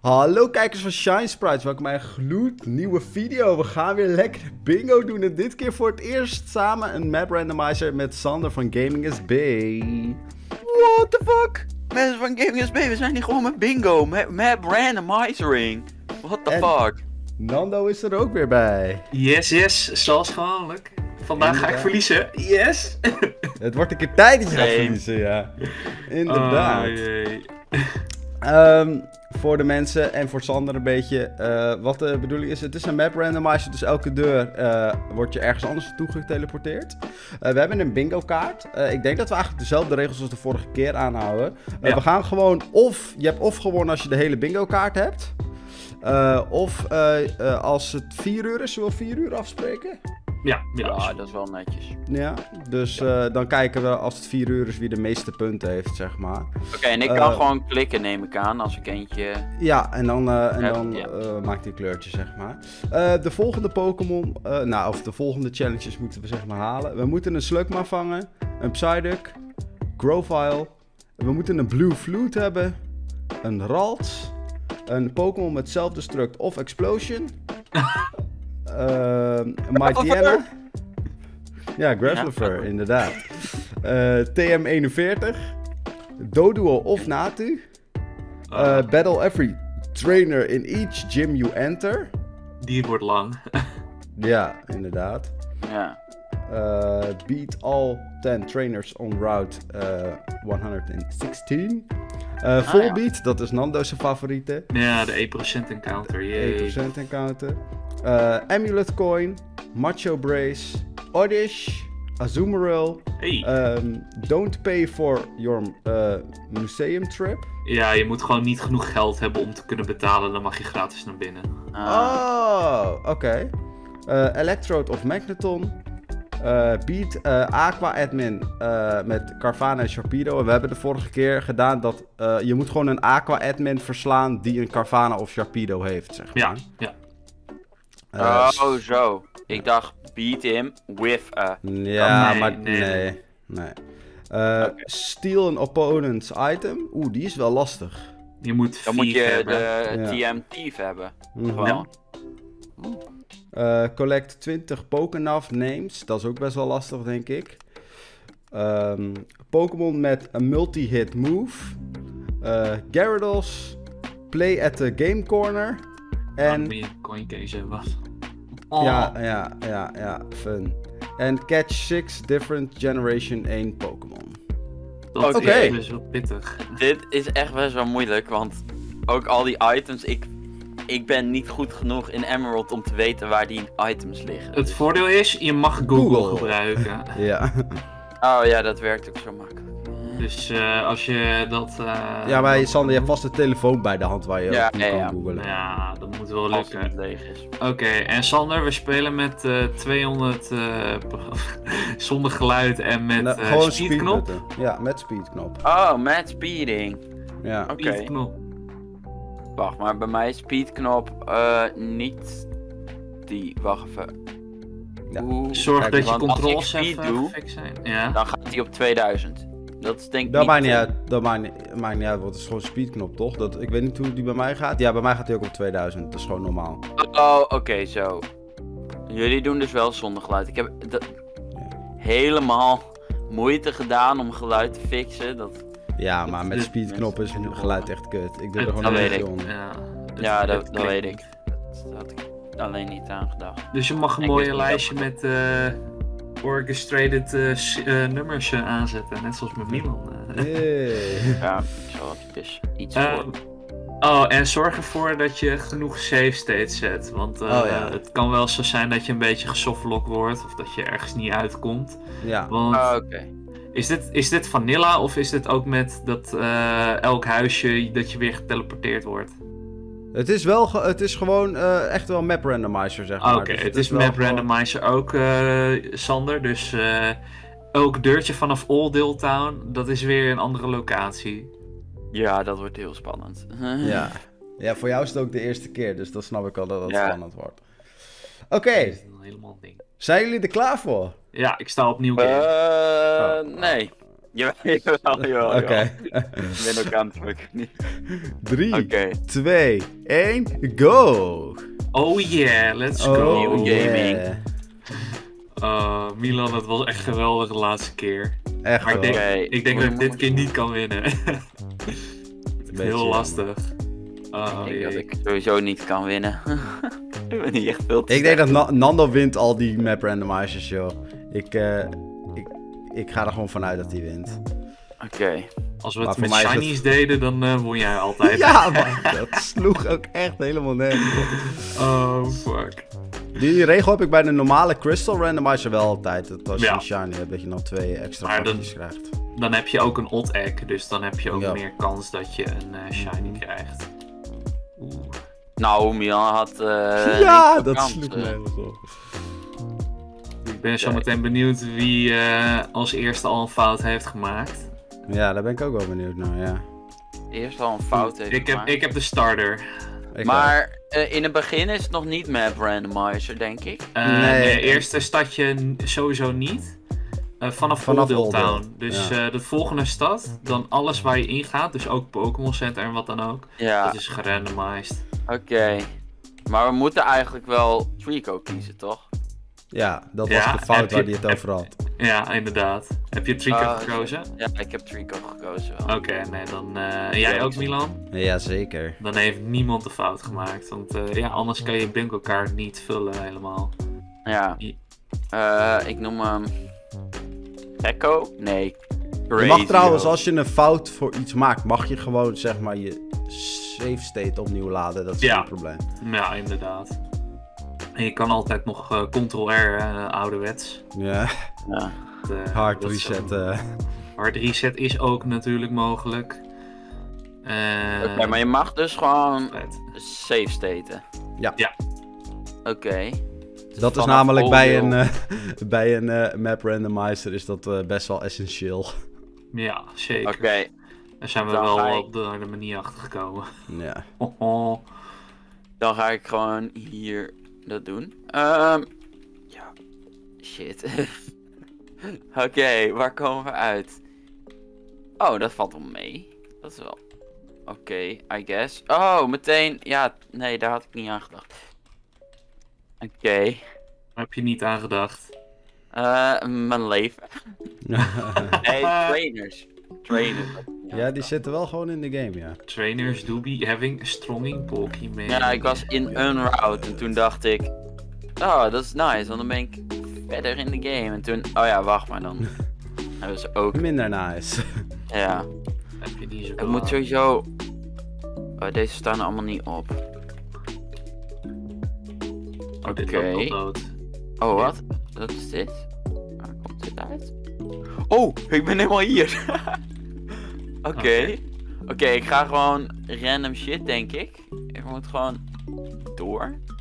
Hallo kijkers van Shine Sprites, welkom bij een gloednieuwe video. We gaan weer lekker bingo doen en dit keer voor het eerst samen een map randomizer met Sander van Gaming SB. What the fuck? Mensen van Gaming SB, we zijn hier gewoon met bingo, map randomizering. What the fuck? Nando is er ook weer bij. Yes, zoals gewoonlijk. Vandaag ga ik verliezen. Yes! Het wordt een keer tijd dat je gaat verliezen, ja. Inderdaad. Oh, jee. Voor de mensen en voor Sander een beetje, wat de bedoeling is, het is een map randomizer, dus elke deur wordt je ergens anders naartoe geteleporteerd. We hebben een bingo kaart. Ik denk dat we eigenlijk dezelfde regels als de vorige keer aanhouden. Ja. We gaan gewoon je hebt of gewonnen als je de hele bingo kaart hebt. Of als het 4 uur is, zullen we 4 uur afspreken? Ja, Dat is wel netjes. Ja, dus dan kijken we als het 4 uur is wie de meeste punten heeft, zeg maar. Oké, en ik kan gewoon klikken, neem ik aan, als ik eentje... Ja, en dan maakt hij een kleurtje, zeg maar. De volgende Pokémon, of de volgende challenges moeten we zeg maar halen. We moeten een Slugma vangen, een Psyduck, Grovyle. We moeten een Blue Flute hebben, een Ralts, een Pokémon met Self-Destruct of Explosion. Mightyena. Ja, Graveler, inderdaad. TM41. Doduo of Natu. Battle every trainer in each gym you enter. Die wordt lang. Ja, inderdaad. Ja. Beat all 10 trainers on route 116. Full beat, dat is Nando's favoriete. Ja, de 1% encounter. Yay. 1% encounter. Amulet Coin, Macho Brace, Oddish, Azumarill. Hey. Don't pay for your museum trip. Ja, je moet gewoon niet genoeg geld hebben om te kunnen betalen. Dan mag je gratis naar binnen. Oké. Electrode of Magneton. Beat Aqua Admin met Carvanha en Sharpedo. En we hebben de vorige keer gedaan dat je moet gewoon een Aqua Admin verslaan die een Carvanha of Sharpedo heeft, zeg maar. Ja. Zo. Ik dacht, beat him with a... Ja, Nee, maar nee. nee. Steal an opponent's item. Oeh, die is wel lastig. Je moet Dan moet je hebben. de Ja. TM Thief hebben. Mhm. Gewoon. Collect 20 Pokénav names. Dat is ook best wel lastig, denk ik. Pokémon met een multi-hit move. Gyarados. Play at the game corner. En... En... moet je een coin case hebben. Ja, fun. En catch 6 different generation 1 Pokémon. Dat Oké. is best wel pittig. Dit is echt best wel moeilijk, want ook al die items, ik ben niet goed genoeg in Emerald om te weten waar die items liggen. Het voordeel is, je mag Google gebruiken. Ja. Oh ja, dat werkt ook zo makkelijk. Dus als je dat... Ja, maar Sander, je hebt vast de telefoon bij de hand waar je Ja, op ja, kan ja. googlen. Ja, dat moet wel Als het lukken. niet leeg is. Oké, en Sander, we spelen met 200 zonder geluid en met Nou, gewoon speedknop. speedbutton. Ja, met speedknop. Oh, met speeding. Ja. Oké. Speedknop. Wacht, maar bij mij is speedknop niet die. Wacht even. Ja. Zorg Kijk, dat je want als controls ik speed even doe, gefixt zijn. Ja. Dan gaat hij op 2000. Dat is denk ik Dat niet... maakt niet uit. Dat maakt niet uit, want het is gewoon speedknop, toch? Ik weet niet hoe die bij mij gaat. Ja, bij mij gaat hij ook op 2000. Dat is gewoon normaal. Oh, oké, zo. Jullie doen dus wel zonder geluid. Ik heb helemaal moeite gedaan om geluid te fixen. Ja, maar met dit- speedknop is het geluid echt kut. Ik doe er Dat gewoon weet een ik. beetje onder. Ja, Ja, dat klinkt. weet ik. Dat had ik alleen niet aan gedacht. Dus je mag een Ik mooie weet niet lijstje met orchestrated nummers aanzetten. Net zoals met Milan. Yay. Ja, zo heb je dus iets Ehm, voor. en zorg ervoor dat je genoeg save states zet. Want ja. het kan wel zo zijn dat je een beetje gesoftlocked wordt. Of dat je ergens niet uitkomt. Ja. Want Oké. is dit vanilla of is dit ook met dat elk huisje dat je weer geteleporteerd wordt? Het is gewoon echt wel map randomizer, zeg maar. Oké, Dus het is wel map gewoon- randomizer ook, Sander. Dus elk deurtje vanaf Oldale Town, dat is weer een andere locatie. Ja, dat wordt heel spannend. Ja. Ja, voor jou is het ook de eerste keer, dus dan snap ik al dat het Ja. spannend wordt. Oké, Dat is helemaal een ding. zijn jullie er klaar voor? Ja, ik sta opnieuw game. Nee. Jawel. Oké. Ik ben ook aan het fucken nu. 3, Oké. 2, 1, go! Oh yeah, let's go. Nieuw gaming. Milan, het was echt geweldig de laatste keer. Echt Maar wel. ik denk dat ik dit keer niet kan winnen. Heel lastig. Ik denk dat ik sowieso niet kan winnen. Ik ben niet echt veel te Ik denk dat Nando wint al die map randomizers, joh. Ik ga er gewoon vanuit dat hij wint. Oké. Als we Maar het voor met mij is het- shinies deden, dan won jij altijd. Ja, man. Dat sloeg ook echt helemaal nergens op. Oh, fuck. Die regel heb ik bij de normale Crystal Randomizer wel altijd. Dat als je Ja. een shiny hebt, dat je dan 2 extra Maar pakjes krijgt. Dan heb je ook een odd egg, dus dan heb je ook Ja. meer kans dat je een shiny krijgt. Oeh. Nou, Milan had Ja, niet veel dat kans, sloeg nergens op. Ik ben zo meteen benieuwd wie als eerste al een fout heeft gemaakt. Ja, daar ben ik ook wel benieuwd naar, ja. Eerst al een fout heeft gemaakt. Ik heb de starter. Maar in het begin is het nog niet map randomizer, denk ik. Nee, eerste stadje sowieso niet. Vanaf Vanaf Oldale Oldale, Town. Dus ja. de volgende stad, dan alles waar je in gaat, dus ook Pokémon Center en wat dan ook, Ja, dat is gerandomized. oké. Maar we moeten eigenlijk wel Trico kiezen, toch? Ja, dat Ja, was de fout heb je- waar hij het over had. Ja, inderdaad. Heb je Trico Oh, gekozen? Ja, ik heb Trico gekozen wel. Oké, nee, dan jij ook, Milan? Ja, zeker. Dan heeft niemand de fout gemaakt, want ja, anders kan je bingo kaart niet vullen helemaal. Ja. Ik noem hem... Echo? Nee. Je mag trouwens, als je een fout voor iets maakt, mag je gewoon zeg maar je save state opnieuw laden. Dat is Ja. geen probleem. Ja, inderdaad. En je kan altijd nog Ctrl-R, ouderwets. Ja, Ja. hard dat is zo. reset. Hard reset is ook natuurlijk mogelijk. Oké, maar je mag dus gewoon vet. save staten. Ja. Ja. Oké. Dat is Vanaf namelijk bij Oldale. bij een map randomizer is dat best wel essentieel. Ja, zeker. Oké. Daar zijn we Dan wel ga ik- op de manier achter gekomen. Ja. Dan ga ik gewoon hier dat doen. Ja. Shit. Oké, waar komen we uit? Oh, dat valt wel mee. Dat is wel... Oké, I guess. Oh, meteen... Ja, nee, daar had ik niet aan gedacht. Oké. Heb je niet aan gedacht? Mijn leven. Nee, trainers. Trainers. Ja, die zitten wel gewoon in de game, ja. Trainers do be having a stronging Pokémon. Ja, ik was in een route en toen dacht ik... Oh, dat is nice, want dan ben ik verder in de game. En toen... Oh ja, wacht maar dan. hebben ze ook... Minder nice. Ja. Heb je die zo Ik moet sowieso... Oh, deze staan allemaal niet op. Oh, dit Oké. loopt al dood. Oh, wat? Wat is dit? Waar komt dit uit? Oh, ik ben helemaal hier. Oké. Oké, ik ga gewoon random shit, denk ik. Ik moet gewoon door.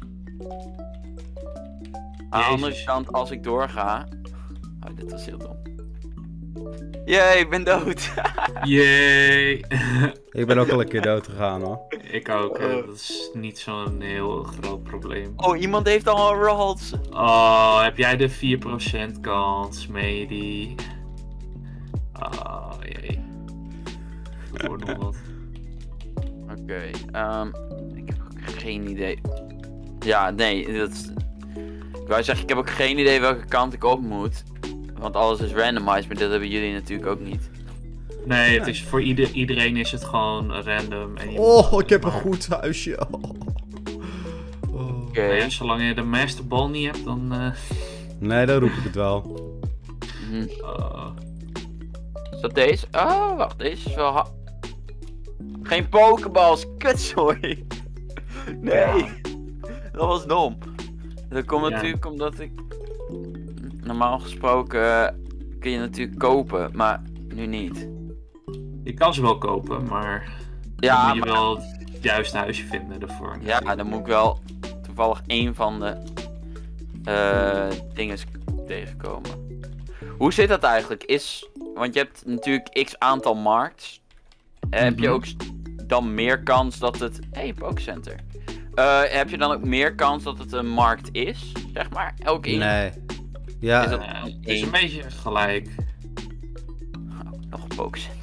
Aan de andere Jezus. kant, als ik doorga... Oh, dit was heel dom. Jee, ik ben dood. Yay! Ik ben ook al een keer dood gegaan, hoor. Ik ook, dat is niet zo'n heel groot probleem. Oh, iemand heeft al een rods. Oh, heb jij de 4% kans, Medi? Oh, jee. Dat wordt nog wat. Oké, ik heb ook geen idee. Ja, nee, dat is... Ik wou zeggen, ik heb ook geen idee welke kant ik op moet. Want alles is randomized, maar dat hebben jullie natuurlijk ook niet. Nee, het is voor iedereen is het gewoon random. En je Oh, moet- ik heb een goed huisje. Oh. Oké. Nou ja, zolang je de masterball niet hebt, dan... Nee, dan roep ik het wel. Mhm. uh, Is dat deze? Oh, wacht, deze is wel geen pokeballs, kutzooi. Nee, dat was dom. Dat komt Ja. natuurlijk omdat ik... Normaal gesproken kun je natuurlijk kopen, maar nu niet. je kan ze wel kopen, maar... Ja, dan moet je maar- wel het juiste huisje vinden ervoor. Ja, dan moet ik wel toevallig één van de dingen tegenkomen. Hoe zit dat eigenlijk? Want je hebt natuurlijk x aantal markts. Heb je Mhm. ook dan meer kans dat het... Hey, Pokecenter. Heb je dan ook meer kans dat het een markt is? Zeg maar, elke één? Nee. Is Ja, dat- Het is een beetje gelijk. Pokécenter.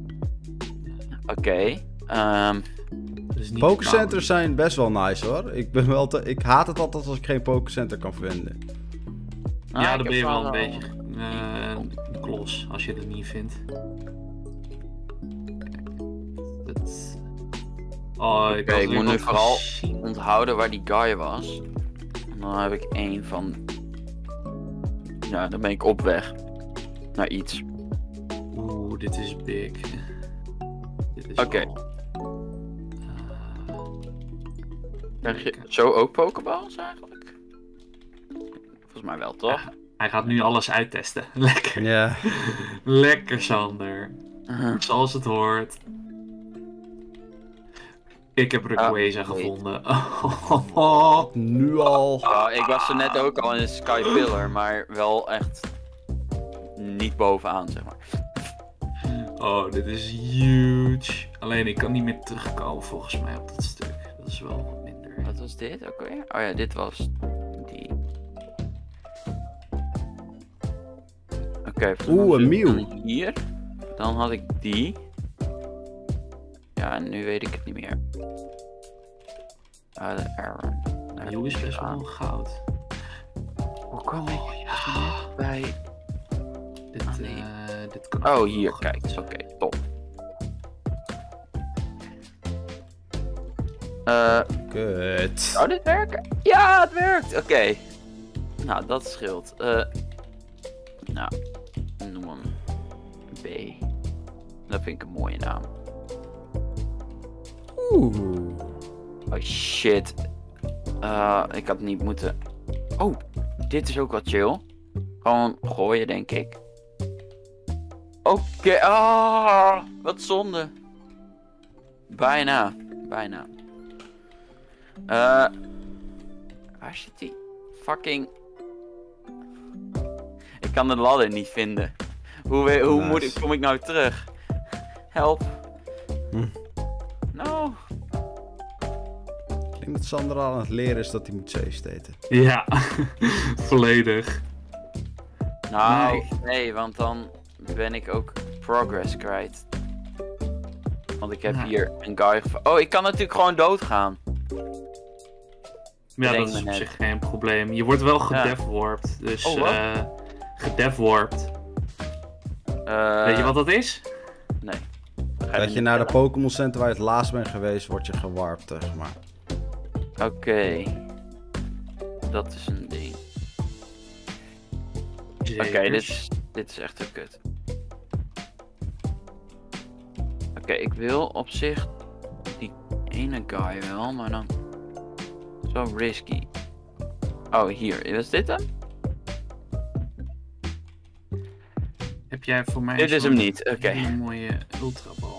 Oké. Dus niet Pokécenters zijn best wel nice hoor. Ik haat het altijd als ik geen Pokécenter kan vinden. Ja, dan ben je wel een een beetje de klos als je het niet vindt. Oh, Ik moet nu vooral onthouden waar die guy was. En dan heb ik één van... Ja, dan ben ik op weg. Naar iets. Oeh, dit is big. Oké. Krijg je zo ook Pokéballs eigenlijk? Volgens mij wel, toch? Ja, hij gaat nu alles uittesten. Lekker. Ja. Lekker, Sander. Zoals het hoort. Ik heb Rayquaza gevonden. Nu al. Ik was er net ook al in Sky Pillar, maar wel echt niet bovenaan, zeg maar. Oh, dit is huge. Alleen ik kan niet meer terugkomen volgens mij op dat stuk. Dat is wel wat minder. Wat was dit ook weer? Oh ja, dit was die. Oké, Oeh, een Mew. Hier. Dan had ik die. Ja, en nu weet ik het niet meer. De Aaron. Mew is best wel goud. Hoe kwam ik net bij... Dit kan Oh, ook hier, nog kijk. goed. Oké, top. Kut. Zou dit werken? Ja, het werkt! Oké. Nou, dat scheelt. Nou, noem hem B. Dat vind ik een mooie naam. Oeh. Oh shit. Ik had niet moeten... Oh, dit is ook wat chill. Gewoon gooien, denk ik. Oké, wat zonde. Bijna. Waar zit die? Fucking... Ik kan de ladder niet vinden. Hoe Nice. kom ik nou terug? Help. Hm. No. Ik denk dat Sander al aan het leren is dat hij moet zeestaten. Ja, volledig. Nou, nee, want dan ben ik ook progress kwijt. Want ik heb hier een guy Oh, ik kan natuurlijk gewoon doodgaan. Ja, Denk dat is me op net. zich geen probleem. Je wordt wel gedevwarpt. Dus Oh, wat? gedevwarpt. Weet je wat dat is? Nee. Dat je naar de Pokémon Center waar je het laatst bent geweest, word je gewarpt, zeg maar. Oké. Dat is een ding. Oké, dit is echt heel kut. Oké, ik wil op zich die ene guy wel, maar dan zo risky. Oh, hier. Is dit hem? Heb jij voor mij Dit is zo'n hem niet, oké. hele mooie ultrabal?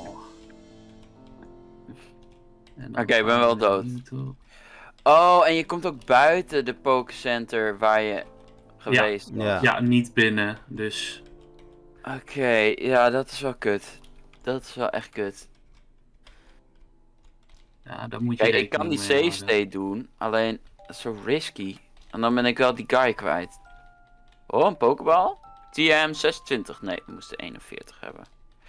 Oké, ik ben wel dood. Oh, en je komt ook buiten de Pokécenter waar je geweest was. Ja. Ja, niet binnen, dus... Oké, ja, dat is wel kut. Dat is wel echt kut. Ja, dan moet je Kijk, ik kan die rekening mee save state doen, alleen dat is zo risky. En dan ben ik wel die guy kwijt. Oh, een Pokéball? TM 26. Nee, we moesten 41 hebben.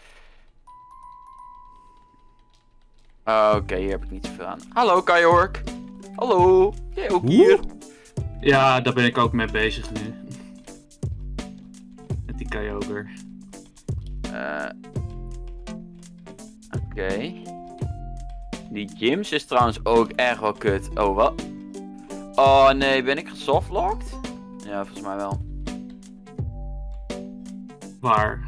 Oké, hier heb ik niet zoveel aan. Hallo, Kajork. Hallo. Jij ook hier? houden. Ja, daar ben ik ook mee bezig nu. Met die Kyogre. Oké. Die gyms is trouwens ook echt wel kut. Oh, wat? Oh nee, ben ik gesoftlocked? Ja, volgens mij wel. Waar?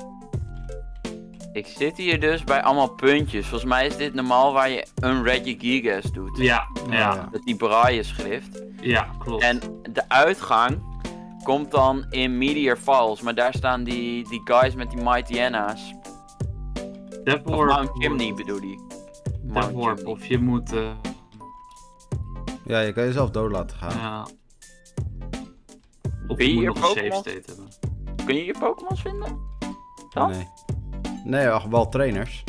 Ik zit hier dus bij allemaal puntjes. Volgens mij is dit normaal waar je een Regigigas doet. Ja, Ja. ja, Met die braille schrift. ja, klopt. En de uitgang komt dan in Meteor Falls. Maar daar staan die guys met die Mighty Enna's. Of Devwarp, Mount Chimney bedoel die. Mount Devwarp, Chimney. of je moet... Ja, je kan jezelf dood laten gaan. ja. Of Kun je je moet hier nog een save Pokémon? state hebben. Kun je hier Pokémons vinden? Dan? Nee. Nee, ach, wel trainers.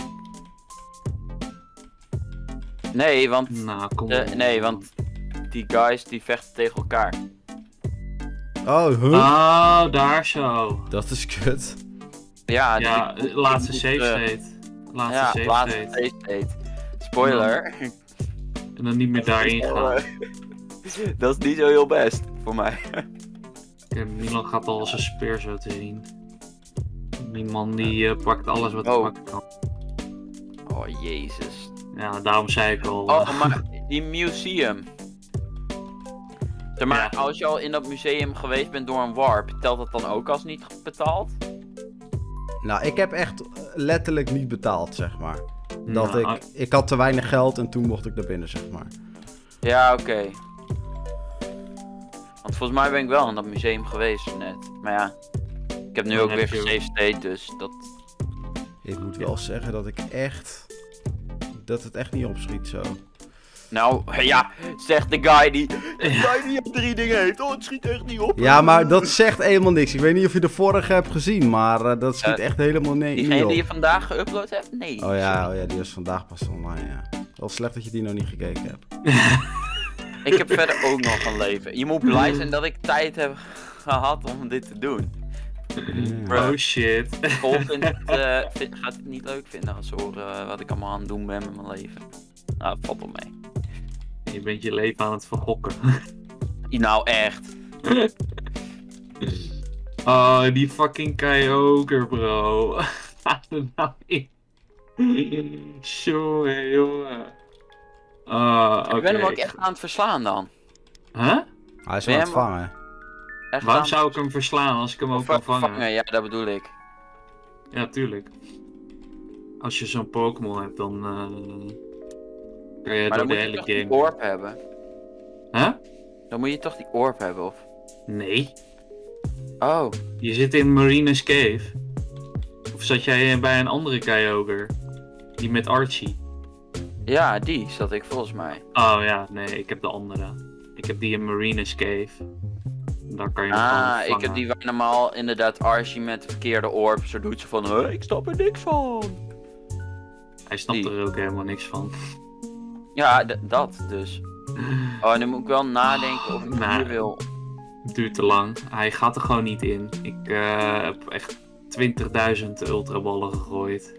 Nee, want, Nou, kom op. nee, want die guys die vechten tegen elkaar. Oh, huh? Oh, daar zo. Dat is kut. Ja, Ja, dus laatste ik save moet, state. Laatste ja, save laatste state. save state. Spoiler. En dan niet meer daarin gaan. Dat is niet zo heel best voor mij. Kijk, Milan gaat al zijn speer zo te zien. Die man die pakt alles wat hij pakken kan. Oh, jezus. Ja, daarom zei ik al. Oh, maar die museum. Zeg maar, Ja. als je al in dat museum geweest bent door een warp, telt dat dan ook als niet betaald? Nou, ik heb echt letterlijk niet betaald, zeg maar. Dat Nou, ik had te weinig geld en toen mocht ik naar binnen, zeg maar. Ja, oké. Want volgens mij ben ik wel in dat museum geweest net. Maar ja, ik heb nu Dan ook heb weer je- gesave state, dus dat... Ik moet wel zeggen dat ik echt... Dat het echt niet opschiet zo. Nou, ja, zegt de guy die... De guy die 3 dingen heeft. Oh, het schiet echt niet op. Ja, maar dat zegt helemaal niks. Ik weet niet of je de vorige hebt gezien, maar dat schiet echt helemaal niet Diegene op. die je vandaag geüpload hebt? Nee. Oh ja, die is vandaag pas online, ja. Wel slecht dat je die nog niet gekeken hebt. Ik heb verder ook nog een leven. Je moet blij zijn dat ik tijd heb gehad om dit te doen. Ja. Oh shit. Cole gaat het niet leuk vinden als ze horen wat ik allemaal aan het doen ben met mijn leven. Nou, valt wel mee. Je bent je leven aan het vergokken. Nou, echt. Oh, die fucking Kyogre, bro. Ga er nou in. Jongen, jongen. Oké. Ik ben hem ook echt aan het verslaan dan. Huh? Hij is Ben wel aan jij het vangen. Echt Waarom aan- zou ik hem verslaan als ik hem ook kan vangen? Ja, dat bedoel ik. Ja, tuurlijk. Als je zo'n Pokémon hebt, dan kan je Maar door dan de moet je hele toch die game. orb hebben? Huh? Dan moet je toch die orb hebben, of? Nee. Oh. Je zit in Marina's Cave. Of zat jij bij een andere Kyogre? Die met Archie. Ja, die zat ik volgens mij. Oh ja, nee, ik heb de andere. Ik heb die in Marina's Cave. Daar kan je hem gewoon Ah, ik vangen. heb die waar normaal inderdaad Archie met de verkeerde orb. Zo doet ze van, ik snap er niks van. Hij snapt die. er ook helemaal niks van. Ja, dat dus. Oh, nu moet ik wel nadenken of ik Nou, hier wil. Het duurt te lang. Hij gaat er gewoon niet in. Ik heb echt 20.000 ultraballen gegooid.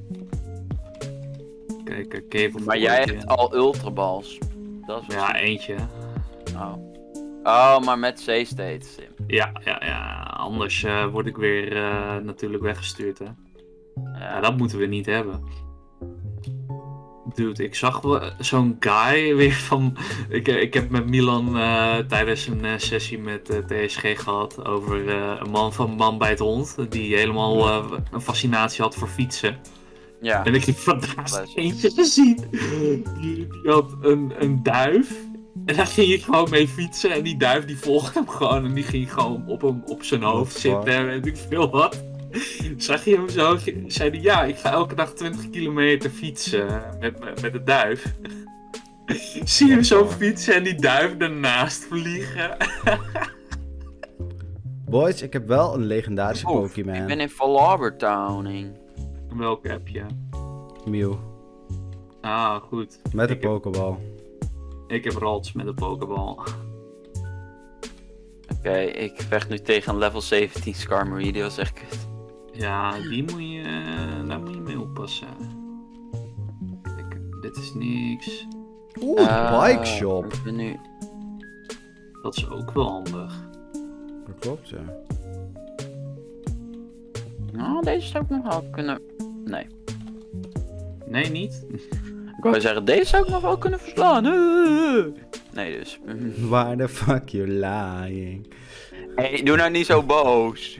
Kijk, Cave of Maar jij Origin. hebt al ultraballs. Dat is Ja, eentje. Oh. Oh, maar met C-state, Sim. Ja. Anders word ik weer natuurlijk weggestuurd, hè. Ja, dat moeten we niet hebben. Dude, ik zag wel zo'n guy weer van... Ik heb met Milan tijdens een sessie met TSG gehad over een man van Man bij het Hond. Die helemaal een fascinatie had voor fietsen. Ja. En ik heb vandaag eentje gezien. Die had een duif. En daar ging ik gewoon mee fietsen. En die duif die volgde hem gewoon. En die ging gewoon op zijn hoofd zitten. En weet ik veel wat. Zag je hem zo? Zei hij, ja, ik ga elke dag 20 kilometer fietsen met de duif. Zie je hem zo fietsen en die duif ernaast vliegen. Boys, ik heb wel een legendarische Oef, Pokémon. Ik ben in Fallarbor Towning. Welke heb je? Mew. Ah, goed. Met een Ik heb- Pokéball. Ik heb Ralts met een Pokéball. Oké, ik vecht nu tegen een level 17 Skarmory, die was echt kut. Ja, die moet je, daar moet je mee oppassen. Kijk, dit is niks. Oeh, Bike Shop. Ik ben nu... Dat is ook wel handig. Dat klopt, ja. Nou, deze zou ik nog wel kunnen... Nee. Nee, niet? Ik wou zeggen, deze zou ik nog wel kunnen verslaan. Nee, dus. Why the fuck you lying? Hey, doe nou niet zo boos.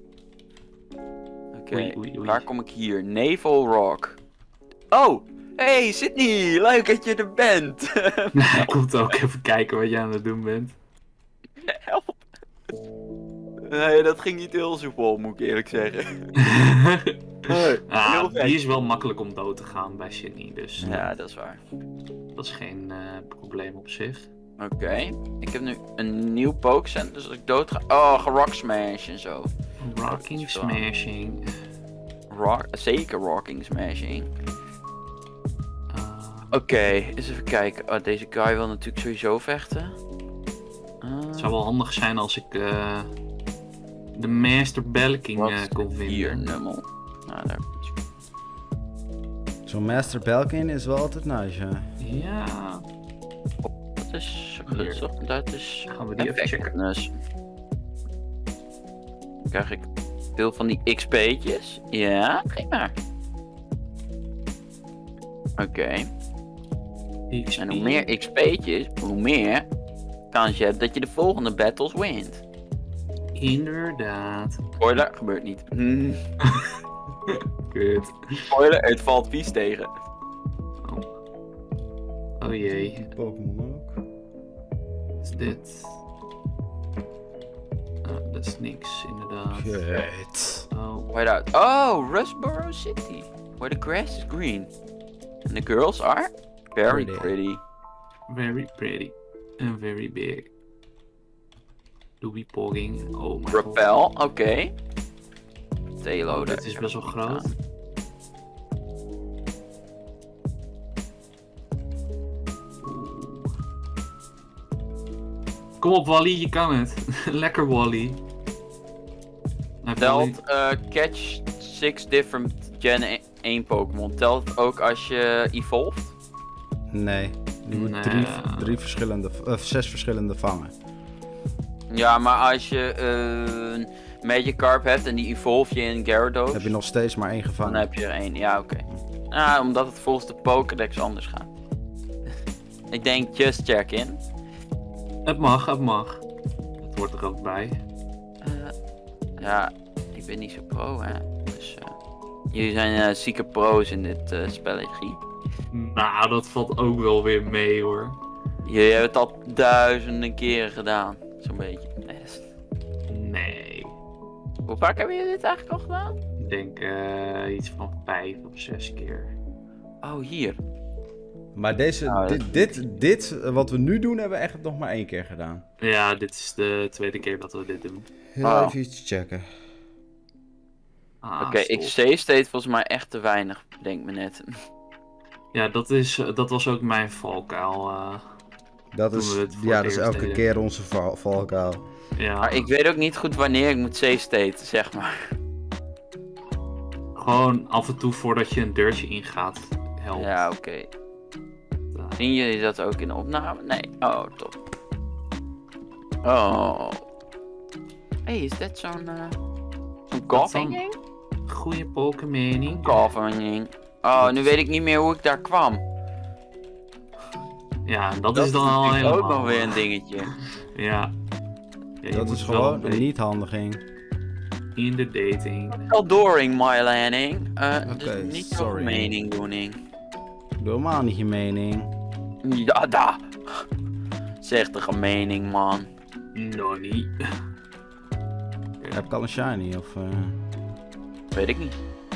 Oké, Oei, oei, oei. waar kom ik hier? Naval Rock. Oh, hey Sydney, leuk dat je er bent. Hij komt ook even kijken wat je aan het doen bent. Help. Nee, dat ging niet heel soepel, moet ik eerlijk zeggen. Heel Ah, vet. die is wel makkelijk om dood te gaan bij Sydney, dus Ja, dat is waar. dat is geen probleem op zich. Oké, ik heb nu een nieuw Pokecent, dus als ik dood ga... Oh, gerock smash en zo. Rocking is wel- smashing. Zeker rocking smashing. Ah, Oké, eens even kijken. Oh, deze guy wil natuurlijk sowieso vechten. het zou wel handig zijn als ik De Master Belking Wat kon vinden. hier, nummel. Nou, daar. Zo'n Master Belkin is wel altijd nice, ja. Ja. Dat is gunstig. Dat is Gaan we die even checken. effectiveness. Krijg ik veel van die XP'tjes? Ja, geef maar. Oké. XP. En hoe meer XP'tjes, hoe meer kans je hebt dat je de volgende battles wint. Inderdaad. Spoiler, gebeurt niet. Kut. Spoiler, het valt vies tegen. Oh jee. Pokémon ook. Wat is dit? Oh, dat is niks, inderdaad. Shit. Oh. Whiteout. Oh, Rustboro City. Where the grass is green. And the girls are very pretty. Very pretty. And very big. Doobie pogging. Oh my god. Rappel, oké. Telo, Dit is best wel groot. Kom op Wally, je kan het. Lekker Wally. Telt catch 6 different Gen 1 Pokémon. Telt het ook als je evolved? Nee. Je moet Nee. drie verschillende, 6 verschillende vangen. Ja, maar als je een Magikarp hebt en die evolve je in Gyarados, Heb je nog steeds maar 1 dan gevangen. heb je er 1. Ja, oké. Ah, omdat het volgens de Pokédex anders gaat. Ik denk just check in. Het mag, het mag. Het hoort er ook bij. Ja, ik ben niet zo pro, hè. Dus jullie zijn zieke pro's in dit spelletje. Nou, dat valt ook wel weer mee hoor. Jullie hebben het al duizenden keren gedaan. Zo'n beetje. Nee, dat is... Nee. Hoe vaak hebben jullie dit eigenlijk al gedaan? Ik denk iets van 5 of 6 keer. Oh, hier. Maar deze, Nou, dit wat we nu doen, hebben we echt nog maar 1 keer gedaan. Ja, dit is de tweede keer dat we dit doen. Heel Oh. even iets checken. Oké, ik save state volgens mij echt te weinig, denk me net. Ja, dat was ook mijn valkuil. Dat Doen is, we het voor ja, het dat is eerst elke deden. keer onze valkuil. Ja, Maar ik weet ook niet goed wanneer ik moet save state, zeg maar. gewoon af en toe voordat je een deurtje ingaat, helpt. Ja, oké. Zien jullie dat ook in de opname? Nee. Oh, top. Oh. Hey, is dat zo'n coughing? Goeie Pokémon. Coughing. Oh, nu weet ik niet meer hoe ik daar kwam. Ja, dat is dan al natuurlijk helemaal. ook nog weer een dingetje. Ja. Ja, je Dat moet is wel gewoon een een beetje niet-handiging. in de dating. Adoring my landing. Oké, Dus niet sorry. zo'n mening doening. Doe helemaal niet je mening. Ja, da. Zeg toch een mening, man. Nonnie. Heb ik al een shiny of... Weet ik niet.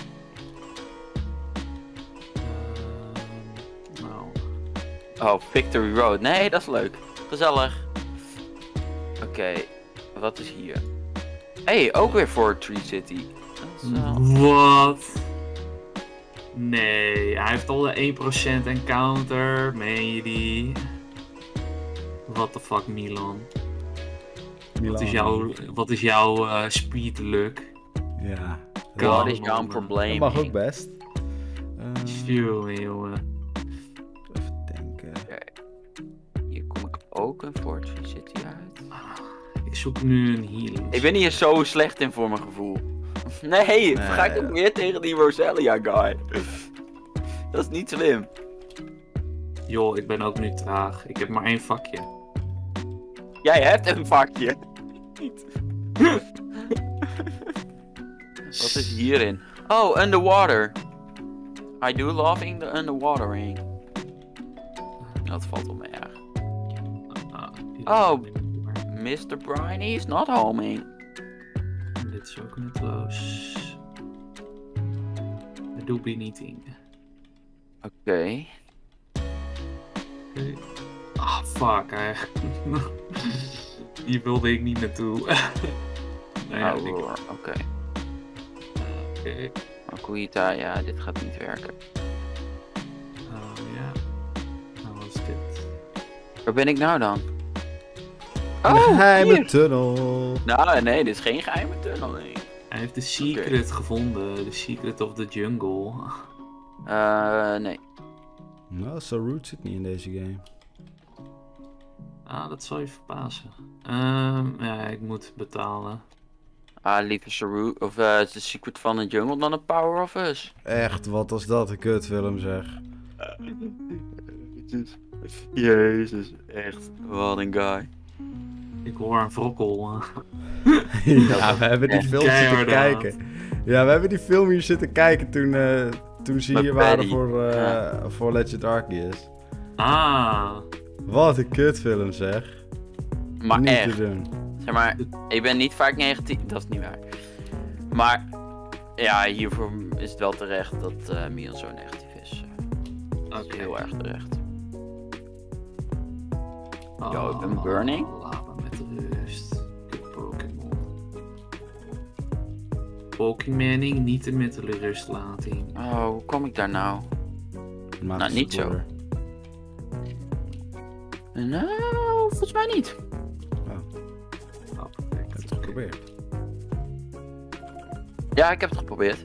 Nou. Oh, Victory Road. Nee, dat is leuk. Gezellig. Oké, wat is hier? Hey, ook weer Fortree City. Dat is wel... Wat? Nee, hij heeft al de 1% encounter. Meen je die? What the fuck, Milan? Wat is jouw speed luck? Ja. Wat is man. jouw Dat probleem? mag ook best. Jongen. Even denken. Hier kom ik ook een Fortree City uit. Ik zoek nu een healing. Ik ben hier zo slecht in voor mijn gevoel. Nee, ga ik ook weer tegen die Roselia guy. Dat is niet slim. Joh, ik ben ook nu traag. Ik heb maar 1 vakje. Jij hebt een vakje. Niet. Wat is hierin? Oh, underwater. I do loving the underwatering. Dat valt wel mee erg. Oh. Mr. Briny is not homing. Dit is ook nutteloos. Dat doe ik niet in. Oké. Ah, fuck, eigenlijk. Hier wilde ik niet naartoe. Nou ja, Oh, ik- oké. Oké. Akuita, ja, dit gaat niet werken. Ja. Nou, wat is dit? Waar ben ik nou dan? Een geheime tunnel. Nou, nee, dit is geen geheime tunnel, nee. Hij heeft de secret gevonden. De secret of the jungle. Nee. Nou, Sarut zit niet in deze game. Ah, dat zal je verbazen. Ja, ik moet betalen. Liever Saru of The Secret van the Jungle dan The Power of Us. Echt, wat was dat een kutfilm zeg. Jezus, echt. Wat een guy. Ik hoor een wrokkel. Ja, we hebben die film zitten Keihard kijken. Ja, we hebben die film hier zitten kijken toen ze hier waren voor Legend Arceus. Ah. Wat een kutfilm zeg. Maar Niet echt. te doen. Zeg maar, ik ben niet vaak negatief. Dat is niet waar. Maar, ja, hiervoor is het wel terecht dat Mion zo negatief is. Dat is heel erg terecht. Yo, ik ben burning. Laat me met rust. Pokémon. Pokémoning niet met de rustlating. Oh, hoe kom ik daar nou? Nou, niet zo. Nou, volgens mij niet. Oh, Ik heb het geprobeerd. Ja, ik heb het geprobeerd.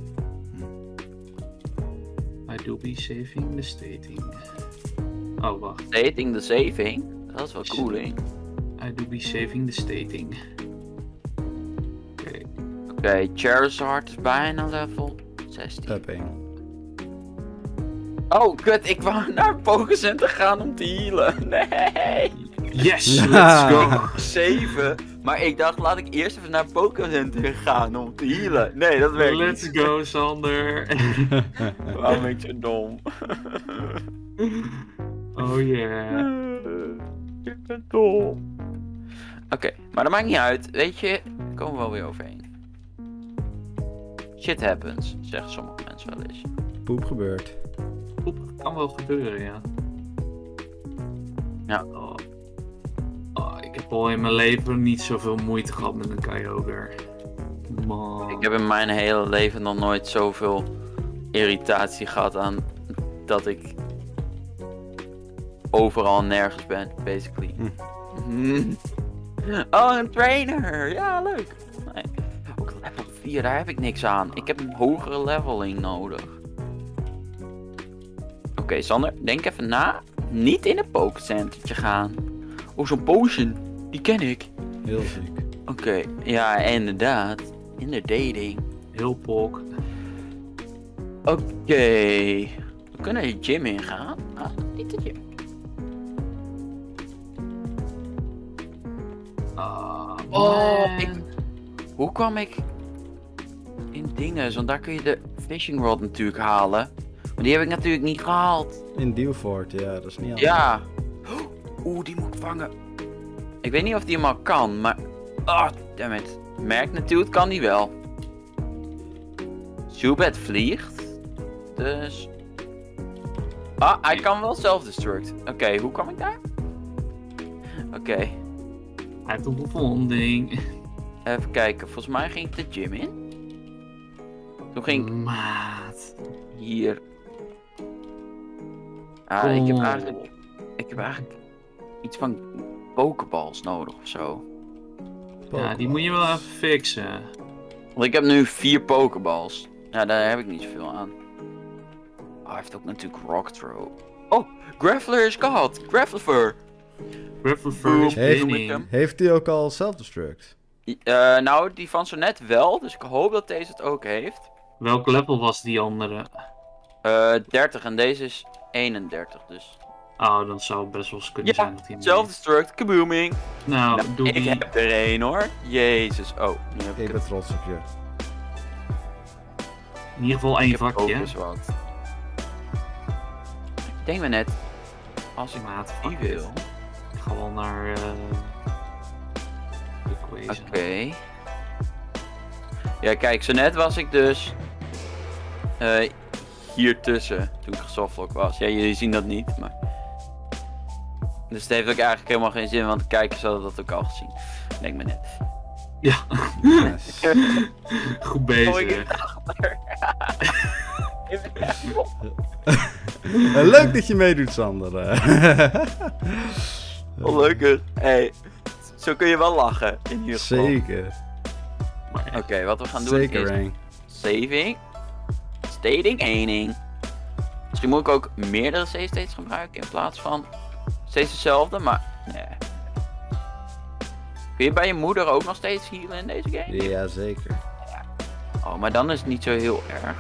I do be saving the stating. Oh, wacht. Stating the saving? Dat is wel cool, hè? I do be saving the stating. Oké. Oké, Charizard is bijna level 16. Tapping. Oh, kut, ik wou naar het Pokécenter gaan om te healen. Nee! Yes, let's go. 7. Maar ik dacht, laat ik eerst even naar het Pokécenter gaan om te healen. Nee, dat werkt Let's niet. go, Sander. Waarom ben ik zo dom? Oh yeah. Je bent dom. Oké, maar dat maakt niet uit. Weet je, daar komen we wel weer overheen. Shit happens, zeggen sommige mensen wel eens. Poep gebeurt. Oep, kan wel gebeuren, ja. Ja. Ik heb al in mijn leven niet zoveel moeite gehad met een Kyogre. Man. Ik heb in mijn hele leven nog nooit zoveel irritatie gehad aan dat ik overal nergens ben, basically. Oh, een trainer! Ja, leuk! Nee. Ook level 4, daar heb ik niks aan. Ik heb een hogere leveling nodig. Oké, Sander, denk even na. Niet in een Pokécentertje gaan. Oh, zo'n potion. Die ken ik. Heel ziek. Oké, ja, inderdaad. In de dating. Heel pok. Oké. We kunnen de gym ingaan. Ah, niet de gym. Hoe kwam ik in dingen? Want daar kun je de fishing rod natuurlijk halen. Maar die heb ik natuurlijk niet gehaald. In Dewford, ja, dat is niet anders. Ja. Oeh, die moet ik vangen. Ik weet niet of die hem al kan, maar... Oh, dammit. Merk natuurlijk kan die wel. Zubat vliegt. Dus... Ah, hij kan wel self-destruct. Oké, hoe kwam ik daar? Oké. Hij heeft een bevonding. Even kijken, volgens mij ging ik de gym in. Toen ging ik Maat. hier. Ik heb eigenlijk iets van pokeballs nodig of zo. Ja, die moet je wel even fixen. Want ik heb nu 4 pokeballs. Ja, daar heb ik niet zoveel aan. Oh, hij heeft ook natuurlijk rock throw. Oh, Graveler is gehad. Graveler. Graveler is winning. Heeft hij ook al self-destruct? Nou, die van zo net wel. Dus ik hoop dat deze het ook heeft. Welk level was die andere? 30 en deze is 31, dus... Oh, dan zou het best wel eens kunnen zijn dat hij... Self-destruct, kabooming. Nou, doe ik die. heb er een hoor. Jezus. Oh, nu heb ik Ik ben trots op je. In ieder geval één Ik heb ook vakje. eens wat. Ik denk maar net, als ik Maat, die fuck wil. it. Ik ga wel naar... Oké. Ja, kijk, zo net was ik dus hier tussen toen ik gesoftlock was. Ja, jullie zien dat niet, maar... Dus het heeft ook eigenlijk helemaal geen zin, want de kijkers hadden dat ook al gezien. Denk me net. Ja, Yes. goed Oh, ik bezig. heb achter. Leuk dat je meedoet, Sander. Gelukkig. Hey, Zo kun je wel lachen, in ieder geval. Zeker. Oké, wat we gaan doen Zeker, is Rank. saving, stating 1. Misschien moet ik ook meerdere save states gebruiken in plaats van steeds dezelfde, maar nee. Kun je bij je moeder ook nog steeds healen in deze game? Ja, zeker. Oh, maar dan is het niet zo heel erg.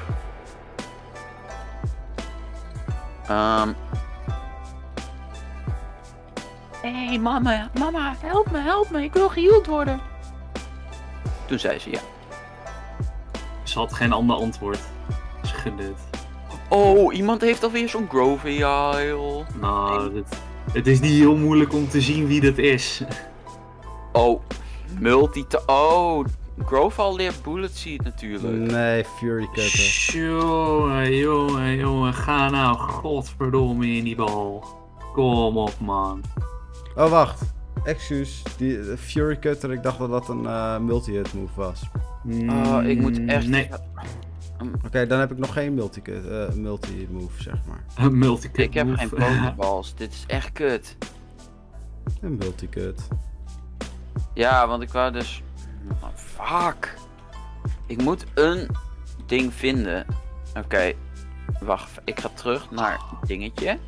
Hey mama, help me, ik wil geheeld worden. Toen zei ze ja. Ze had geen ander antwoord. Ze gedit. Oh, iemand heeft alweer zo'n Grovial. Nou, het is niet heel moeilijk om te zien wie dat is. Oh, oh, Groval leert Bullet Seed natuurlijk. Nee, Fury Cutter. Jongen, ga nou godverdomme in die bal. Kom op, man. Oh, wacht. Excuus. Die Fury Cutter, ik dacht dat dat een multi-hit move was. Oh, ik moet echt... Nee. Oké, dan heb ik nog geen multi-move, zeg maar. Een multi-cut Ik heb move. geen Pokeballs, dit is echt kut. Een multi-cut. Ja, want ik wou dus... Oh, fuck. Ik moet een ding vinden. Oké, wacht. Ik ga terug naar het dingetje.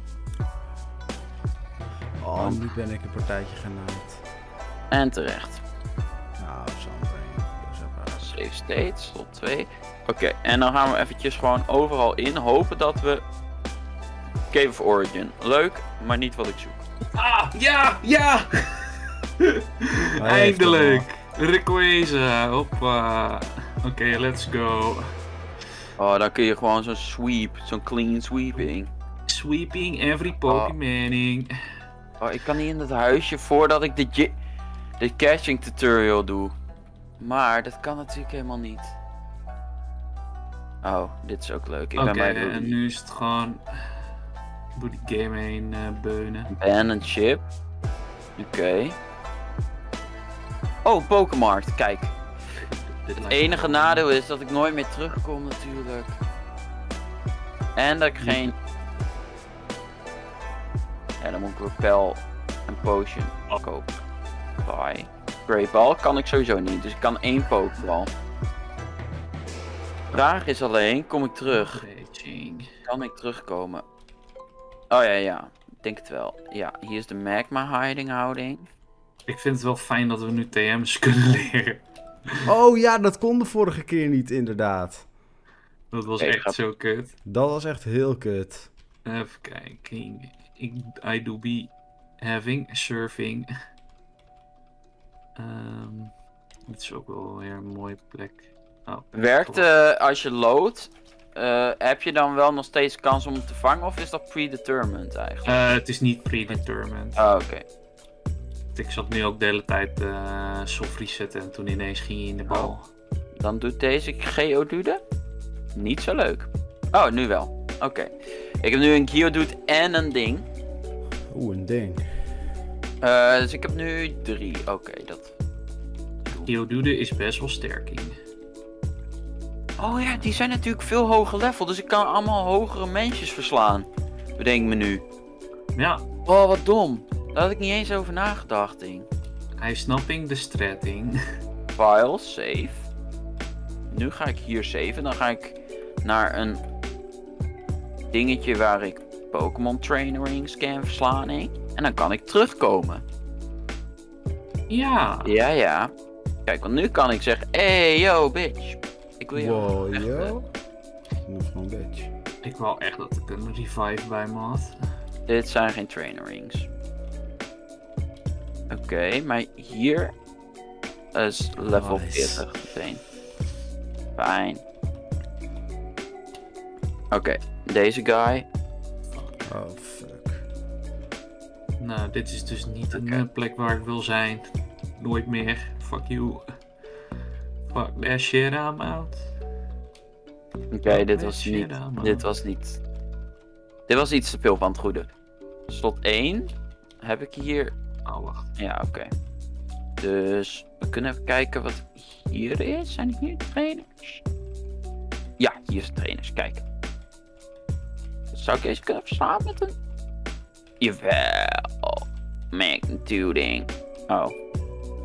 Oh, nu ben ik een partijtje genaaid. En terecht. Nou, Sunbrain. Save state, slot 2. Oké, en dan gaan we eventjes gewoon overal in. Hopen dat we... Cave of Origin. Leuk, maar niet wat ik zoek. Ah, ja! Eindelijk! Rayquaza, hoppa. Oké, let's go. Oh, dan kun je gewoon zo'n sweep, zo'n clean sweeping. Sweeping every Pokémoning. Oh, ik kan niet in het huisje voordat ik de catching tutorial doe. Maar dat kan natuurlijk helemaal niet. Oh, dit is ook leuk. Ik ben bij de En nu is het gewoon door die game heen beunen. Ban chip. Oké. Oh, Pokémarkt, kijk. Het enige nadeel is dat ik nooit meer terugkom natuurlijk. En dat ik geen... Ja, dan moet ik Repel en Potion kopen. Bye. Great Ball kan ik sowieso niet, dus ik kan 1 Pokéball. Vraag is alleen, kom ik terug? Kan ik terugkomen? Oh ja, ik denk het wel. Ja, hier is de Magma hiding houding. Ik vind het wel fijn dat we nu TM's kunnen leren. Oh ja, dat kon de vorige keer niet, inderdaad. Dat was echt zo kut. Dat was echt heel kut. Even kijken. I do be having surfing. Dit is ook wel weer een mooie plek. Oh, Werkt als je loadt, heb je dan wel nog steeds kans om hem te vangen of is dat predetermined eigenlijk? Het is niet predetermined. Oh, oké. Ik zat nu ook de hele tijd soft resetten en toen ineens ging je in de bal. Dan doet deze Geodude niet zo leuk. Oh, nu wel. Oké. Ik heb nu een Geodude en een ding. Oeh, een ding. Dus ik heb nu 3. Oké, dat... Geodude is best wel sterk. Oh ja, die zijn natuurlijk veel hoger level, dus ik kan allemaal hogere mensjes verslaan. Bedenk me nu. Ja. Oh, wat dom. Daar had ik niet eens over nagedacht, ding. Hij snapping de stretting. File, save. Nu ga ik hier saven. Dan ga ik naar een dingetje waar ik Pokémon Trainering kan verslaan. En dan kan ik terugkomen. Ja. Ja. Kijk, want nu kan ik zeggen, hey yo bitch. Ik wil je wow, yo. Nog een bitch. Ik wou echt dat ik een revive bij me had. Dit zijn geen trainerings. Oké, maar hier is level 40 meteen. Fijn. Oké, deze guy. Oh, fuck. Nou, dit is dus niet een plek waar ik wil zijn. Nooit meer. Fuck you. Fuck that shit, I'm out. Oké, dit was niet... Dit was iets te veel van het goede. Slot 1 heb ik hier... Oh, wacht. Ja, oké. Dus we kunnen even kijken wat hier is. Zijn hier trainers? Ja, hier zijn trainers. Kijk. Zou ik deze kunnen verslaan met een... Jawel. Magnituding. Oh.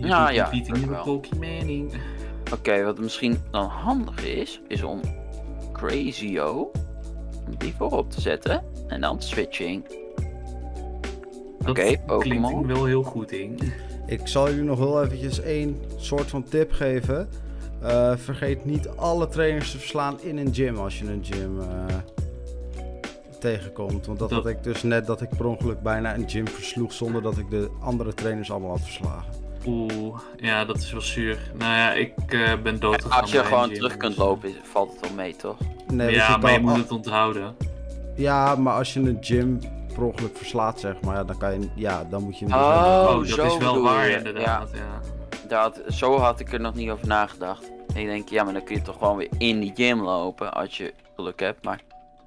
Ja, ja, Defeating in de wel. Pokémoning. Oké, wat misschien dan handig is om Crazio om die voorop te zetten. En dan switching. Dat Oké, klinkt Pokémon. wel heel goed in. Ik zal jullie nog wel eventjes één soort van tip geven. Vergeet niet alle trainers te verslaan in een gym als je een gym tegenkomt. Want dat had ik dus net, dat ik per ongeluk bijna een gym versloeg zonder dat ik de andere trainers allemaal had verslagen. Oeh, ja, dat is wel zuur. Nou ja, ik ben doodgegaan. Als je bij een gewoon gym, terug kunt dus, lopen, valt het wel mee, toch? Nee, weet Ja, je, maar je dan- moet het onthouden. Ja, maar als je een gym per ongeluk verslaat, zeg maar, ja, dan kan je, ja, dan moet je hem dus Oh, Oh, dat zo is wel bedoel waar je. inderdaad, ja. Zo had ik er nog niet over nagedacht. Ik denk, ja, maar dan kun je toch gewoon weer in die gym lopen als je geluk hebt, maar...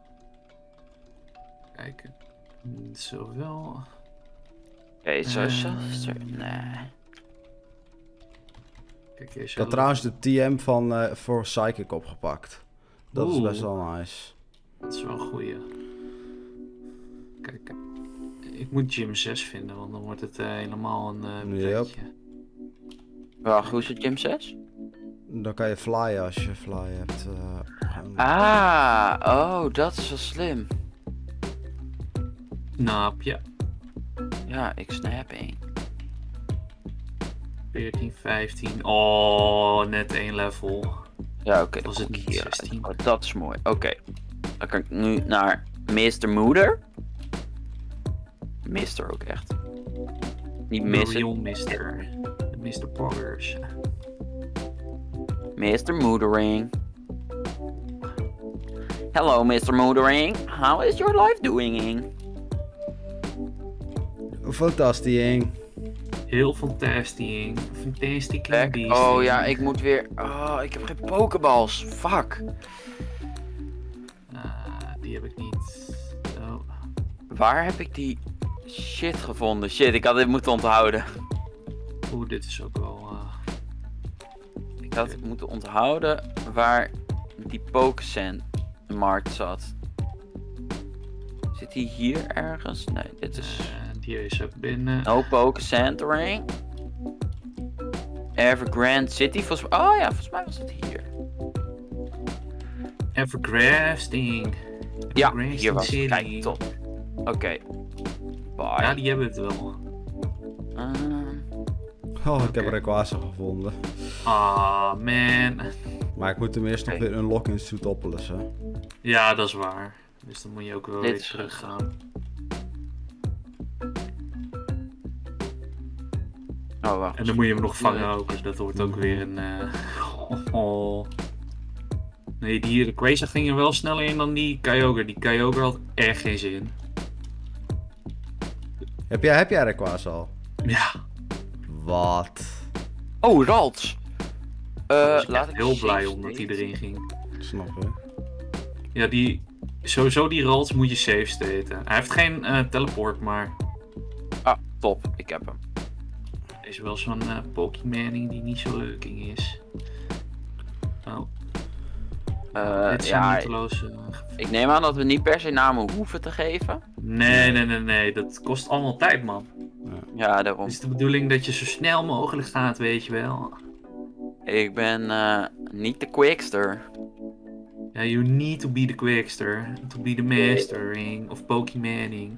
Kijken. Zo wel. Oké, zo. Nee. Kijk, hier Ik had trouwens de TM voor Psychic opgepakt. Dat is Oeh. best wel nice. Dat is wel een goeie. Kijk, ik moet gym 6 vinden, want dan wordt het helemaal een Yep. bedje. Wacht, hoe is het gym 6? Dan kan je flyen als je fly hebt. Oh, dat is wel slim. Snap je. Ja, ik snap één. 14, 15. Oh, net 1 level. Ja, oké, dan Was het kom ik niet hier. 16? Oh, dat is mooi. Oké. Dan kan ik nu naar Mr. Moeder. Mister ook echt. Niet missen. Real Mister. Mr. Poggers. Mr. Moodering. Hello, Mr. Moodering. How is your life doing? Fantastisch. Heel fantastisch. Fantastic Back. indeed. Oh ja, ik moet weer... Oh, ik heb geen pokeballs. Fuck. Die heb ik niet. Oh. Waar heb ik die shit gevonden? Shit, ik had dit moeten onthouden. Oeh, dit is ook wel... Ik had moeten onthouden waar die Pokescent markt zat. Zit die hier ergens? Nee, dit is... die is ook binnen. No Pokecentering. Evergrande City. Oh ja, volgens mij was het hier. Evergrasting. Ja, Evergrasting hier was het. City. Kijk, top. Oké. Bye. Ja, die hebben het wel. Oh, ik heb Oké. Rayquaza gevonden. Ah, man. Maar ik moet hem eerst nog Oké. weer unlocken in Sutopolis, hè. Ja, dat is waar. Dus dan moet je ook wel Dit weer is teruggaan. Oh, wacht. En dan moet je hem nog vangen Ja. ook. Dus dat wordt ook weer een... oh. Nee, die Rayquaza ging er wel sneller in dan die Kyogre. Die Kyogre had echt geen zin. Heb jij Rayquaza al? Ja. Wat? Oh, Ralts. Daar was ik laat echt ik heel blij save om dat hij staten. erin ging. Snap je? Ja, sowieso die Ralts moet je safe staten. Hij heeft geen teleport, maar Ah, top. Ik heb hem. hij is wel zo'n Pokémoning die niet zo leuk is. Oh, dit zijn Ja, nutteloze... ik neem aan dat we niet per se namen hoeven te geven. Nee. Dat kost allemaal tijd, man. Ja, daarom. Het is de bedoeling dat je zo snel mogelijk gaat, weet je wel. Ik ben niet de quickster. Ja, you need to be the quickster. To be the mastering of Pokémoning.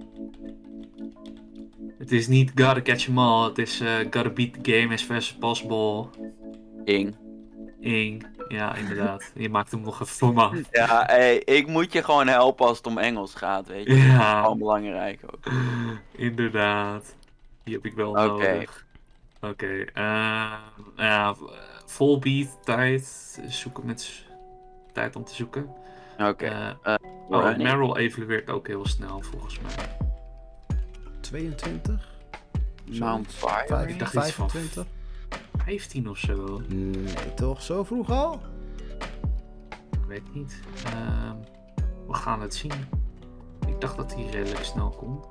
Het is niet gotta catch 'em all. Het is gotta beat the game as fast as possible. Ing. Ing. Ja, inderdaad. Je maakt hem nog even voor me af. Ja, hey, ik moet je gewoon helpen als het om Engels gaat, weet je. Ja. Dat is gewoon belangrijk ook. Inderdaad. Die heb ik wel Oké. nodig. Oké. Ja, full beat tijd. Zoeken met tijd om te zoeken. Oké. Oh, Meryl evolueert ook heel snel volgens mij. 22? Mount Fire. Ik dacht iets van 25? 15 of zo. Nee, toch? Zo vroeg al? Ik weet niet. We gaan het zien. Ik dacht dat hij redelijk snel kon.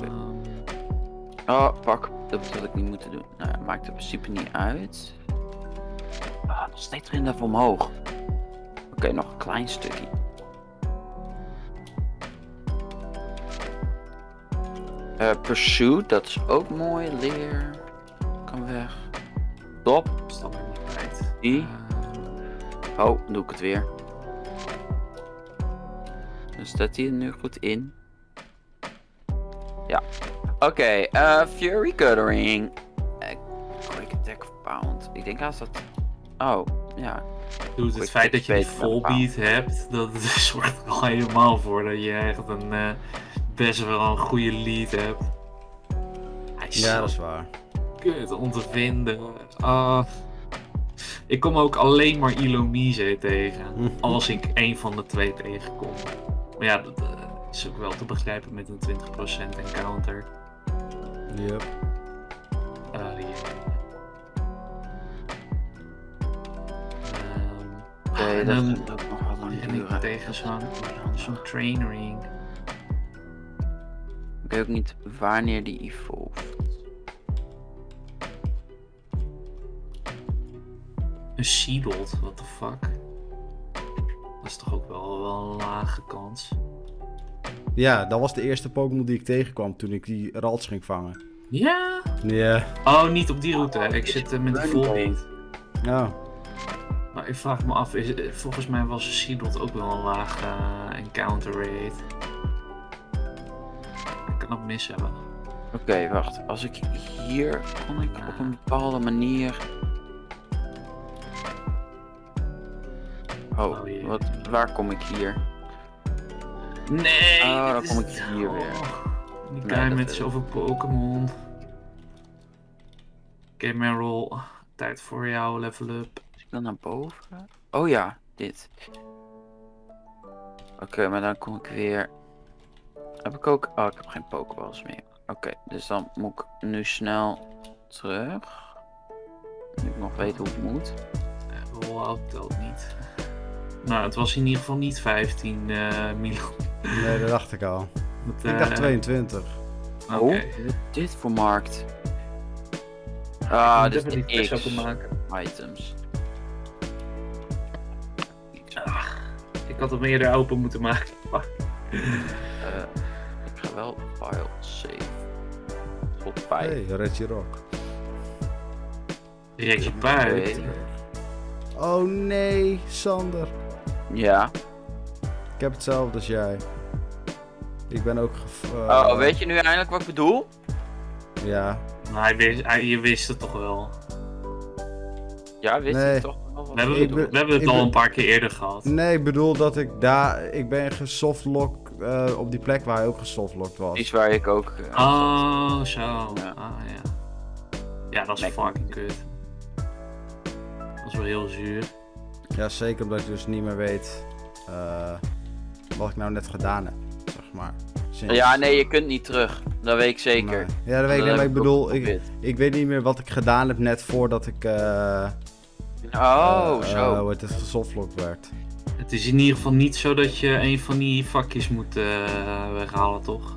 Oh, pak. Dat had ik niet moeten doen. Nou, maakt in principe niet uit. Ah, nog steeds erin even omhoog. Oké, nog een klein stukje. Pursuit, dat is ook mooi. Leer. Kan weg. Top. Stap er niet uit. Die. Oh, doe ik het weer. Dan staat hij er nu goed in. Ja. Oké, Fury Guttering. Quick attack of pound. Ik denk als dat... Oh, ja. Dude, het Quick feit dat je die attack full pound. beat hebt, dat zorgt er al helemaal voor dat je echt een best wel een goede lead hebt. Hij is Ja, zo dat is waar. kut om te vinden. Ik kom ook alleen maar Illumise tegen. Als ik één van de twee tegenkom. Maar ja, dat is ook wel te begrijpen met een 20% encounter. Yep. Oké, dan dat gaat ook nog wel lang ren ik duren. tegen zo'n trainering. Ik weet ook niet wanneer die evolve. Een Seedot, what the fuck? Dat is toch ook wel een lage kans. Ja, dat was de eerste Pokémon die ik tegenkwam toen ik die Ralts ging vangen. Ja? Ja. Oh, niet op die route. Ik zit met de volbeat. Ja. Maar ik vraag me af, volgens mij was een Seedot ook wel een lage encounter rate. Ik kan het mis hebben. Oké, wacht. Als ik hier kon ik op een bepaalde manier... Oh, Oh, jee. waar kom ik hier? Nee! Oh, dan dit kom is- ik hier weer. Die Nee, guy dat met is- zoveel Pokémon. Oké, Meryl. Tijd voor jou, level up. Als ik dan naar boven? Oh ja, dit. Oké, maar dan kom ik weer... Heb ik ook... Oh, ik heb geen Pokéballs meer. Oké, dus dan moet ik nu snel terug. Nu ik nog weet hoe het moet. Wow, telt niet. Nou, het was in ieder geval niet 15 Milan. Nee, dat dacht ik al. Dat, Ik dacht 22. Oké. Oh, wat is dit voor markt? Ah, dit is de X maken. items. Ik had hem eerder open moeten maken. Ik ga wel file save. Tot 5. Hey, Reggie Rock. Direct je buik. Oh nee, Sander. Ja. Ik heb hetzelfde als jij. Ik ben ook Oh, weet je nu eindelijk wat ik bedoel? Ja. Maar je wist het toch wel. Ja, wist Nee. je toch wel wat We hebben, ik bedoel? we hebben het ik al ben- een paar keer eerder gehad. Nee, ik bedoel dat ik daar... Ik ben gesoftlock op die plek waar hij ook gesoftlocked was. Iets waar ik ook... Oh, zo. Ja. Ah, ja. Ja, dat is Lekker. fucking kut. Dat is wel heel zuur. Ja, zeker omdat ik dus niet meer weet wat ik nou net gedaan heb, zeg maar. Sinds- Ja, nee, je kunt niet terug. Dat weet ik zeker. Nee. Ja, dat weet ik niet, Dat maar heb ik bedoel, ook ik, geprobeerd. ik weet niet meer wat ik gedaan heb net voordat ik Zo. hoe het gesoftlocked werd. Het is in ieder geval niet zo dat je een van die vakjes moet weghalen, toch?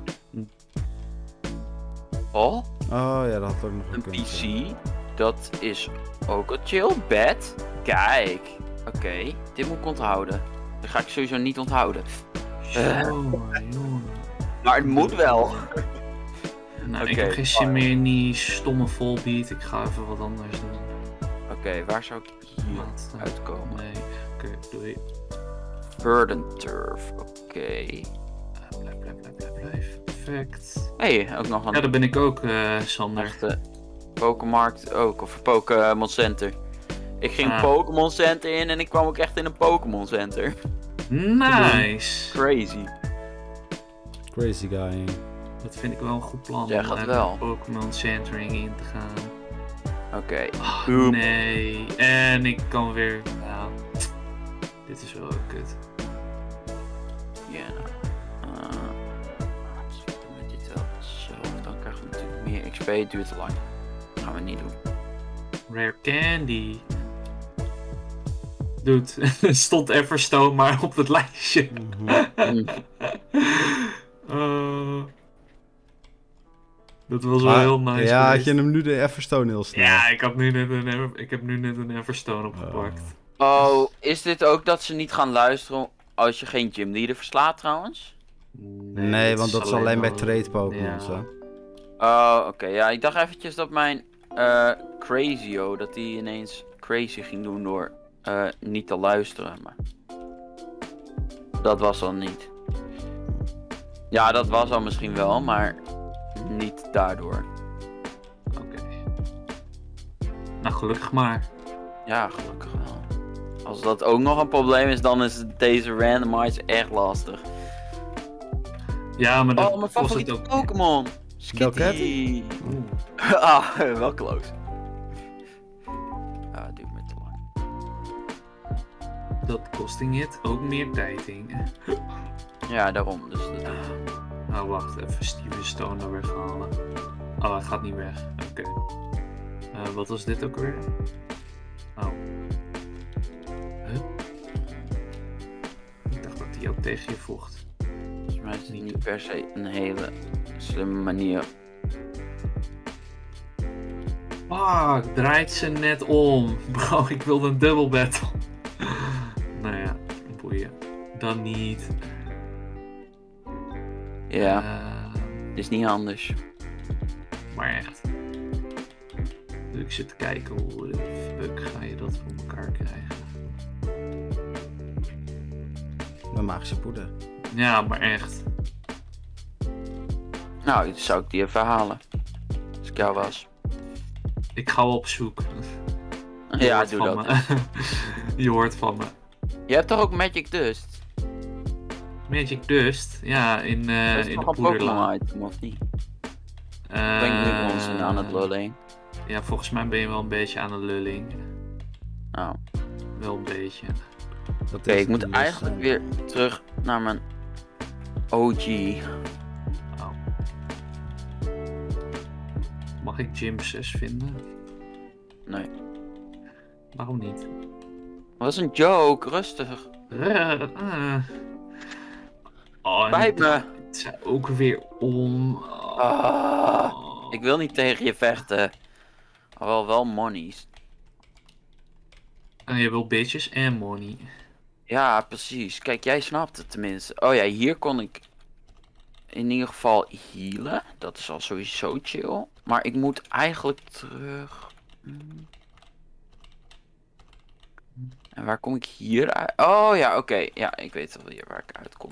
Oh, Oh ja, dat had ook nog een gekund, PC. ja. Dat is ook een chill bed. Kijk. Oké, dit moet ik onthouden. Dat ga ik sowieso niet onthouden. Zo, jongen. Maar het moet wel. Nou, ik Oké, heb geen zin meer in die stomme volbeat. Ik ga even wat anders doen. Oké, waar zou ik hier Laat, uitkomen? Nee, oké, doei. Verdant Turf. Oké. Blijf. Perfect. Hey, ook nog een Ja, daar ben ik ook, Sander. echte Pokémarkt ook. Of Pokémon Center. Ik ging Ah. Pokémon Center in en ik kwam ook echt in een Pokémon Center. Nice. Crazy. Crazy guy. hè. Dat vind ik wel een goed plan. Zeg om het even wel. Pokémon Centering in te gaan. Oké. Oh, Oep. nee. En ik kan weer... Nou, dit is wel kut. Ja. Met dit wel zo. Dan krijgen we natuurlijk meer XP. Het duurt te lang. Dat gaan we niet doen. Rare Candy. Dude, stond Everstone maar op het lijstje. Mhm. Dat was wel Maar- heel nice. Ja, had geweest. je hem nu de Everstone heel snel. Ja, ik heb nu net een Everstone opgepakt. Oh, is dit ook dat ze niet gaan luisteren als je geen gymleader verslaat trouwens? Nee, want dat is alleen bij maar- trade Pokémon. Ja. Zo. Oh, oké. Ja, ik dacht eventjes dat mijn Crazyo, dat hij ineens crazy ging doen door niet te luisteren. Maar dat was al niet. Ja, dat was al misschien wel, maar niet daardoor. Oké. Nou, gelukkig maar. Ja, gelukkig wel. Als dat ook nog een probleem is, dan is deze randomizer echt lastig. Ja, maar dat Oh, mijn kost het favoriete ook. Pokémon! Delcatty? Skitty! Ah, wel close. Ah, het duurt me te lang. Dat kosting het ook meer tijd, Inge. Ja, daarom. Dus dat... Nou, wacht, even Steven Stone er weghalen. Oh, hij gaat niet weg. Oké. Wat was dit ook weer? Oh. Huh? Ik dacht dat hij ook tegen je vocht. Volgens mij is het niet per se een hele slimme manier. Fuck, draait ze net om. Bro, ik wilde een double battle. Nou ja, boeien. Dan niet. Ja, is niet anders. Maar echt. Dus ik zit te kijken hoe de fuck ga je dat voor elkaar krijgen. Met magische poeder. Ja, maar echt. Nou, zou ik die even halen. Als ik jou was. Ik ga wel op zoek. Je Ja, hoort doe van dat. me. Je hoort van me. Je hebt toch ook Magic Dust? Magic Dust? Ja, in Dat is de toch een poederla. Pokémon item, of niet? Ben ik nu ons aan het lulling? Ja, volgens mij ben je wel een beetje aan de lulling. Oh. Wel een beetje. Dat Oké, is ik moet het eigenlijk dus, weer terug naar mijn OG. Oh. Mag ik Gym 6 vinden? Nee. Waarom niet? Dat was een joke, rustig. Oh, en Spijt me. het zijn ook weer om. Ik wil niet tegen je vechten. Wel monies. En je wil bitches en money. Ja, precies. Kijk, jij snapt het tenminste. Oh ja, hier kon ik in ieder geval healen. Dat is al sowieso chill. Maar ik moet eigenlijk terug. En waar kom ik hier uit? Oh ja, oké. Ja, ik weet wel weer waar ik uitkom.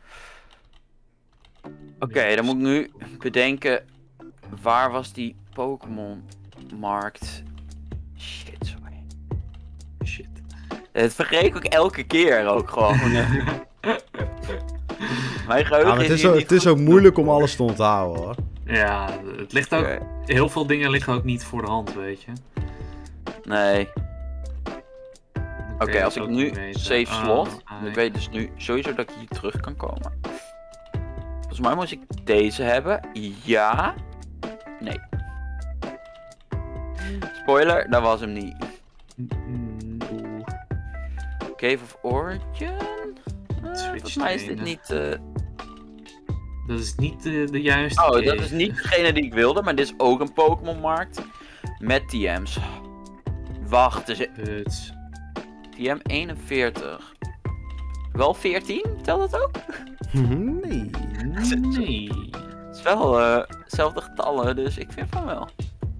Oké, dan moet ik nu bedenken. Waar was die Pokémon markt? Shit, sorry. Shit. Het vergeet ik ook elke keer ook gewoon. Mijn geheugen Ja, maar is hier niet het is goed. ook moeilijk om alles te onthouden, hoor. Ja, het ligt ook. Oké. Heel veel dingen liggen ook niet voor de hand, weet je. Nee. Dan kun Oké, je als het ik ook nu niet weten. save slot, Ah, ik weet dus nu sowieso dat ik hier terug kan komen. Volgens mij moest ik deze hebben. Ja. Nee. Spoiler, dat was hem niet. Oeh. Cave of Origin? Volgens mij is dit dingen. niet... Dat is niet de juiste. Oh, dat cave. is niet degene die ik wilde, maar dit is ook een Pokémon markt. Met TM's. Wacht, dus Huts. TM 41. Wel 14? Telt dat ook? Nee. Nee. Het is wel hetzelfde getallen, dus ik vind van wel.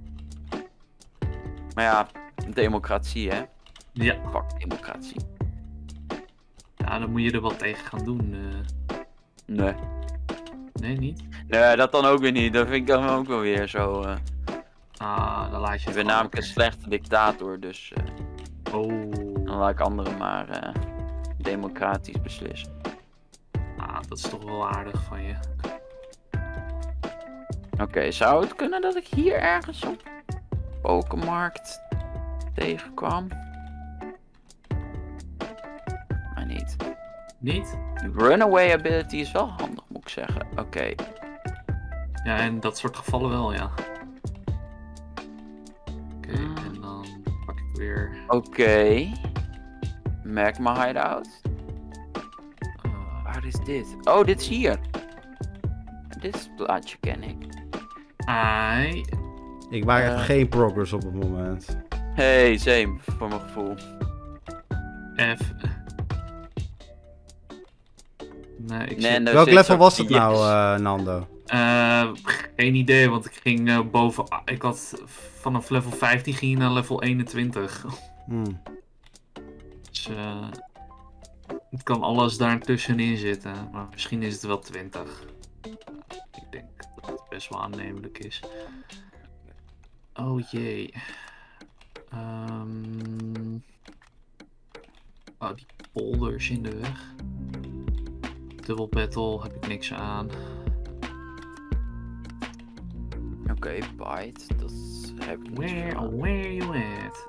Maar ja, democratie hè. Ja. Fuck democratie. Ja, dan moet je er wat tegen gaan doen. Nee. Nee, niet? Nee, dat dan ook weer niet. Dat vind ik dan ook wel weer zo. Dan laat je Ik het ben namelijk een slechte dictator, dus Oh. dan laat ik anderen maar democratisch beslissen. Dat is toch wel aardig van je. Oké, zou het kunnen dat ik hier ergens op Pokémarkt tegenkwam? Maar niet. Niet? Runaway ability is wel handig, moet ik zeggen. Oké. Ja, in dat soort gevallen wel, ja. Oké, en dan pak ik weer... Oké. Magma hideout. Waar is dit? Oh, dit is hier. Dit plaatje ken ik. Ai. Ik maak echt geen progress op het moment. Hey, same, voor mijn gevoel. F. Nee, ik Nee, zit... nou Welk zit level zo- was het Yes. nou, Nando? Geen idee, want ik ging boven... Ik had vanaf level 15 ging je naar level 21. Dus het kan alles daar tussenin zitten. Maar misschien is het wel 20. Ik denk dat het best wel aannemelijk is. Oh jee. Oh, die polders in de weg. Double battle heb ik niks aan. Oké, bite. Dat heb ik niet gedaan. Where you at?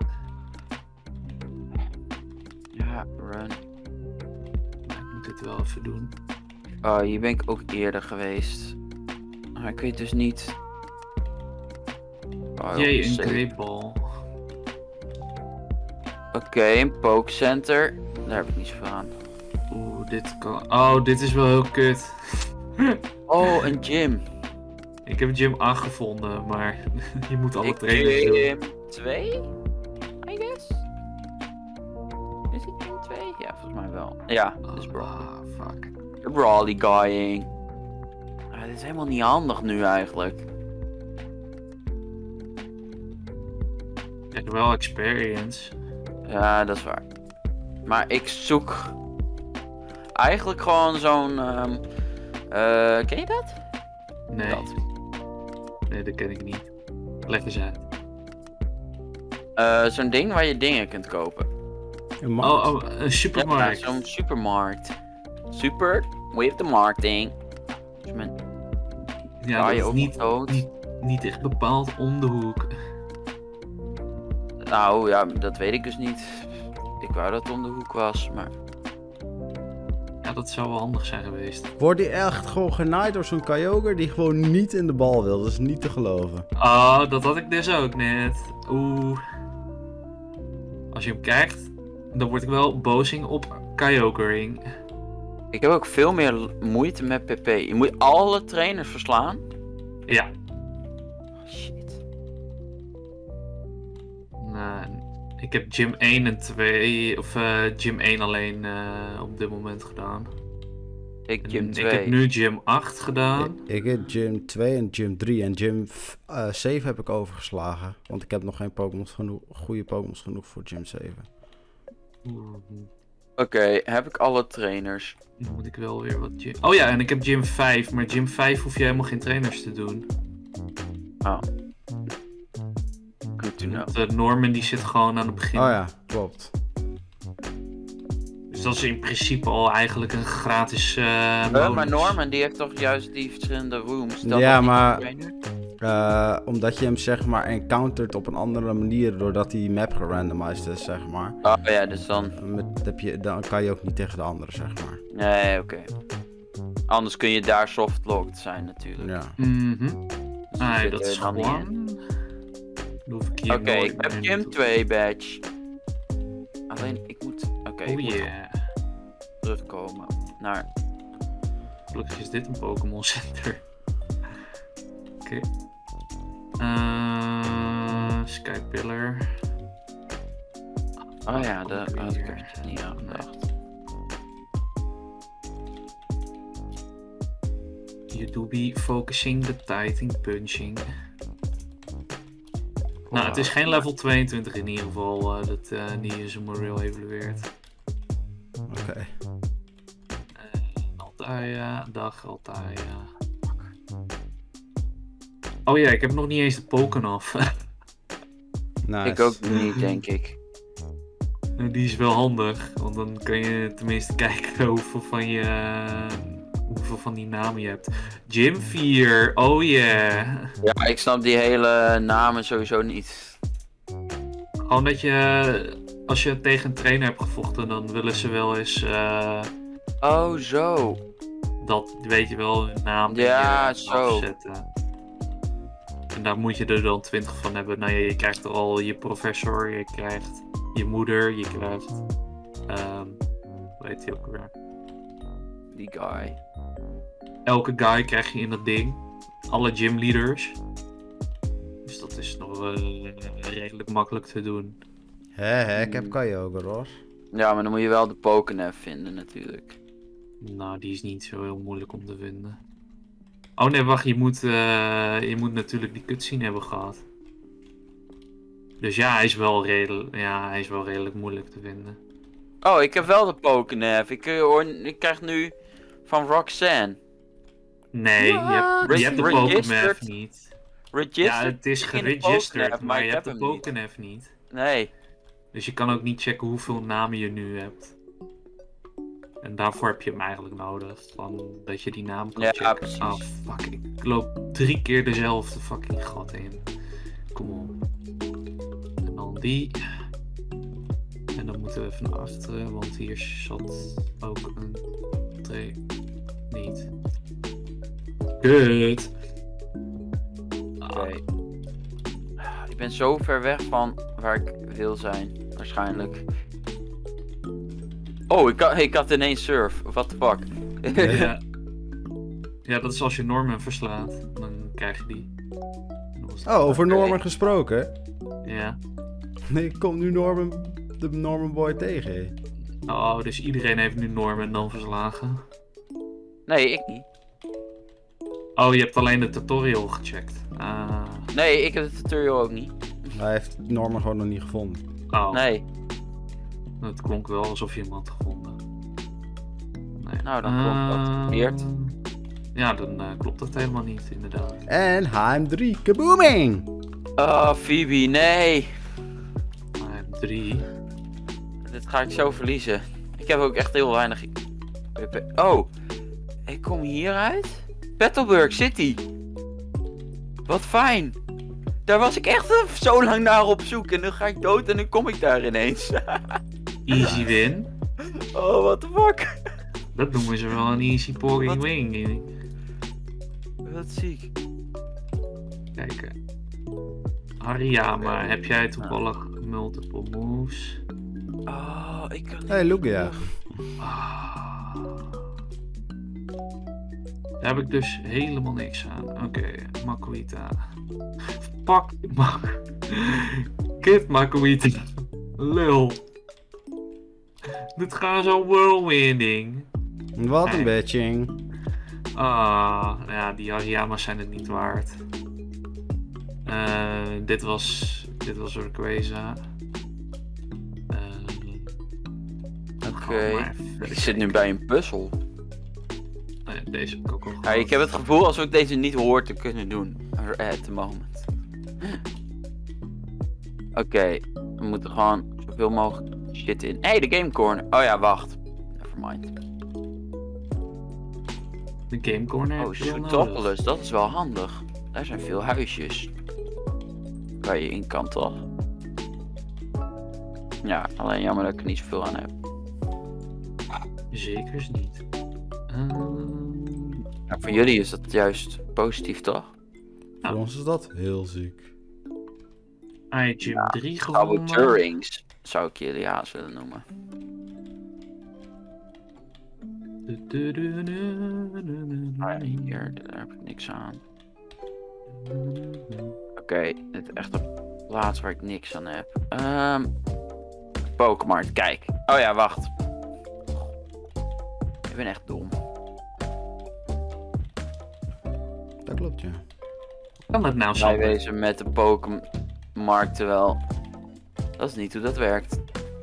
Ja, run. Ik moet dit wel even doen. Oh, hier ben ik ook eerder geweest. Maar ik weet dus niet... Oh, Jee, een safe. great ball. Oké, een poke center. Daar heb ik niet zoveel aan. Oeh, dit kan... Oh, dit is wel heel kut. Oh, een gym. Ik heb gym 8 gevonden, maar je moet alle trainers doen. Gym 2? I guess? Is het gym 2? Ja, volgens mij wel. Ja, dit is Brawly. Ah, fuck. De Brawly guying. Dit is helemaal niet handig nu eigenlijk. Ik heb wel experience. Ja, dat is waar. Maar ik zoek eigenlijk gewoon zo'n... ken je dat? Nee. Dat. Nee, dat ken ik niet. Leg eens uit. Zo'n ding waar je dingen kunt kopen. Een markt. Een supermarkt. Ja, zo'n supermarkt. Super with the marketing. Dus mijn Ja, ga je dat ook is dood. niet echt bepaald om de hoek. Nou ja, dat weet ik dus niet. Ik wou dat het om de hoek was, maar... Ja, dat zou wel handig zijn geweest. Wordt die echt gewoon genaaid door zo'n Kyogre die gewoon niet in de bal wil? Dat is niet te geloven. Oh, dat had ik dus ook net. Oeh. Als je hem kijkt, dan word ik wel bozing op Kyogre. Ik heb ook veel meer moeite met PP. Je moet alle trainers verslaan. Ja. Shit. Nou, ik heb gym 1 en 2, of gym 1 alleen op dit moment gedaan. Ik gym En 2. ik heb nu gym 8 gedaan. Ik heb gym 2 en gym 3 en gym 7 heb ik overgeslagen. Want ik heb nog geen goede Pokémons genoeg voor gym 7. Oké, heb ik alle trainers. Dan moet ik wel weer wat gym... Oh ja, en ik heb gym 5, maar gym 5 hoef je helemaal geen trainers te doen. Oh. Good to know. Want Norman die zit gewoon aan het begin. Oh ja, klopt. Dus dat is in principe al eigenlijk een gratis Maar bonus. Norman die heeft toch juist die verschillende rooms? Dat Ja, was niet maar- een trainer? Omdat je hem zeg maar encountert op een andere manier doordat die map gerandomized is, zeg maar. Oh ja, dus dan... Dan kan je ook niet tegen de andere, zeg maar. Nee, oké. Anders kun je daar softlocked zijn natuurlijk. Ja. Mhm. Dus Ah, zit dat er is dan niet gewoon... in. Dan hoef ik hier Oké, nooit ik heb meer gym naartoe. 2 badge. Alleen, ik moet... Oké, ik Oh moet yeah. terugkomen naar... Gelukkig is dit een Pokémon Center. Oké. Skypillar. Oh ja, daar Ook had ik weer. er niet aan gedacht. You do be focusing the tighting punching. Nou, het is geen level 22 in ieder geval dat Nier Morel evolueert. Oké. Altaia, dag Altaia. Oh ja, ik heb nog niet eens de Poken af. Nice. Ik ook niet, denk ik. Die is wel handig, want dan kun je tenminste kijken hoeveel van die namen je hebt. Gym 4, oh yeah. Ja, ik snap die hele namen sowieso niet. Gewoon dat je, als je tegen een trainer hebt gevochten, dan willen ze wel eens Oh, zo. dat, weet je wel, hun naam Ja, je zo. afzetten. En daar moet je er dan 20 van hebben. Nou ja, je krijgt er al je professor, je krijgt je moeder, je krijgt, hoe heet die ook weer? Die guy. Elke guy krijg je in dat ding. Alle gymleaders. Dus dat is nog redelijk makkelijk te doen. Hè, ik heb Kyogre hoor. Ja, maar dan moet je wel de Pokénef vinden natuurlijk. Nou, die is niet zo heel moeilijk om te vinden. Oh nee, wacht, je moet natuurlijk die cutscene hebben gehad. Dus ja, hij is wel redelijk moeilijk te vinden. Oh, ik heb wel de Pokénef. Ik krijg nu van Roxanne. Nee, je hebt de Pokémon niet. Registered? Ja, het is geregisterd, maar je hebt de Pokémon niet. Nee. Dus je kan ook niet checken hoeveel namen je nu hebt. En daarvoor heb je hem eigenlijk nodig. Van dat je die naam kan checken. Precies. Oh fuck, ik loop 3 keer dezelfde fucking gat in. Kom op. En dan die. En dan moeten we even naar achteren, want hier zat ook een 2. Niet. Kut. Oké. Ik ben zo ver weg van waar ik wil zijn, waarschijnlijk. Oh, ik had ineens surf. What the fuck? Ja. Ja, dat is als je Norman verslaat. Dan krijg je die. Oh, over Norman gesproken. Ja. Nee, ik kom nu de Norman Boy tegen. Hè. Oh, dus iedereen heeft nu Norman dan verslagen? Nee, ik niet. Oh, je hebt alleen de tutorial gecheckt. Nee, ik heb de tutorial ook niet. Hij heeft Norman gewoon nog niet gevonden. Oh. Nee. Het klonk wel alsof je hem had gevonden. Nee. Nou, dan klopt dat. Weird. Ja, dan klopt dat helemaal niet, inderdaad. En HM3, kabooming! Oh, Phoebe, nee. HM3. Dit ga ik zo verliezen. Ik heb ook echt heel weinig... Oh, ik kom hieruit? Battleburg City. Wat fijn. Daar was ik echt zo lang naar op zoek. En nu ga ik dood en nu kom ik daar ineens. Easy win. Oh, what the fuck. Dat noemen ze wel een easy poking wing. Wat ziek. Kijk. Hariyama, heb jij toevallig multiple moves? Oh, ik kan niet. Hey, Lugia. Daar heb ik dus helemaal niks aan. Oké, Makuita. Kid Makuita. Lul. Dit gaat zo whirlwinding. Wat een batching. Ja, die Hariyama's zijn het niet waard. Dit was Rayquaza. Oké. Ik zit nu bij een puzzel. Deze heb ik ook al gehad. Ja, ik heb het gevoel alsof ik deze niet hoor te kunnen doen. At the moment. Oké, we moeten gewoon zoveel mogelijk shit in. Hey, de Game Corner. Oh ja, wacht. Nevermind. De Game Corner. Oh, Sootopolis, dat is wel handig. Daar zijn veel huisjes. Waar je in kan, toch? Ja, alleen jammer dat ik er niet zoveel aan heb. Zekers niet. Ja, voor jullie is dat juist positief, toch? Voor ons is dat heel ziek. iGym 3 gewonnen. Saboteurings zou ik jullie haast willen noemen. Hier, daar heb ik niks aan. Oké, dit is echt de plaats waar ik niks aan heb. Pokémon, kijk. Oh ja, wacht. Ik ben echt dom. Dat klopt, ja. Kan dat nou zo? Wij wezen met de Pokémon-markt, terwijl... Dat is niet hoe dat werkt.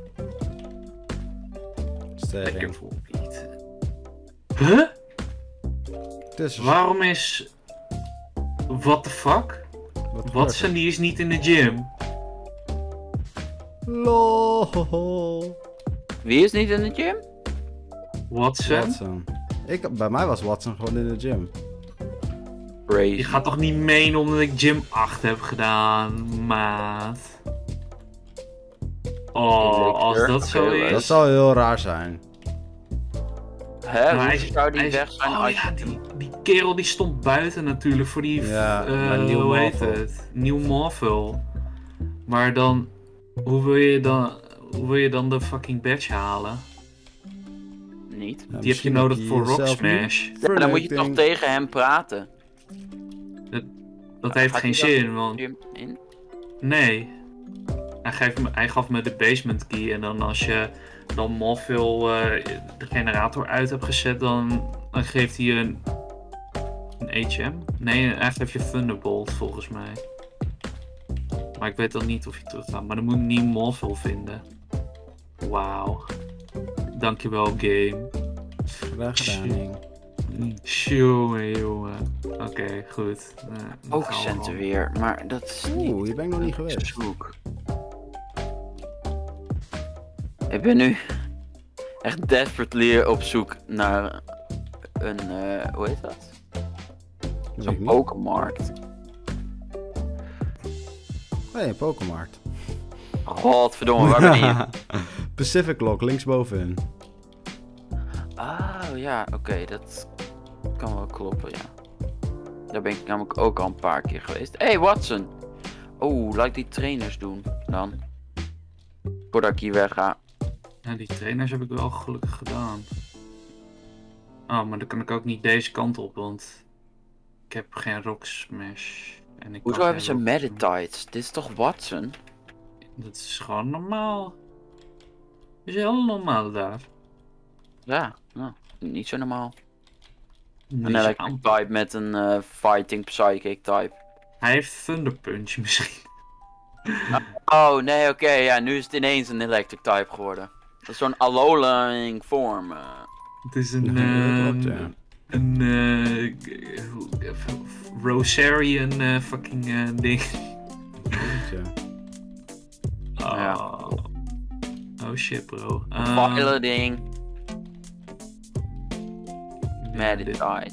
Sterring. Niet. Huh? Dus, Waarom is... What the fuck? Watson die is niet in de gym. LOL. Wie is niet in de gym? Watson? Bij mij was Watson gewoon in de gym. Crazy. Je gaat toch niet menen omdat ik gym 8 heb gedaan, maat? Oh, als dat zo is... Dat zou heel raar zijn. Hè, Maar hoe zou die weg zijn oh als ja, je... die kerel die stond buiten natuurlijk voor die... Ja, New hoe heet Marvel. het? Nieuw Marvel. Maar dan... Hoe wil je dan de fucking badge halen? Niet. Ja, Die heb je misschien nodig dat voor hij Rock zelf Smash. niet Ja, dan moet je toch verneukting- tegen hem praten. Dat heeft Gaat geen hij dan zin, want... gym in? Nee. Hij gaf me de basement key en dan als je dan Morphil de generator uit hebt gezet, dan geeft hij Een HM? Nee, eigenlijk heb je Thunderbolt volgens mij. Maar ik weet dan niet of je terug gaat. Maar dan moet ik niet Mossel vinden. Wauw. Dankjewel, game. Graag gedaan, Henk. Jongen. Oké, goed. Ook centen weer, maar dat is niet... Oeh, hier ben ik nog niet geweest. Zoek. Ik ben nu echt desperately op zoek naar een, hoe heet dat? Zo'n Pokémarkt. Nee, Pokémarkt. Godverdomme, waar ben je? Pacific Lock, linksbovenin. Oh ja, oké, dat kan wel kloppen, ja. Daar ben ik namelijk ook al een paar keer geweest. Hey Watson! Oh, laat ik die trainers doen dan. Voordat ik hier wegga. Ja, die trainers heb ik wel gelukkig gedaan. Oh, maar dan kan ik ook niet deze kant op, want ik heb geen Rock Smash. En ik Hoezo kan hebben geen ze Rock Meditites? Dit is toch Watson? Smash. Dat is gewoon normaal. Dat is heel normaal daar. Ja, nou, niet zo normaal. Niet Een zo electric aan- type met een fighting psychic type. Hij heeft Thunder Punch misschien. Oh nee, oké, ja, nu is het ineens een electric type geworden. Dat is zo'n Alolan vorm. Het is een... Ja, dat klopt, ja. Een... Rosarian fucking ding. Ja. Ja. Oh shit, bro. Piloting, dit- Meditite.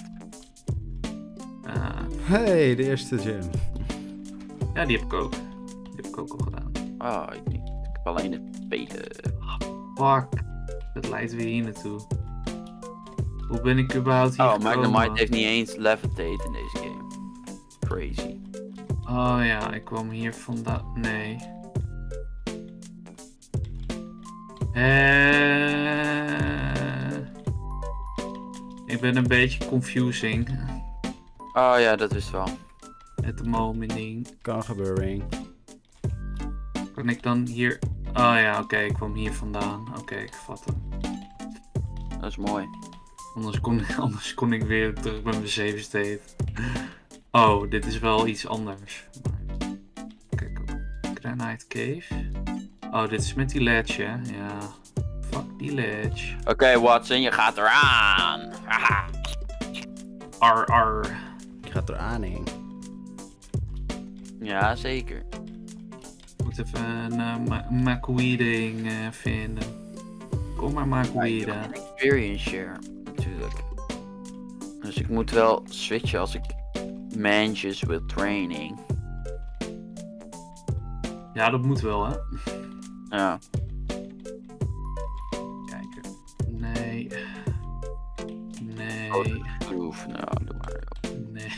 Hey, de eerste gym. Ja, die heb ik ook. Die heb ik ook al gedaan. Oh, ik niet. Ik heb alleen het spelen. Fuck. Dat leidt weer hier naartoe. Hoe ben ik überhaupt hier Oh, gekomen? Magnemite heeft niet eens levitate in deze game. Crazy. Oh ja, ik kwam hier vandaan. Nee. Ik ben een beetje confusing. Oh ja, dat wist wel. At the moment. Kan gebeuren. Kan ik dan hier... Oh ja, oké, ik kwam hier vandaan. Oké, ik vat hem. Dat is mooi. Anders kon ik weer terug bij mijn save state. Oh, dit is wel iets anders. Kijk, Granite Cave. Oh, dit is met die ledge, hè? Ja. Fuck die ledge. Oké, Watson, je gaat eraan. Haha. Ar. Je gaat eraan, Henk. Ja, zeker. Ik moet even een Makuiding vinden. Kom maar, Makuida. Experience share, natuurlijk. Dus ik moet wel switchen als ik manches with training. Ja, dat moet wel, hè? Ja. Kijken. Nee. Proof, nou, doe maar. Nee.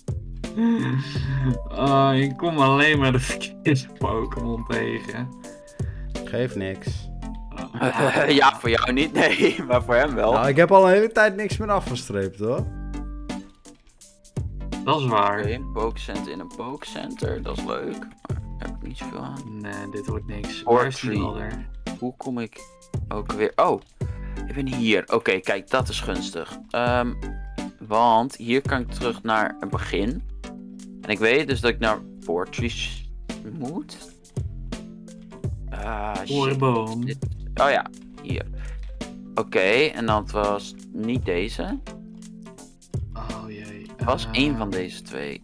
Oh, ik kom alleen maar de verkeerde Pokémon tegen. Geeft niks. Ja, voor jou niet, nee, maar voor hem wel. Nou, ik heb al een hele tijd niks meer afgestreept, hoor. Dat is waar. Oké, een Pokecenter in een Pokecenter, dat is leuk. Maar daar heb ik niet zoveel aan. Nee, dit wordt niks. Or Waar is die tree. alder? Hoe kom ik ook weer... Oh, ik ben hier. Oké, kijk, dat is gunstig. Want hier kan ik terug naar het begin. En ik weet dus dat ik naar Fortress moet. Ah, shit. Oorboom. Oh ja, hier. Oké, en dat was niet deze. Oh jee. Het was één van deze twee.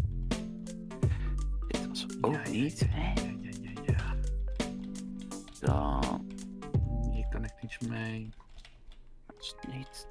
Dit was ook ja, niet. Hè? Ja. Dan Hier kan ik niks mee. was het niet.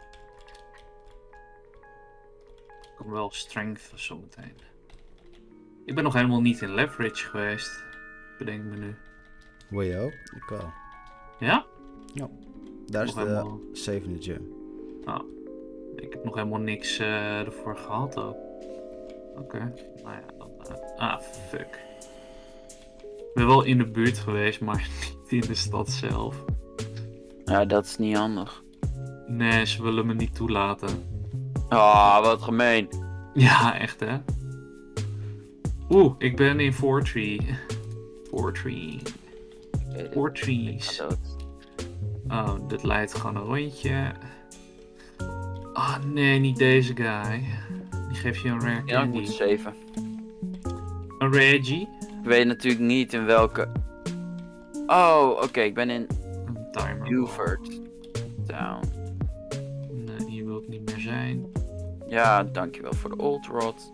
Ik kom wel strength zometeen. Ik ben nog helemaal niet in leverage geweest. Bedenk me nu. Wil je ook? Ik wel. Ja? Daar is Nog de helemaal- zevende gym. Ik heb nog helemaal niks ervoor gehad ook. Oké. Nou ja, dan... fuck. Ik ben wel in de buurt geweest, maar niet in de stad zelf. Ja, dat is niet handig. Nee, ze willen me niet toelaten. Ah, wat gemeen. Ja, echt hè. Oeh, ik ben in Fortree. Fortree. Fortrees. Oh, dit leidt gewoon een rondje. Ah nee, niet deze guy. geef je een rare Ja, ik candy. moet 7. Een Reggie. Ik weet natuurlijk niet in welke... Oh, oké, ik ben in Een timer. Buford Town. Nee, hier wil ik niet meer zijn. Ja, dankjewel voor de Old Rod.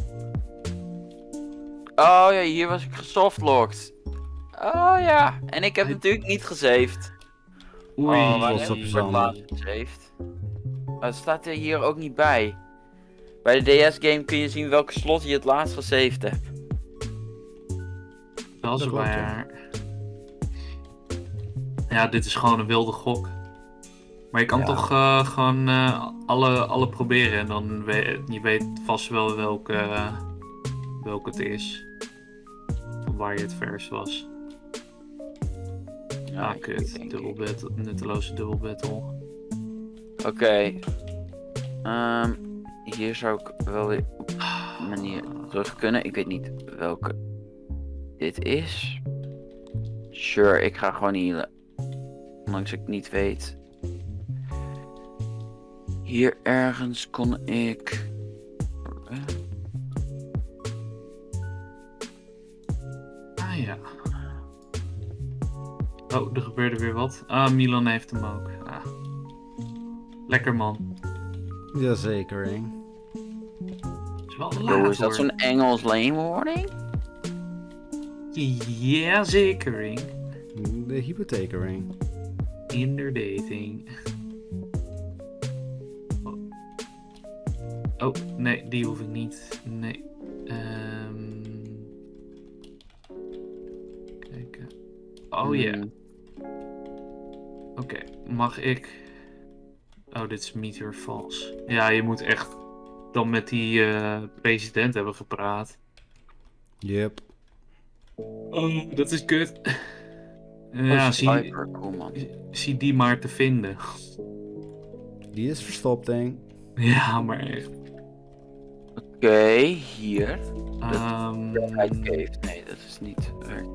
Oh ja, hier was ik gesoftlocked. Oh ja, en ik heb natuurlijk niet gesaved. Oei. Oh, waar Trots heb op ik je voor het Sander. laatst gesaved? Het staat er hier ook niet bij. Bij de DS-game kun je zien welke slot je het laatst gesaved hebt. Dat is Dat klopt, waar. Ja, dit is gewoon een wilde gok. Maar je kan Ja. toch gewoon alle proberen en dan je weet vast wel welke het is. Van waar je het vers was. Ja, Ah, kut. denk Dubbel ik. battle, nutteloze dubbel battle. Oké. Hier zou ik wel weer op een manier terug kunnen. Ik weet niet welke dit is. Sure, ik ga gewoon healen. Ondanks ik niet weet. Hier ergens kon ik... Ah ja. Oh, er gebeurde weer wat. Ah, Milan heeft hem ook. Ah. Lekker man. Jazeker, hè. Is wel Yo, laat is dat hoor. zo'n Engels leenwording? Ja, zeker. Ring. De hypotheekering. Inderdating. Oh, nee, die hoef ik niet. Nee. Kijken. Oh ja. Oké, mag ik... Oh, dit is Meteor Falls. Ja, je moet echt dan met die president hebben gepraat. Yep. Oh, dat is kut. Ja, Ja, Sniper, cool man. zie die maar te vinden. Die is verstopt, denk. Ja, maar echt. Oké, hier. Red Mm. Cave. Nee, dat is niet werk.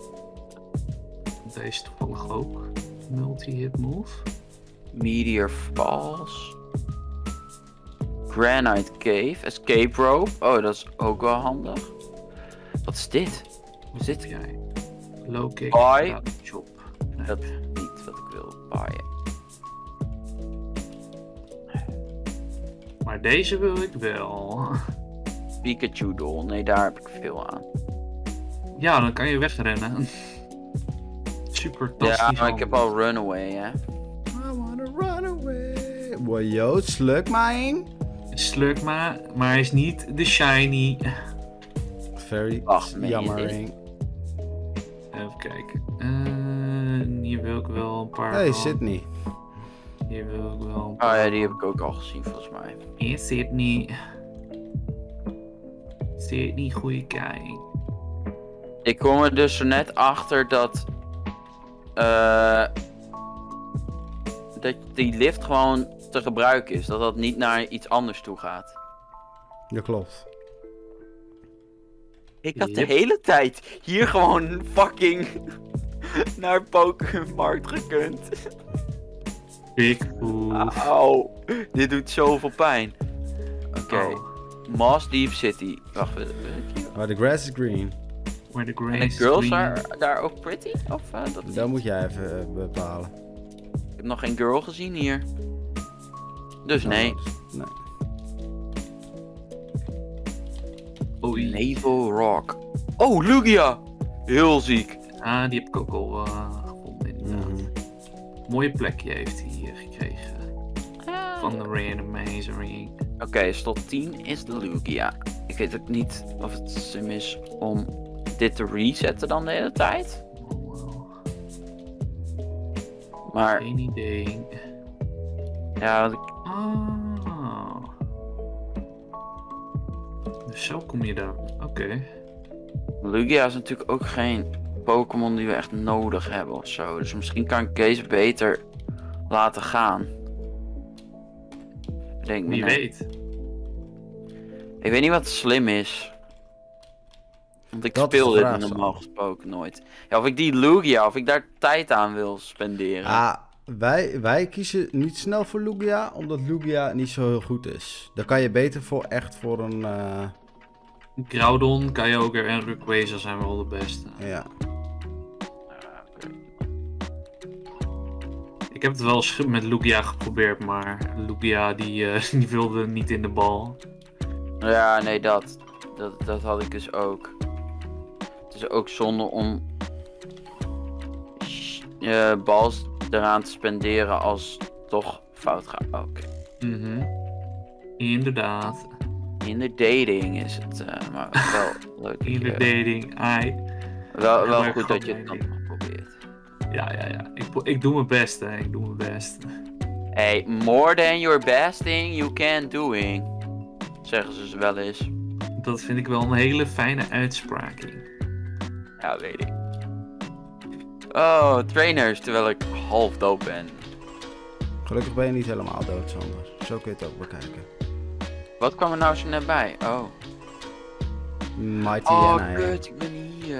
Deze toevallig ook. Multi-hit move. Meteor Falls. Granite Cave. Escape Rope. Oh, dat is ook wel handig. Wat is dit? Wat zit jij? Low kick. Buy. Ja, chop. Nee. Dat is niet wat ik wil baaien. Maar deze wil ik wel. Pikachu doll. Nee, daar heb ik veel aan. Ja, dan kan je wegrennen. Super Ja, tastisch. maar ik heb al Runaway, hè. I wanna run away. Wow, sluk mine. Slugma, maar hij is niet de shiny. Very Ach, meen je jammer, dit? hè. Even kijken. Hier wil ik wel een paar. Hey, van. Sydney. Hier wil ik wel een Oh paar. ja, die heb ik ook al gezien, volgens mij. Hier zit niet. Zit niet goede kijk. Ik kom er dus zo net achter dat... dat die lift gewoon te gebruiken is. Dat dat niet naar iets anders toe gaat. Dat klopt. Ik had de Yep. hele tijd hier gewoon fucking naar Pokémon-markt gekund. Big Oof. Auw, dit doet zoveel pijn. Oké, Oh, Moss Deep City. Wacht, Maar de grass is green. where the en grass de girls is green. daar ook pretty? Of dat niet? Dat moet jij even bepalen. Ik heb nog geen girl gezien hier. Dus nee. Nee. Oei. Naval Rock. Oh, Lugia! Heel ziek. Ah, die heb ik ook al gevonden inderdaad. Mhm. Mooie plekje heeft hij hier gekregen. Van de randomizer. Oké, slot 10 is de Lugia. Ik weet ook niet of het slim is om dit te resetten dan de hele tijd. Maar Geen idee. ja, wat ik... Ah. Dus zo kom je daar. Oké. Lugia is natuurlijk ook geen Pokémon die we echt nodig hebben of zo. Dus misschien kan ik deze beter laten gaan. Denk me Wie net. weet. Ik weet niet wat slim is. Want ik Dat is speel de dit vraag, normaal Sam. gesproken nooit. Ja, of ik die Lugia, of ik daar tijd aan wil spenderen. Ah, wij kiezen niet snel voor Lugia, omdat Lugia niet zo heel goed is. Dan kan je beter voor een... Groudon, Kyogre en Rayquaza zijn wel de beste. ja. Ik heb het wel eens met Lugia geprobeerd, maar Lugia die wilde niet in de bal. Ja, nee, dat had ik dus ook. Het is ook zonde om bals eraan te spenderen als het toch fout gaat. Oké. Inderdaad. In de dating is het, maar wel leuk. In de dating, ai. Wel Ja, goed dat je het gewoon dan nog probeert. Ja. Ik doe mijn best, hè. Ik doe mijn best. Hey, more than your best thing you can doing. Zeggen ze wel eens. Dat vind ik wel een hele fijne uitspraak. Ja, weet ik. Oh, trainers, terwijl ik half dood ben. Gelukkig ben je niet helemaal dood, Sander. Zo kun je het ook bekijken. Wat kwam er nou zo net bij? Oh. Mighty Oh, Anna, ja. kut, ik ben hier.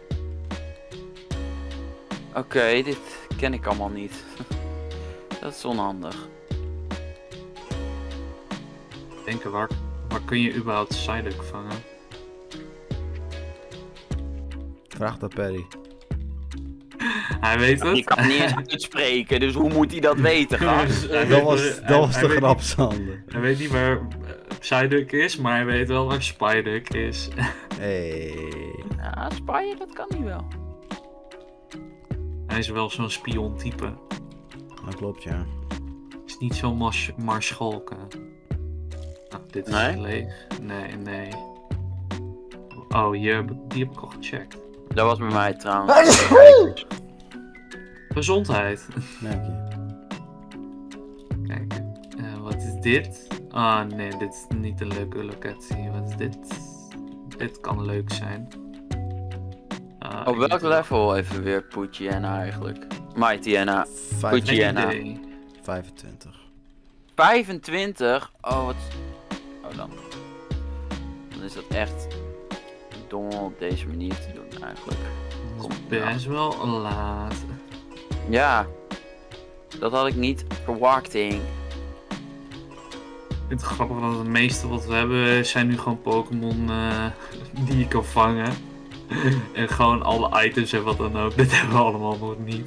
Oké, dit ken ik allemaal niet. Dat is onhandig. Denken, waar kun je überhaupt Psyduck vangen? Vraag dat Perry. Hij weet het. Ik kan niet eens uitspreken, dus hoe moet hij dat weten, gast? Dat was de grap, Sander. Hij weet niet waar Psyduck is, maar hij weet wel waar Spyduck is. Hey. Ja, Spanje, dat kan niet wel. Hij is wel zo'n spiontype. Dat klopt, ja. Is niet zo'n marschalken. Nou, dit is Nee? leeg. Nee. Oh, die heb ik al gecheckt. Dat was bij mij trouwens. Gezondheid. Dank je. Kijk, wat is dit? Ah nee, dit is niet een leuke locatie. Wat is dit? Dit kan leuk zijn. Op welk level even weer Poochyena eigenlijk? Mighty Anna. Vijf- Poochyena. 25. 25? Oh, wat... Oh, dan is dat echt dom om op deze manier te doen eigenlijk. Kom, Best wel laat. ja, dat had ik niet verwachting. Ik vind het grappig, want het meeste wat we hebben zijn nu gewoon Pokémon die je kan vangen. En gewoon alle items en wat dan ook. Dit hebben we allemaal nog niet.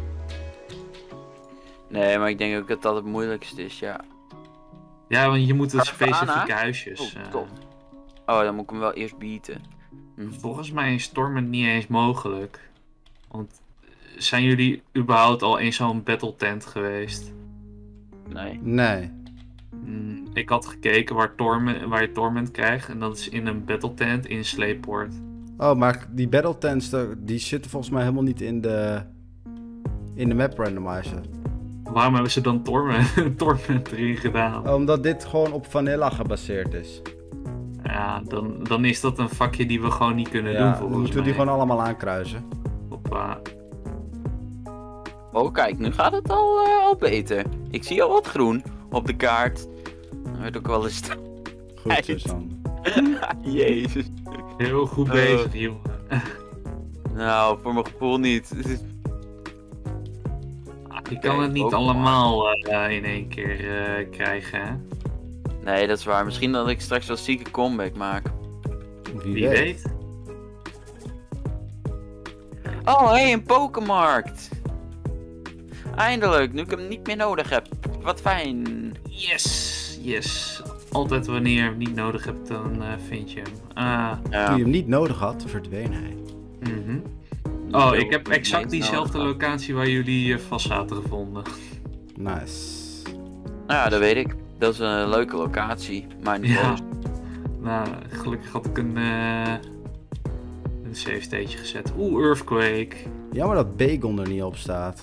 Nee, maar ik denk ook dat dat het moeilijkste is, ja. Ja, want je moet de Carvana? specifieke huisjes. Oh, top. Oh, dan moet ik hem wel eerst bieten. Volgens mij is Torment niet eens mogelijk. Want zijn jullie überhaupt al in zo'n battle tent geweest? Nee. Nee. Ik had gekeken waar je Torment krijgt. En dat is in een battle tent in Sleeport. Oh, maar die battle tents, die zitten volgens mij helemaal niet in de map randomizer. Waarom hebben ze dan Torment erin gedaan? Omdat dit gewoon op Vanilla gebaseerd is. Ja, dan is dat een vakje die we gewoon niet kunnen doen Ja, volgens dan moeten we die mij. gewoon allemaal aankruisen. Hoppa. Oh, kijk, nu gaat het al beter. Ik zie al wat groen op de kaart. Dan werd ook wel eens... Goed zo, Sander. Jezus. Heel goed bezig, jongen. Nou, voor mijn gevoel niet. Je kan het niet ook allemaal in één keer krijgen, hè? Nee, dat is waar. Misschien dat ik straks wel zieke comeback maak. Wie weet. Oh, hey, een Pokémarkt. Eindelijk, nu ik hem niet meer nodig heb. Wat fijn. Yes. Altijd wanneer je hem niet nodig hebt, dan vind je hem. Ja. Toen je hem niet nodig had, verdween hij. Oh, ik heb exact diezelfde locatie waar jullie vast zaten gevonden. Nice. Ja, dat weet ik. Dat is een leuke locatie. Maar niet Ja. alles. Nou, gelukkig had ik een save stateje gezet. Earthquake. Jammer dat Bagon er niet op staat.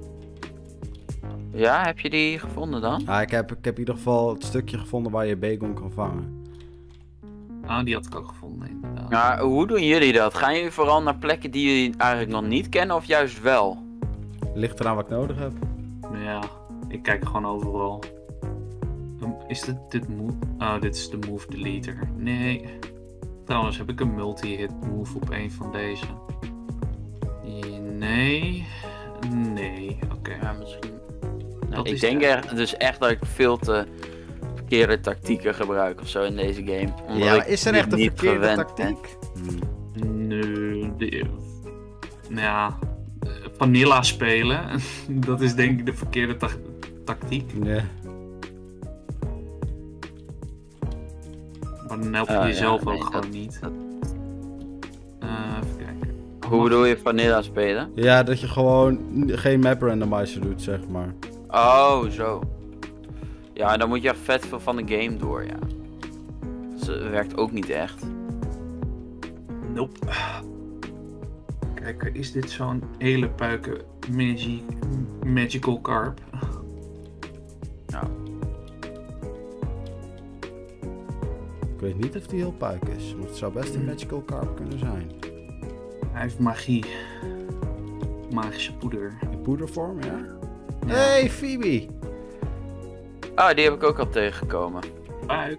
Ja, heb je die gevonden dan? Ah, ik heb in ieder geval het stukje gevonden waar je Bagon kan vangen. Ah, die had ik ook gevonden, inderdaad. Ja, hoe doen jullie dat? Gaan jullie vooral naar plekken die jullie eigenlijk nog niet kennen of juist wel? Ligt eraan wat ik nodig heb. Ja, ik kijk gewoon overal. Is dit move? Oh, dit is de move deleter. Nee. Trouwens, heb ik een multi-hit move op een van deze? Nee. Oké. Ja, misschien. Nou, ik is denk dus echt dat ik veel te verkeerde tactieken gebruik of zo in deze game. Omdat Ja, maar ik is er dit echt een niet verkeerde gewend ben. tactiek? Nee, ja, vanilla spelen, dat is denk ik de verkeerde tactiek. Ja. Maar dan help je jezelf ook gewoon niet. Even kijken. Hoe bedoel je vanilla spelen? Ja, dat je gewoon geen map randomizer doet, zeg maar. Oh, zo. Ja, dan moet je echt vet veel van de game door, ja. Dus het werkt ook niet echt. Nope. Kijk, is dit zo'n hele puiken magical carp? Ja. Ik weet niet of die heel puik is, maar het zou best een magical carp kunnen zijn. Hij heeft magie. Magische poeder. In poedervorm, ja? Ja. Hey, Phoebe! Ah, die heb ik ook al tegengekomen. Puik.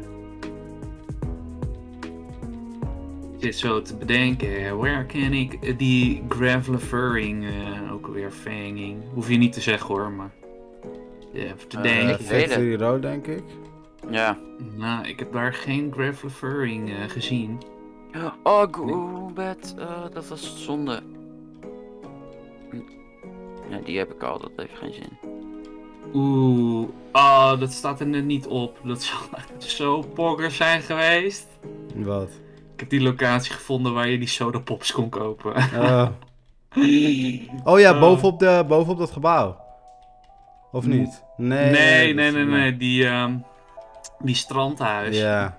Ik zit zo te bedenken, waar ken ik die gravelifering ook weer fanging? Hoef je niet te zeggen hoor, maar even te denken. Factory Road, denk ik. Ja. Nou, ik heb daar geen gravelifering gezien. Oh, Groobet, dat was zonde. Ja, die heb ik al, dat heeft geen zin. Oeh, oh, dat staat er net niet op. Dat zou zo pokker zijn geweest. Wat? Ik heb die locatie gevonden waar je die soda pops kon kopen. Oh ja, bovenop dat gebouw. Of niet? Nee. Die strandhuis. Ja.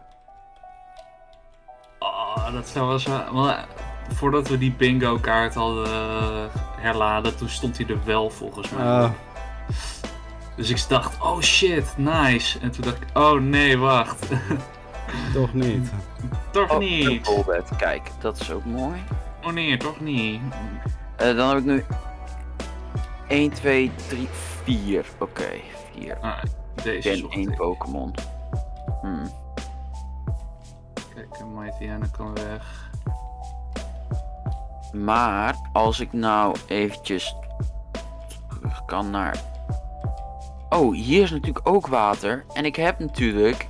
Oh, dat zou wel zo... Voordat we die bingo kaart hadden herladen, toen stond hij er wel volgens mij. Dus ik dacht, oh shit, nice. En toen dacht ik, oh nee, wacht. Toch niet. Toch niet. Groobet, kijk, dat is ook mooi. Oh nee, toch niet. Dan heb ik nu 1, 2, 3, 4. Oké, 4. Deze Ik ken 1 Pokémon. Kijk, Mightyena kan weg. Maar als ik nou eventjes terug kan naar... Oh, hier is natuurlijk ook water. En ik heb natuurlijk...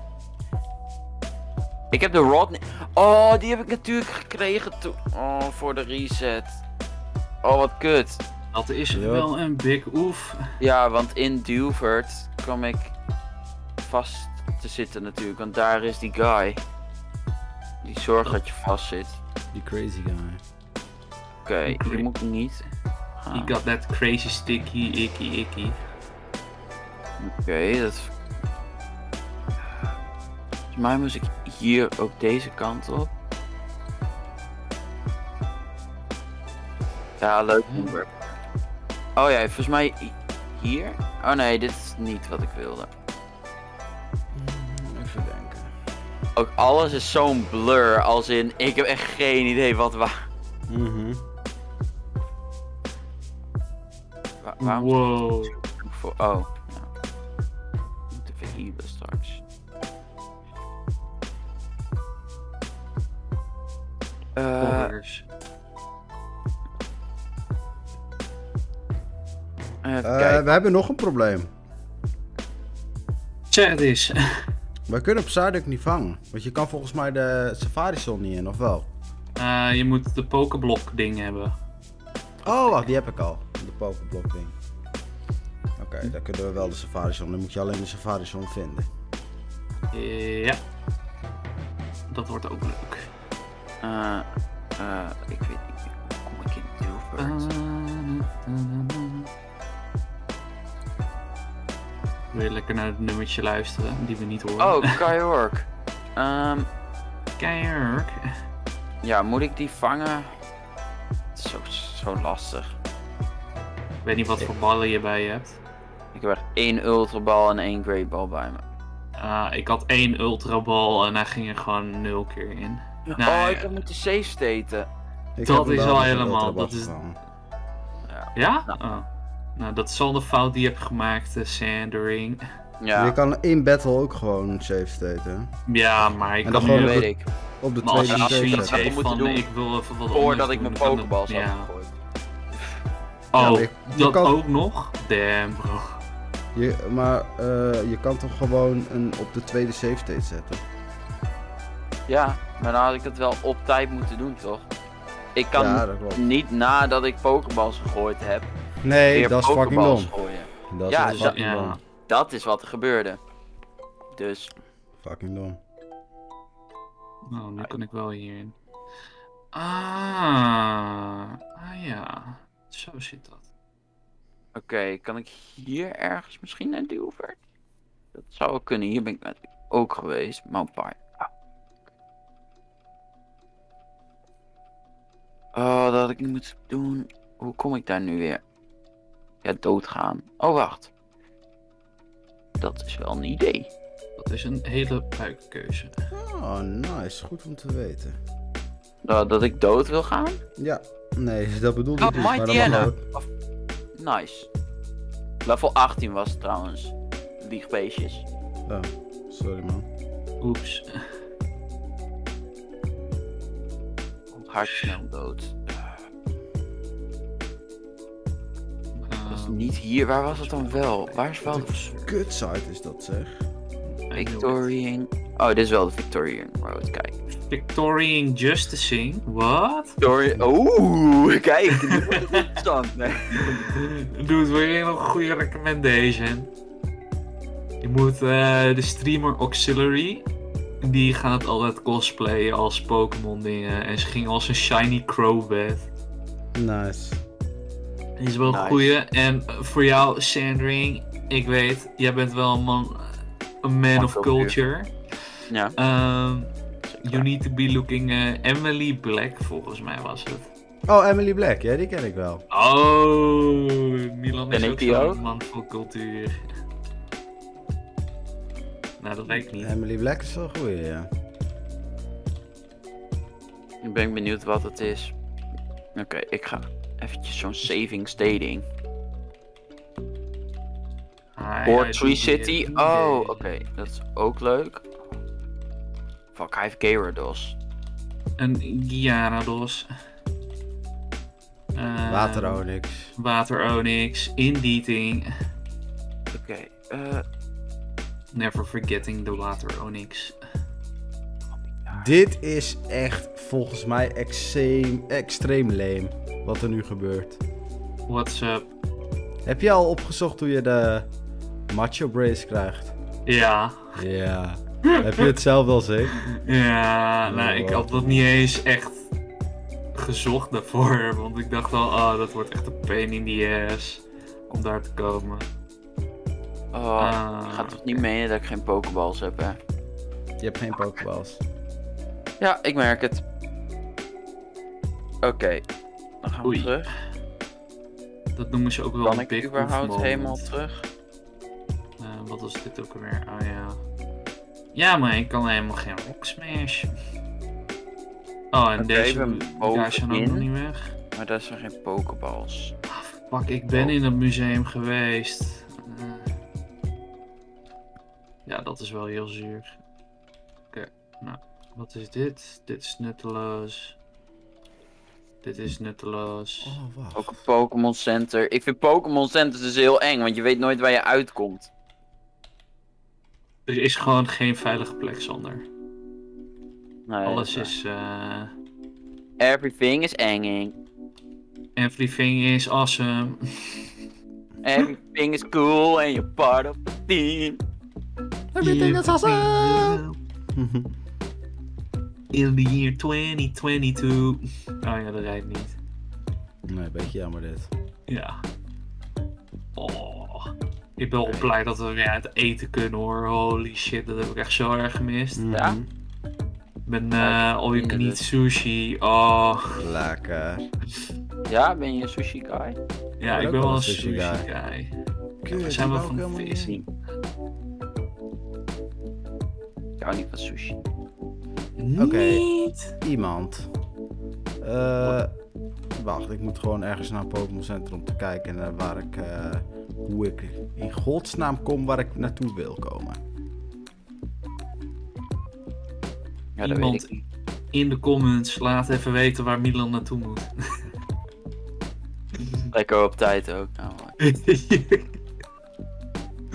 Ik heb de Rodney... Oh, die heb ik natuurlijk gekregen toen... Oh, voor de reset. Oh, wat kut. Dat is wel een big oef. Ja, want in Dewford kwam ik vast te zitten natuurlijk. Want daar is die guy. Die zorgt dat je vast zit. Die crazy guy. Oké, die moet ik niet. He got that crazy sticky, icky. Oké, dat... Volgens mij moest ik hier ook deze kant op. Ja, leuk. Oh ja, volgens mij hier. Oh nee, dit is niet wat ik wilde. Even denken. Ook alles is zo'n blur, als in, ik heb echt geen idee wat waar. Waarom? Wow. Oh, ja. Moet even healen straks. We hebben nog een probleem. Zeg het eens. We kunnen Psyduck niet vangen. Want je kan volgens mij de Safari Zone niet in, of wel? Je moet de Pokéblok ding hebben. Oh, wacht, die heb ik al. De Pokéblok ding. Oké, dan kunnen we wel de Safari Zone. Dan moet je alleen de Safari Zone vinden. Ja. Dat wordt ook leuk. Ik weet niet. Kom ik in Dewford? Wil je lekker naar het nummertje luisteren die we niet horen? Oh, Kyogre. Kyogre. Ja, moet ik die vangen? Het is zo lastig. Ik weet niet wat voor ballen je bij je hebt. Ik heb echt 1 ultrabal en 1 great ball bij me. Ik had 1 ultrabal en daar ging er gewoon 0 keer in. Nou, ik heb moeten save staten. Dat is al helemaal. Dat is... Ja? Nou. Oh. Nou, dat is al de fout die je hebt gemaakt, Sandering. Ja. Je kan in battle ook gewoon save staten. Ja, maar ik en kan dan gewoon weet ik. Op de maar als tweede je save zoiets zetten. heeft van, doen ik wil even wat Voordat ik anders mijn doen, pokeballs had ja. gegooid. Oh, Ja, dat kan... ook nog? Damn, bro. Je kan toch gewoon op de tweede save state zetten? Ja, maar dan had ik het wel op tijd moeten doen, toch? Ik kan Ja, dat klopt. niet nadat ik pokeballs gegooid heb, Nee, weer dat is fucking pokeballs dom. gooien. Dat Ja, is fucking ja. dom. Dat is wat er gebeurde. Dus, Fucking dom. Nou, nu kan ik wel hierin. Ah ja. Zo zit dat. oké, kan ik hier ergens misschien naar Dilbert? Dat zou wel kunnen. Hier ben ik natuurlijk ook geweest. Mountpaar. Oh, dat had ik niet moeten doen. Hoe kom ik daar nu weer? Ja, doodgaan. Oh, wacht. Dat is wel een idee. Dat is een hele buikkeuze. Oh, nice. Goed om te weten. Dat ik dood wil gaan? Ja, nee, dat bedoelde ik Oh, niet, maar dat Mighty mag Anna. ook. Nice. Level 18 was het trouwens. Wiegbeestjes. Oh, sorry man. Oeps. Ga ik snel dood. Dat is niet hier. Waar was het dan wel? Waar is wel de Kutsite is dat, zeg. Victorian... Oh, dit is wel de Victorian Road. Kijk. Victorian Justicing? Wat? Victoria... Oeh, kijk. Dit wordt interessant. Nee. Dude, wil je nog een goede recommendation? Je moet de streamer Auxiliary. Die gaat altijd cosplayen als Pokémon dingen. En ze ging als een shiny Crowbat. Nice. Die is wel een Nice. goeie. En voor jou, Sandring, ik weet, jij bent wel een man of culture. Ja. You need to be looking Emily Black, volgens mij was het. Oh, Emily Black, ja, die ken ik wel. Oh, Milan Ben is ik ook die ook? zo'n man voor cultuur. Nou, dat weet ik niet. Emily Black is wel goed, ja. Nu ben ik benieuwd wat het is. Oké, ik ga eventjes zo'n saving stading. Port Tree City. Oh, oké. Dat is ook leuk. Fuck, hij heeft Gyarados. Een Gyarados. Water Onyx. Water Onyx. Indeeting. Oké, Never forgetting the Water Onyx. Dit is echt volgens mij extreem lame wat er nu gebeurt. What's up? Heb je al opgezocht hoe je de Macho Brace krijgt? Ja. Ja. Heb je het zelf wel zeker? Ja, nou, Oh, ik wat had dat niet eens echt gezocht daarvoor. Want ik dacht al, oh, dat wordt echt een pain in the ass om daar te komen. ik ga toch niet menen dat ik geen Pokeballs heb, hè? Je hebt geen Pokeballs. Ja, ik merk het. Oké, dan gaan we Oei. terug. Dat noemen ze ook wel Kan een ik big überhaupt move helemaal moment. terug? Wat was dit ook alweer? Oh ja. Ja, maar ik kan helemaal geen Rock Smash. Oh, en Oké, deze ik ben daar zijn ook nog bovenin. niet weg. Maar daar zijn geen Pokeballs. Fuck, ik ben in het museum geweest. Ja, dat is wel heel zuur. Oké, nou, wat is dit? Dit is nutteloos. Dit is nutteloos. Oh, wacht. Ook een Pokémon Center. Ik vind Pokémon Centers dus heel eng, want je weet nooit waar je uitkomt. Er is gewoon geen veilige plek zonder. Nee, Alles dat is... Everything is eng. Everything is awesome. Everything is cool and you're part of the team. Everything is awesome! In the year 2022. Oh ja, dat rijdt niet. Nee, beetje jammer dit. Ja. Oh. Ik ben wel blij dat we weer uit eten kunnen hoor. Holy shit, dat heb ik echt zo erg gemist. Ja? Ik ben Ja, all you can eat dus. sushi. Oh. Lekker. Ja, ben je een sushi guy? Ja, ben ik ook ben wel wel een een sushi sushi guy. guy. Kut, We zijn wel die wou ik van helemaal vis. niet. Ik hou niet van sushi. Oké. Niet. Iemand. Wacht, ik moet gewoon ergens naar een Pokémon Center om te kijken waar ik, hoe ik in godsnaam kom waar ik naartoe wil komen. Ja, dat weet Iemand ik niet. in de comments laat even weten waar Milan naartoe moet. Lekker op tijd ook. Nou,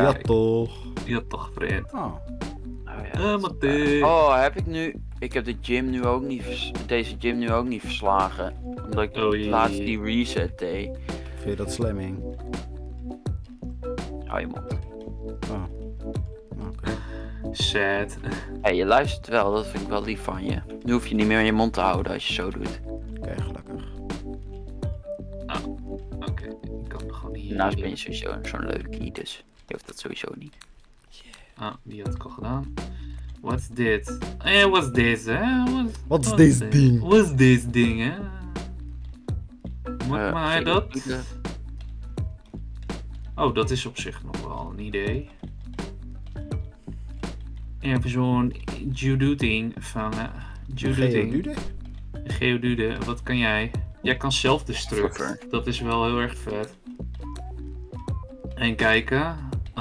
Ja, toch. Ja, toch, vriend. Oh. Matthé. Heb ik nu... Ik heb de gym nu ook niet deze gym nu ook niet verslagen. Omdat ik laatst die reset deed. Vind je dat slamming? Hou je mond. Oh. Oké. Sad. Hey, je luistert wel, dat vind ik wel lief van je. Nu hoef je niet meer je mond te houden als je zo doet. Oké, gelukkig. Oké, ik kan er gewoon niet... Daarnaast ben je sowieso zo'n leukie, dus je hoeft dat sowieso niet. Die had ik al gedaan. What's dit? What's this, hè? What's this ding? What's this ding, hè? Moet mij dat? Oh, dat is op zich nog wel een idee. Even zo'n judo-ding vangen. Judo-ding. Geodude, wat kan jij? Jij kan zelfdestruct. Dat is wel heel erg vet. En kijken.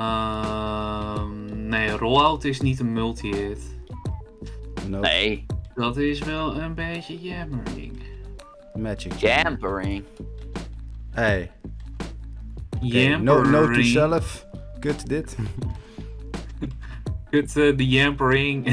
Nee, rollout is niet een multi-hit. Nope. Nee. Dat is wel een beetje jammering. Magic. Jampering. Hey. Jampering. Note to self. Kut dit. Kut de jampering.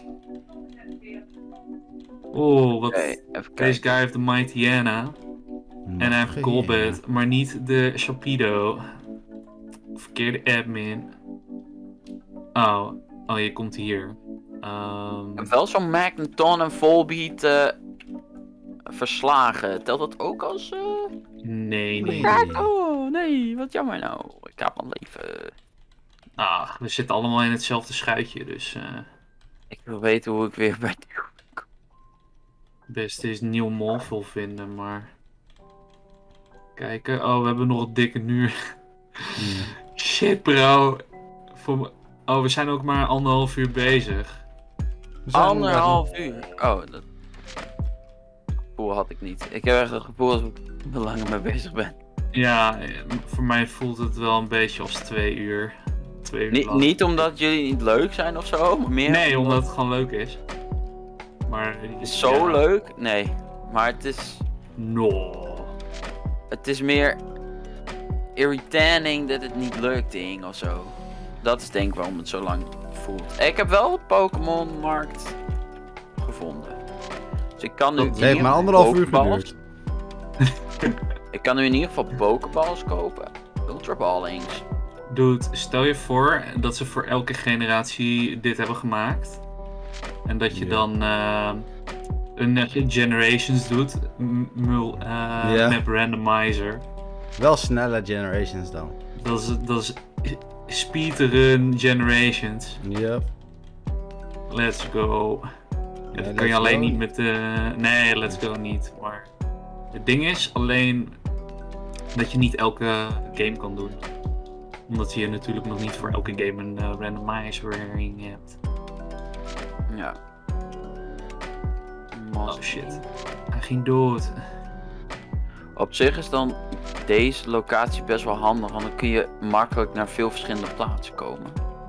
Oh, wat. Okay, Deze guy heeft de Mighty Anna. En hij heeft Golbet, maar niet de Shapido. Verkeerde admin. Oh, je komt hier. Wel zo'n Magneton en Volbeat verslagen. Telt dat ook als... Nee. Oh, nee. Wat jammer nou. Ik ga van leven. We zitten allemaal in hetzelfde schuitje, dus... Ik wil weten hoe ik weer bij die... Het beste is nieuw Molvol vinden, maar... Kijken. We hebben nog een dikke uur. Shit, bro. We zijn ook maar 1,5 uur bezig. 1,5 uur? Oh, dat gevoel had ik niet. Ik heb echt het gevoel alsof ik er langer mee bezig ben. Ja, voor mij voelt het wel een beetje als 2 uur. 2 uur lang. Niet omdat jullie niet leuk zijn of zo, maar meer... Nee, omdat het gewoon leuk is. Maar... Het is zo leuk? Nee. Maar het is... Het is meer... irritating dat het niet lukt ding of zo. Dat is denk ik waarom het zo lang voelt. Ik heb wel de Pokémon markt gevonden. Dus ik kan nu... Het heeft maar 1,5 uur geduurd. Ik kan nu in ieder geval Pokéballs kopen. Ultra Ballings. Dude, stel je voor dat ze voor elke generatie dit hebben gemaakt. En dat je dan een Generations doet. Map Randomizer. Wel snelle Generations dan. Dat is speedrun Generations. Yep. Let's go. Ja, dat kan je alleen niet met nee, let's go niet. Maar het ding is alleen dat je niet elke game kan doen. Omdat je natuurlijk nog niet voor elke game een randomizering hebt. Ja. Oh shit. Hij ging dood. Op zich is dan deze locatie best wel handig, want dan kun je makkelijk naar veel verschillende plaatsen komen.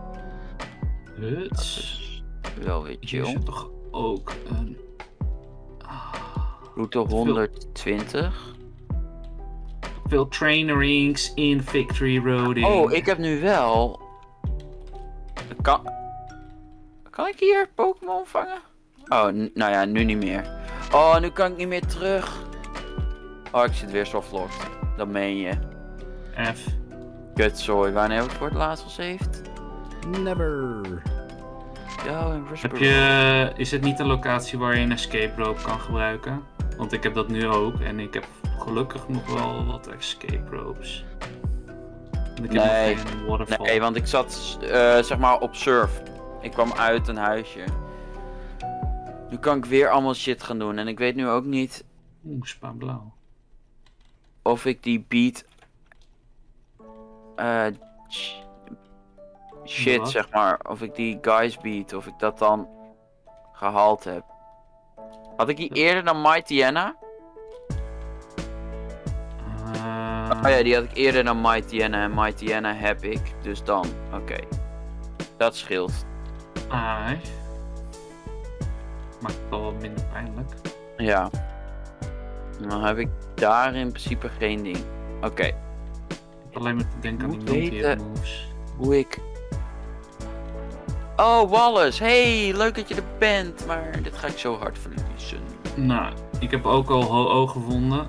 Huts. Wel weer chill. Hier zit toch ook een... Route 120. Veel trainerings in Victory Roading. Oh, ik heb nu wel... Kan ik hier Pokémon vangen? Oh, nou ja, nu niet meer. Oh, nu kan ik niet meer terug. Oh, ik zit weer softlocked. Dat meen je. F. Kutzooi, wanneer heb ik voor het laatst gesaved? Never. Ja, in Heb je... Is het niet een locatie waar je een escape rope kan gebruiken? Want ik heb dat nu ook en ik heb gelukkig nog wel wat escape ropes. En ik heb nog geen waterfall. Nee, want ik zat zeg maar op surf. Ik kwam uit een huisje. Nu kan ik weer allemaal shit gaan doen en ik weet nu ook niet... Spa blauw. Of ik die beat... shit Wat? zeg maar. Of ik die guys beat. Of ik dat dan gehaald heb. Had ik die eerder dan Mighty Anna? Oh ja, die had ik eerder dan Mighty Anna. En Mighty Anna heb ik. Dus dan. Oké. Dat scheelt. Maakt het wel wat minder pijnlijk. Ja. Dan heb ik daar in principe geen ding. Oké. Alleen maar te denken aan die multi-hit moves. hoe ik... Oh, Wallace. Hey, leuk dat je er bent. Maar dit ga ik zo hard verliezen. Nou, ik heb ook al Ho-Oh gevonden.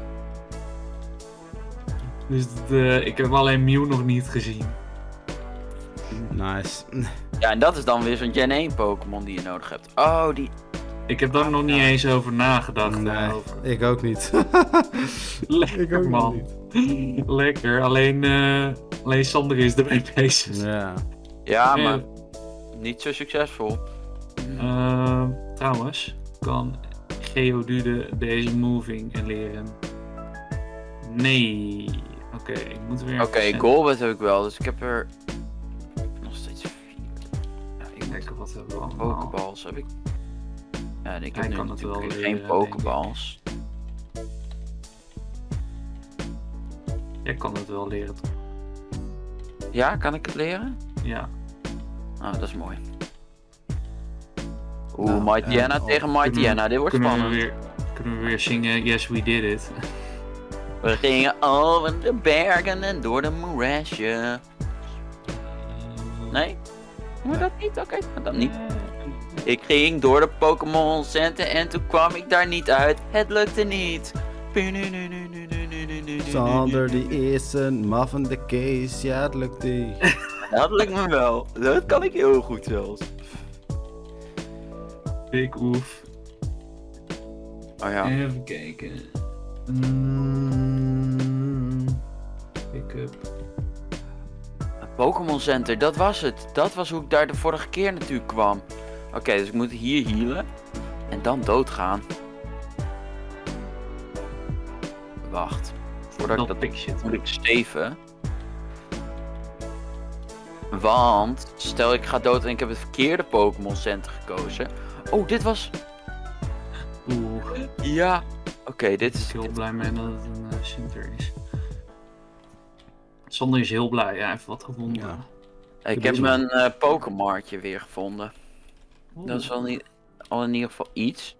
Dus ik heb alleen Mew nog niet gezien. Nice. Ja, en dat is dan weer zo'n Gen 1 Pokémon die je nodig hebt. Oh, die... Ik heb daar nog niet eens over nagedacht. Nee, ik ook niet. Lekker Ik ook man. Lekker, alleen Sander is ermee bezig. Ja. Ja, maar niet zo succesvol. Trouwens, kan Geodude deze moving leren? Nee. Oké, ik moet weer... Oké, Golbat heb ik wel, dus ik heb er nog steeds 4. Ja, ik moet Kijken wat hebben we allemaal. Pokeballs heb ik. Ja, en ik heb Hij nu kan het wel natuurlijk leren, geen Pokeballs. Jij kan het wel leren, toch? Ja, kan ik het leren? Ja. Oh, dat is mooi. Oeh, Nou, Mightyena tegen Mightyena, dit wordt spannend. Kunnen we weer zingen Yes We Did It? We gingen over de bergen en door de moerasje. Nee? Moet dat niet? Oké, dan niet. Ik ging door de Pokémon Center en toen kwam ik daar niet uit. Het lukte niet. Sander die is een maffende case. Ja, het lukt die. Dat lukt me wel. Dat kan ik heel goed zelfs. Big oef. Oh ja. Even kijken. Pick-up. Pokémon Center, dat was het. Dat was hoe ik daar de vorige keer natuurlijk kwam. Oké, dus ik moet hier healen. En dan doodgaan. Wacht. Voordat ik dat big shit. moet ik steven. Want, stel ik ga dood en ik heb het verkeerde Pokémon Center gekozen. Oh, dit was... Oeh. Ja. Oké, dit is... Ik ben heel blij mee dat het een center is. Sander is heel blij, hij heeft wat gevonden. Ja. Ik heb mijn Pokémartje weer gevonden. Oeh. Dat is al in ieder geval iets.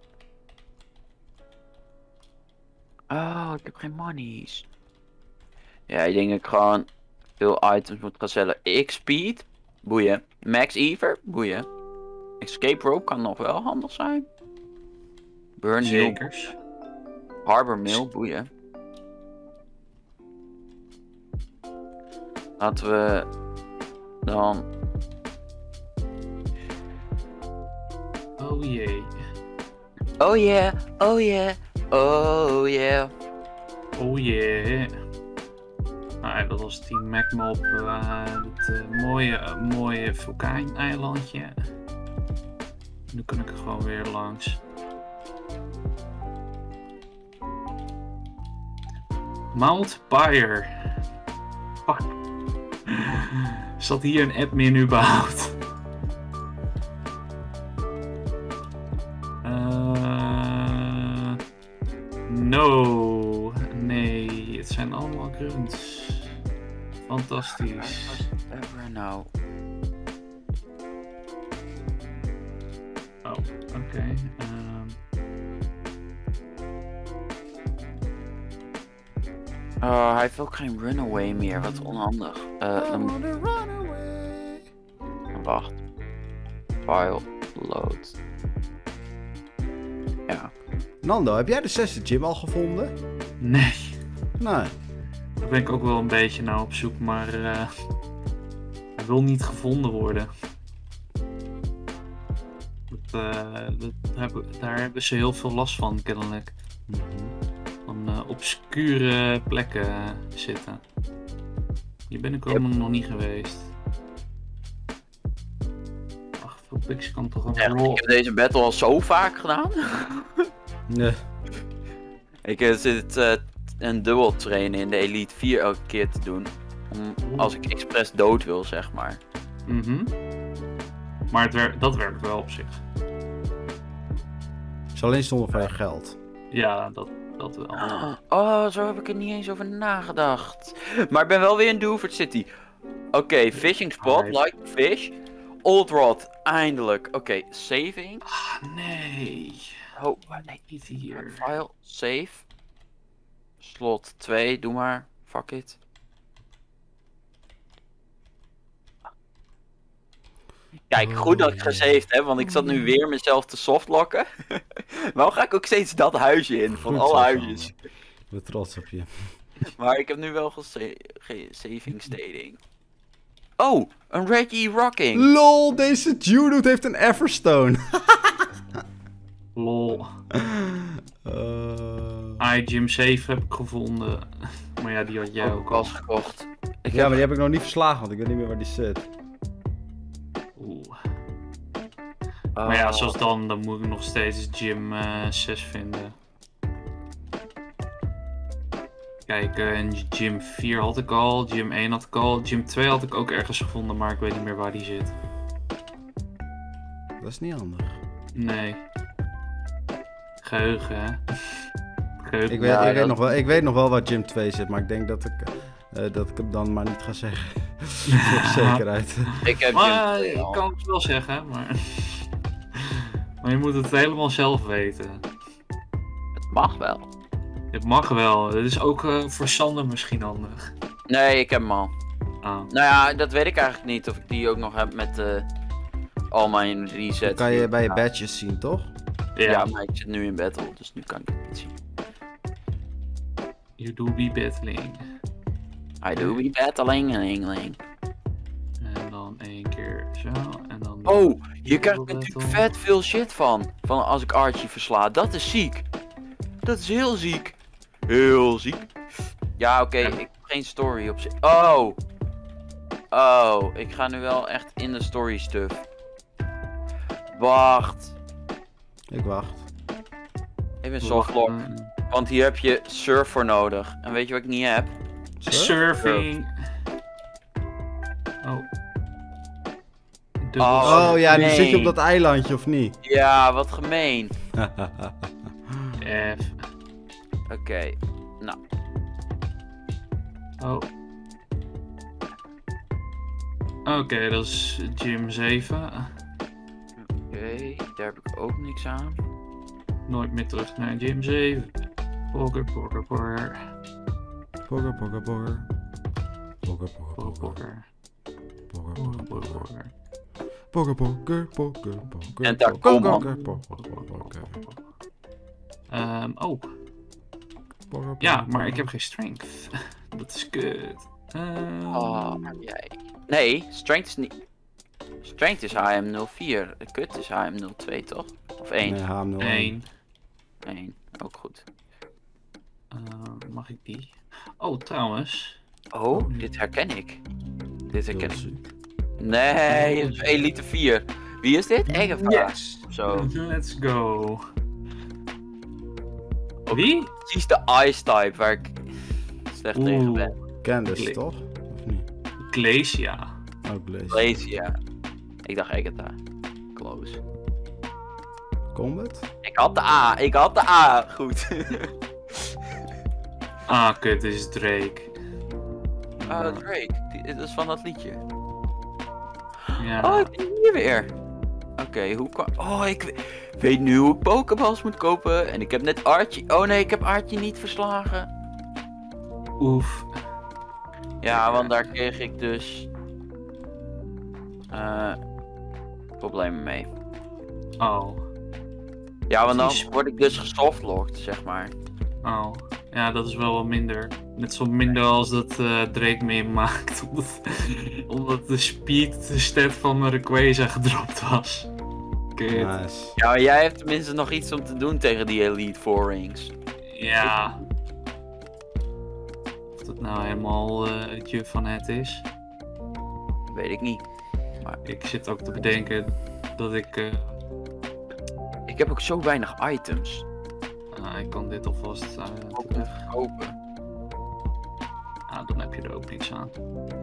Oh, ik heb geen monies. Ja, ik denk dat ik gewoon veel items moet gaan stellen. X-Speed, boeien. Max Ever, boeien. Escape Rope kan nog wel handig zijn. Burn Heal, Zekers. Harbor Mail, boeien. Laten we dan... Oh jee. Oh yeah, oh yeah, oh yeah. Oh yeah. Nou, dat was Team Magma op het mooie vulkaan-eilandje. Nu kan ik er gewoon weer langs. Mount Pyre. Fuck. Zat hier een admin überhaupt? No. Nee, het zijn allemaal grunts. Fantastisch. Ever nou. Oh, oké. Oh, hij heeft ook geen runaway meer, wat onhandig. Wacht. File load. Ja. Nando, heb jij de 6e gym al gevonden? Nee, Nee. daar ben ik ook wel een beetje naar op zoek, maar hij wil niet gevonden worden. Daar hebben ze heel veel last van, kennelijk. Van obscure plekken zitten. Hier ben ik ook nog niet geweest. Ach, Vulpix kan toch Echt, een ik heb deze battle al zo vaak gedaan. Nee. Ik zit een dubbel trainen in de Elite 4 elke keer te doen. Als ik expres dood wil, zeg maar. Maar dat werkt wel op zich. Het is alleen zonder van je geld. Ja, dat wel. Oh, zo heb ik er niet eens over nagedacht. Maar ik ben wel weer in Dewford City. Oké, fishing spot, like fish. Old Rod, eindelijk. Oké, saving. Ah, nee. Oh, nee. Niet hier. File, save. Slot 2, doe maar. Fuck it. Kijk, goed dat ik gesaved heb, want ik zat nu weer mezelf te softlocken. Waarom ga ik ook steeds dat huisje in, van Goed alle zo, huisjes? Ik ben trots op je. Maar ik heb nu wel saving stading. Oh, een Reggie Rocking. LOL, deze Jude heeft een Everstone. Lol. Gym 7 heb ik gevonden. Maar ja, die had jij ook al. Pas gekocht. Ja, maar die heb ik nog niet verslagen, want ik weet niet meer waar die zit. Oeh. Maar ja, zoals dan moet ik nog steeds Gym 6 vinden. Kijk, Gym 4 had ik al, Gym 1 had ik al, Gym 2 had ik ook ergens gevonden, maar ik weet niet meer waar die zit. Dat is niet handig. Nee. Geheugen, hè? Geheugen. Ik weet nog wel waar Gym 2 zit, maar ik denk dat ik hem dan maar niet ga zeggen. Voor de zekerheid. Ik heb Maar ik kan het wel zeggen, maar... maar je moet het helemaal zelf weten. Het mag wel. Het mag wel, het is ook voor Sander misschien handig. Nee, ik heb hem al. Ah. Nou ja, dat weet ik eigenlijk niet of ik die ook nog heb met al mijn resets. Dat kan je bij je badges zien, toch? Ja, maar ik zit nu in battle, dus nu kan ik het niet zien. You do be battling. I do be battling en ingling. En dan 1 keer zo, en dan... Oh, hier krijg ik natuurlijk vet veel shit van als ik Archie versla. Dat is ziek. Dat is heel ziek. Heel ziek. Ja, oké, ik heb geen story op zich. Oh. Oh, ik ga nu wel echt in de story stuff. Wacht. Ik wacht. Ik ben softlock. Want hier heb je surf voor nodig. En weet je wat ik niet heb? Surfing. Oh. Oh ja, nu nee. zit je op dat eilandje, of niet? Ja, wat gemeen. F. Oké, nou. Oh. Oké, dat is Gym 7. Oké, daar heb ik ook niks aan. Nooit meer terug naar Gym 7. Pogger, pogger, pogger. Pogger, pogger, pogger. Pogger, pogger, Pogger, pogger. pogger, pogger. Pogger, pogger, pogger, pogger. En daar komt Oh. Ja, maar ik heb geen strength. Dat is kut. Oh, jij. Nee, strength is niet. Strength is HM04. Kut is HM02, toch? Of 1? Nee, HM01. 1. 1, ook goed. Mag ik die? Oh, trouwens. Oh, dit herken ik. Dit herken ik. Nee, het is Elite 4. Wie is dit? Eggevaar. Yes. Zo. Let's go. Wie? Precies de Ice type waar ik slecht tegen ben. Candace, toch? Of niet? Glacia. Oh, Glaze. Glacia. Ik dacht Agatha. Close. Combat? Ik had de A. Goed. Ah, kut, dit is Drake. Drake. Dat is van dat liedje. Ja. Oh, ik ben hier weer. Oké, hoe kan... Oh, ik weet nu hoe ik Pokeballs moet kopen. En ik heb net Archie... Oh nee, ik heb Archie niet verslagen. Oef. Ja, want daar kreeg ik dus... problemen mee. Oh. Ja, want dan word ik dus gesoftlocked, zeg maar. Oh. Ja, dat is wel wat minder. Net zo minder als dat Drake meemaakt. Omdat de speed stat van Rayquaza gedropt was. Kut. Nice. Ja, maar jij hebt tenminste nog iets om te doen tegen die Elite Four Rings. Ja. Of dat nou helemaal het juf van het is. Weet ik niet. Maar ik zit ook te bedenken dat ik... Ik heb ook zo weinig items. ik kan dit alvast Ook niet kopen. dan heb je er ook niks aan.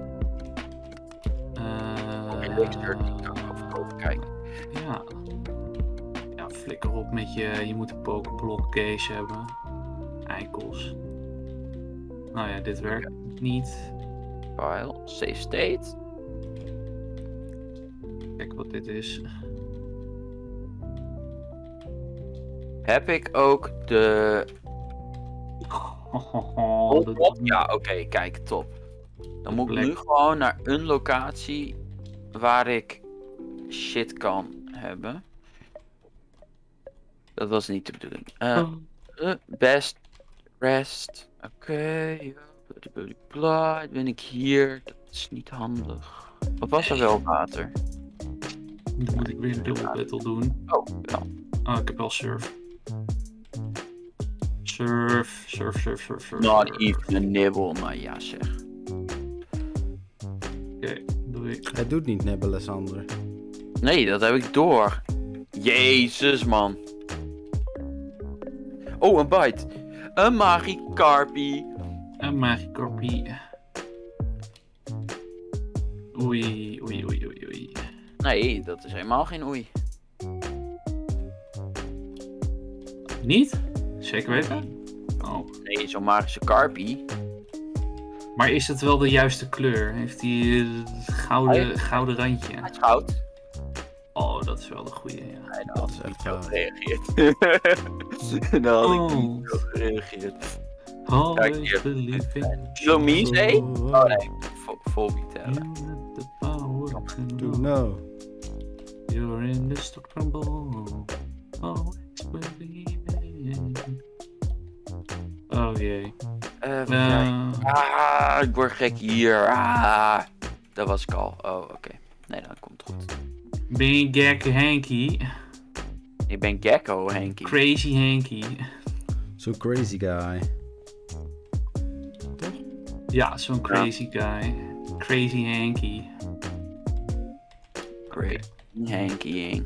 Kijk. Ja. Ja, flikker op met je moet een Pokéblock case hebben. Eikels. Nou ja, dit werkt niet. File, save state. Kijk wat dit is. Heb ik ook de... Ja, oké, kijk, top. Dan moet ik nu gewoon naar een locatie waar ik shit kan hebben. Dat was niet de bedoeling. Best rest. Oké. Ben ik hier? Dat is niet handig. Wat was er wel water? Dan moet ik weer een dubbel battle doen. Oh, wel. Oh, ik heb wel surf. Surf. Not even a nibble, nou ja zeg. Oké, doe ik. Hij doet niet nibbelen, Sander. Nee, dat heb ik door. Jezus, man. Oh, een bite. Een Magikarpie. Een Magikarpie. Oei. Nee, dat is helemaal geen oei. Niet? Zeker weten? Oh. Nee, zo'n magische Karpie. Maar is het wel de juiste kleur? Heeft hij het gouden randje? Hij is goud. Oh, dat is wel de goede, ja. Nee, Dat is echt zo gereageerd. Dan had ik niet zo gereageerd. Always believe in Kilomies, hé? Oh nee, Volby tellen. Do know. You're in the stock rumble. Always believe in. Oh jee. Ik word gek hier. Dat was ik al. Oh, oké. Nee, dan komt het goed. Ben je Gek Hanky? Ik ben Gecko, Henkie. Crazy Hanky. Zo'n crazy guy. Ja, zo'n crazy guy. Crazy Hanky. Great. Henkie.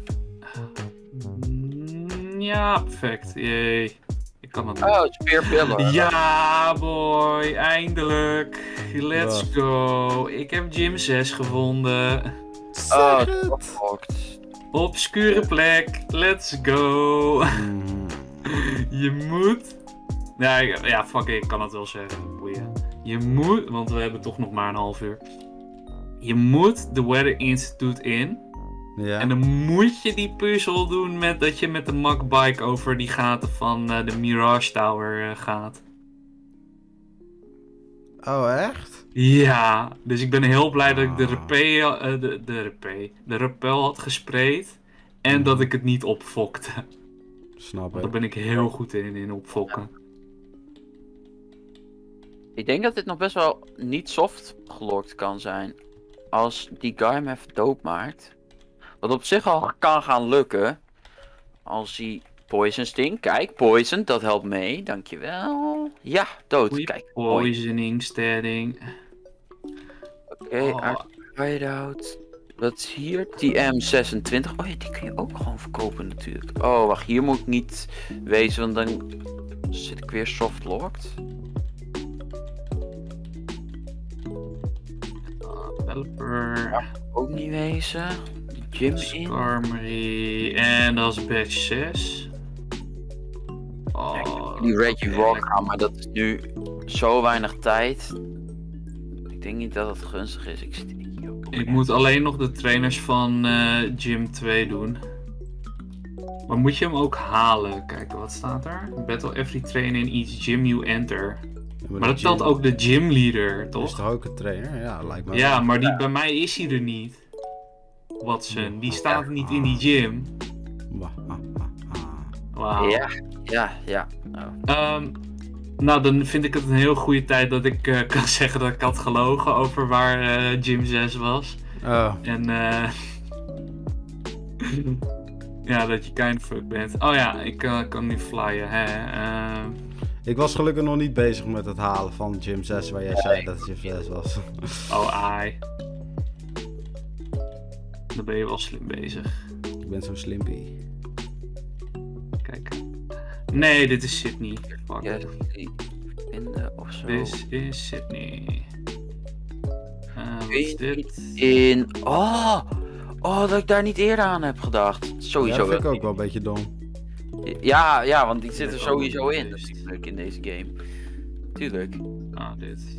Ja, perfect. Jee. Ik kan het. Oh, speerpillen. Ja, boy. Eindelijk. Let's go. Ik heb Gym 6 gevonden. Oh, Zeg dat het! fokt. Obscure plek. Let's go. Je moet... Ja, fuck it, ik kan het wel zeggen. Boeien. Je moet, want we hebben toch nog maar een half uur. Je moet de Weather Institute in. Ja. En dan moet je die puzzel doen met dat je met de Mach-bike over die gaten van de Mirage Tower gaat. Oh, echt? Ja, dus ik ben heel blij dat ik de repel had gesprayed. En dat ik het niet opfokte. Snap Daar ik. ben ik heel goed in opfokken. Ik denk dat dit nog best wel niet soft gelokt kan zijn. Als die guy hem even dood maakt. Wat op zich al kan gaan lukken. Als hij Poison Sting. Kijk, Poison, dat helpt mee. Dankjewel. Ja, dood. Goeie Kijk, mooi. poisoning, steading. Oké, Hideout. Wat is hier? TM26. Oh ja, die kun je ook gewoon verkopen natuurlijk. Oh, wacht, hier moet ik niet wezen, want dan zit ik weer softlocked. Developer. Ook niet wezen. Gym in. Skarmory. En dat is batch 6. Oh, Die Reggie Rock gaan, maar dat is nu zo weinig tijd. Ik denk niet dat het gunstig is. Ik zit hier ook. ik moet alleen nog de trainers van Gym 2 doen. Maar moet je hem ook halen? Kijk, wat staat er? Battle every trainer in each gym you enter. Ja, Maar dat telt ook de gymleader, Dat is toch? toch ook een trainer? Ja, lijkt me Ja, wel. maar bij mij is hij er niet. Watson, die staat niet in die gym. Wauw. Ja. Nou, dan vind ik het een heel goede tijd dat ik kan zeggen dat ik had gelogen over waar Gym 6 was. Oh, En ja, dat je kind fuck bent. Oh ja, ik kan nu flyen. Hè. ik was gelukkig nog niet bezig met het halen van Gym 6 waar jij zei dat het Gym 6 was. Oh, ai. Dan ben je wel slim bezig. Ik ben zo'n slimpie. Kijk. Nee, dit is Sydney. Fuck. Ja, vinden of zo. Dit is Sydney. Wat Kun is je dit? niet in. Oh, dat ik daar niet eerder aan heb gedacht. Ja, Sowieso. dat vind ik ook wel een beetje dom. Ja, want die zit er ook sowieso wel in. Dat geweest. is leuk in deze game. Tuurlijk. Ah, dit.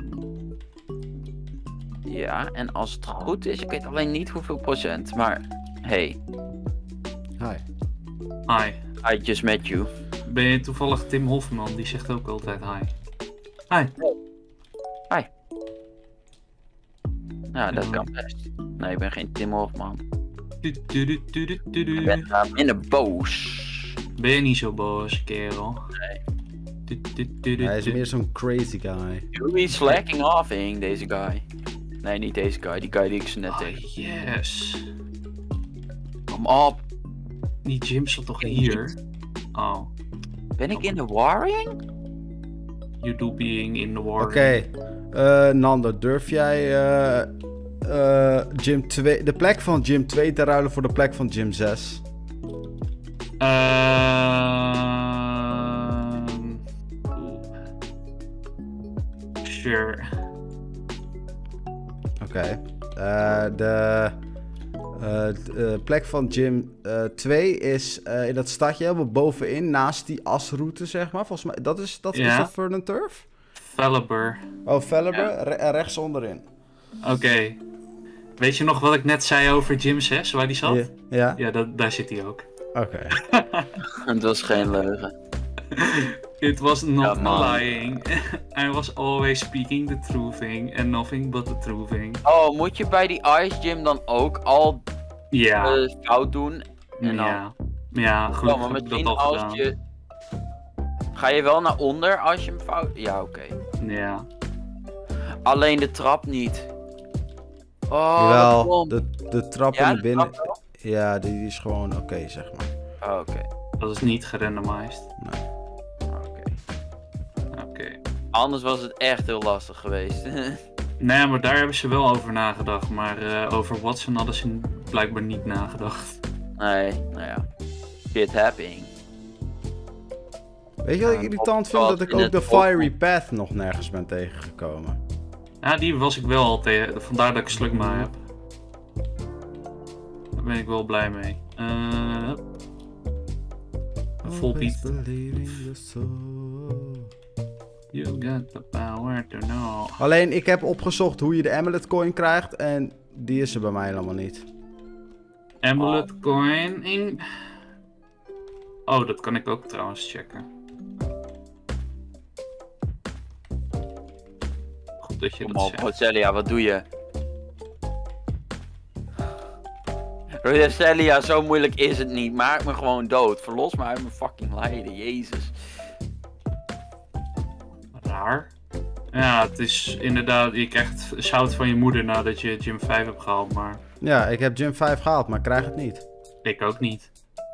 Ja, en als het goed is, ik weet alleen niet hoeveel procent, maar hey, Hi. Hi. I just met you. Ben je toevallig Tim Hofman? Die zegt ook altijd hi. Hi. Nou, dat kan best. Nee, ik ben geen Tim Hofman. Ik ben minder boos. Ben je niet zo boos, kerel? Hij is meer zo'n crazy guy. Jullie slacking offing, deze guy. Nee, niet deze guy. Die guy die ik zo net Oh, tegen. yes. Kom op. Die Jim zat toch hier? Oh. Ben ik in de warring? You do being in the war. Oké, Nando, durf jij Gym 2, de plek van Gym 2 te ruilen voor de plek van Gym 6? Sure. Oké. De plek van Gym 2 is in dat stadje helemaal bovenin, naast die asroute, zeg maar. Volgens mij, dat is dat Fern Turf? Fallibur. Oh, Fallibur, rechts onderin. Oké. Weet je nog wat ik net zei over Gym 6, waar die zat? Ja? Ja, daar zit hij ook. Oké. Het was geen leugen. It was not lying. I was always speaking the truthing and nothing but the truthing. Oh, moet je bij die Ice Gym dan ook al fout doen? En dan... Ja, gelukkig maar heb ik dat misschien al als gedaan. je... Ga je wel naar onder als je hem fout... Ja, oké. Ja. Alleen de trap niet. Oh, Jawel, de trap ja, in de binnen... trap wel? Ja, die is gewoon oké, zeg maar. Oh, oké. Dat is niet gerandomized. Nee. Oké. Anders was het echt heel lastig geweest. Nee, maar daar hebben ze wel over nagedacht. Maar over Watson hadden ze blijkbaar niet nagedacht. Nee, nou ja. Shit happening. Weet je wat ik irritant vind? Dat ik ook de Fiery Path nog nergens ben tegengekomen. Ja, die was ik wel al tegen. Vandaar dat ik Slugma heb. Daar ben ik wel blij mee. Volbeat. You got the power to know. Alleen, ik heb opgezocht hoe je de Amulet Coin krijgt en die is er bij mij helemaal niet. Amulet Coin in... Oh, dat kan ik ook trouwens checken. Goed dat je Kom dat op, zegt. Roselia, wat doe je? Roselia, zo moeilijk is het niet. Maak me gewoon dood. Verlos me uit mijn fucking lijden, jezus. Raar. Ja, het is inderdaad... Je krijgt zout van je moeder nadat je Gym 5 hebt gehaald, maar... Ja, ik heb Gym 5 gehaald, maar ik krijg het niet. Ik ook niet.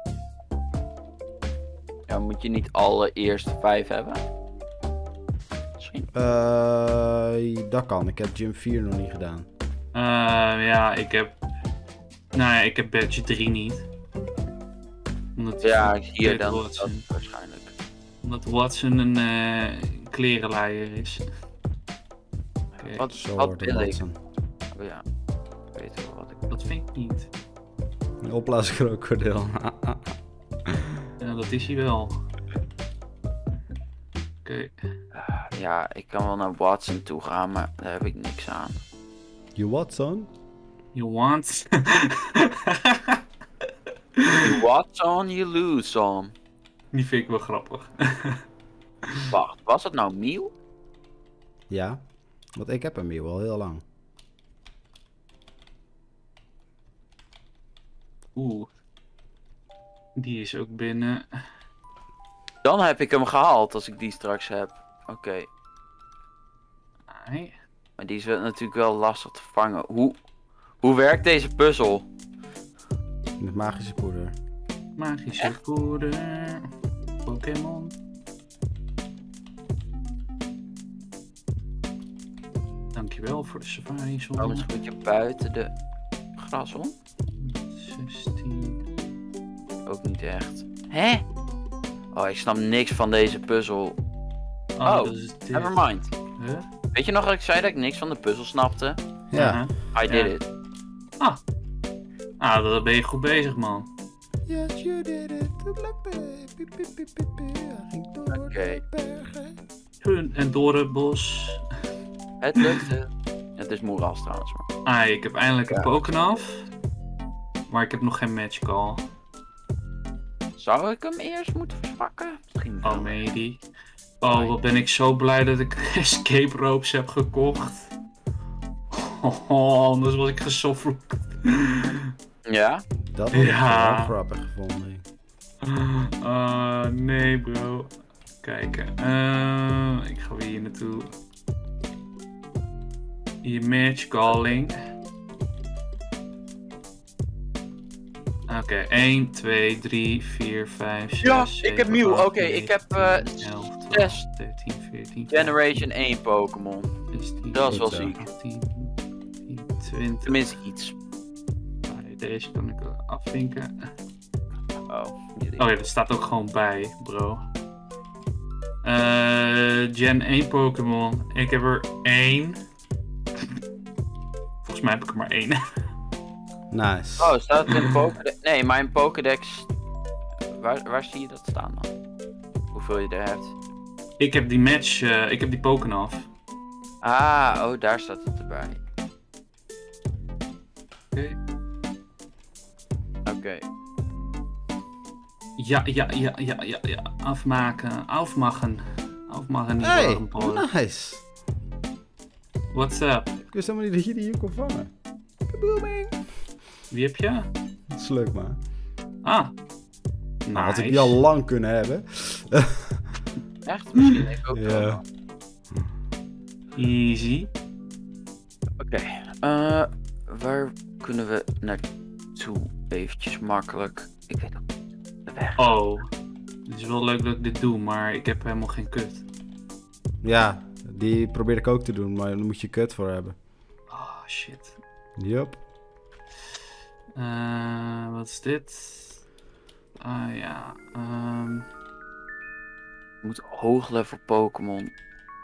Ja, moet je niet alle eerste 5 hebben? Misschien. Dat kan. Ik heb Gym 4 nog niet gedaan. Ja, ik heb... Nou ja, ik heb badge 3 niet. Omdat Ja, hier dan Watson, dat waarschijnlijk. omdat Watson een klerenleier is. Okay. Wat Zo wil wordt ik? Watson. Oh ja, ik weet wel wat ik... Dat vind ik niet. Een opblaaskrokodil. Ja, dat is hij wel. Oké. Ja, ik kan wel naar Watson toe gaan, maar daar heb ik niks aan. You what, son? You want? You Watson, you lose some. Die vind ik wel grappig. Wacht, was het nou Mew? Ja. Want ik heb hem hier al heel lang. Oeh. Die is ook binnen. Dan heb ik hem gehaald als ik die straks heb. Oké. Nee. Maar die is natuurlijk wel lastig te vangen. Hoe werkt deze puzzel? Met magische poeder. Magische poeder. Pokémon. Dankjewel voor de safari zone. Oh, misschien moet je buiten de gras om? 16. Ook niet echt. Hè? Oh, ik snap niks van deze puzzel. Oh, dat is dit. Nevermind. Huh? Weet je nog dat ik zei dat ik niks van de puzzel snapte? Ja. I did it. Dan ben je goed bezig, man. Yes, you did it. Ging door Oké. de bergen. En door het bos. Het lukte. Het is moeras trouwens. Maar... Ik heb eindelijk een Pokénaf. Maar ik heb nog geen match call. Zou ik hem eerst moeten verzwakken? Misschien wel. Oh, maybe. Oh, wat ben ik zo blij dat ik escape ropes heb gekocht. Oh, anders was ik gesoffeld. Ja? Dat had ik Ja. wel grappig gevonden. Nee, bro. Kijken. Ik ga weer hier naartoe. Hier, match calling. Oké, 1, 2, 3, 4, 5, 6, Ja, 7, ik heb nieuw. 8, Oké, ik heb 11, 12, 6 13, 14, Generation 1 Pokémon. 16, Dat is wel 17, ziek. 18, 20. Tenminste iets. Deze kan ik afvinken. Oh, Oh ja, dat staat ook gewoon bij, bro. Gen 1 Pokémon. Ik heb er 1. Volgens mij heb ik er maar 1. Nice. Oh, staat het in de Pokédex? Nee, mijn Pokédex... Waar zie je dat staan dan? Hoeveel je er hebt? Ik heb die match, ik heb die Pokénaf. Ah, oh, daar staat het erbij. Oké. Oké. Ja. Afmaken. Afmachen die Hey, warmpolen. nice. What's up? Ik wist helemaal niet dat je die hier kon vangen. Kabooming. Wie heb je? Dat is leuk, man. Ah. Nou, had ik Nice. die al lang kunnen hebben. Echt? Misschien ik ook wel. Ja. Easy. Oké. Waar kunnen we naartoe? Eventjes makkelijk. Ik weet ook de weg. Oh. Het is wel leuk dat ik dit doe, maar ik heb helemaal geen kut. Ja, die probeer ik ook te doen, maar dan moet je kut voor hebben. Oh, shit. Yup. Wat is dit? Ah ja. Ik moet hooglevel Pokémon.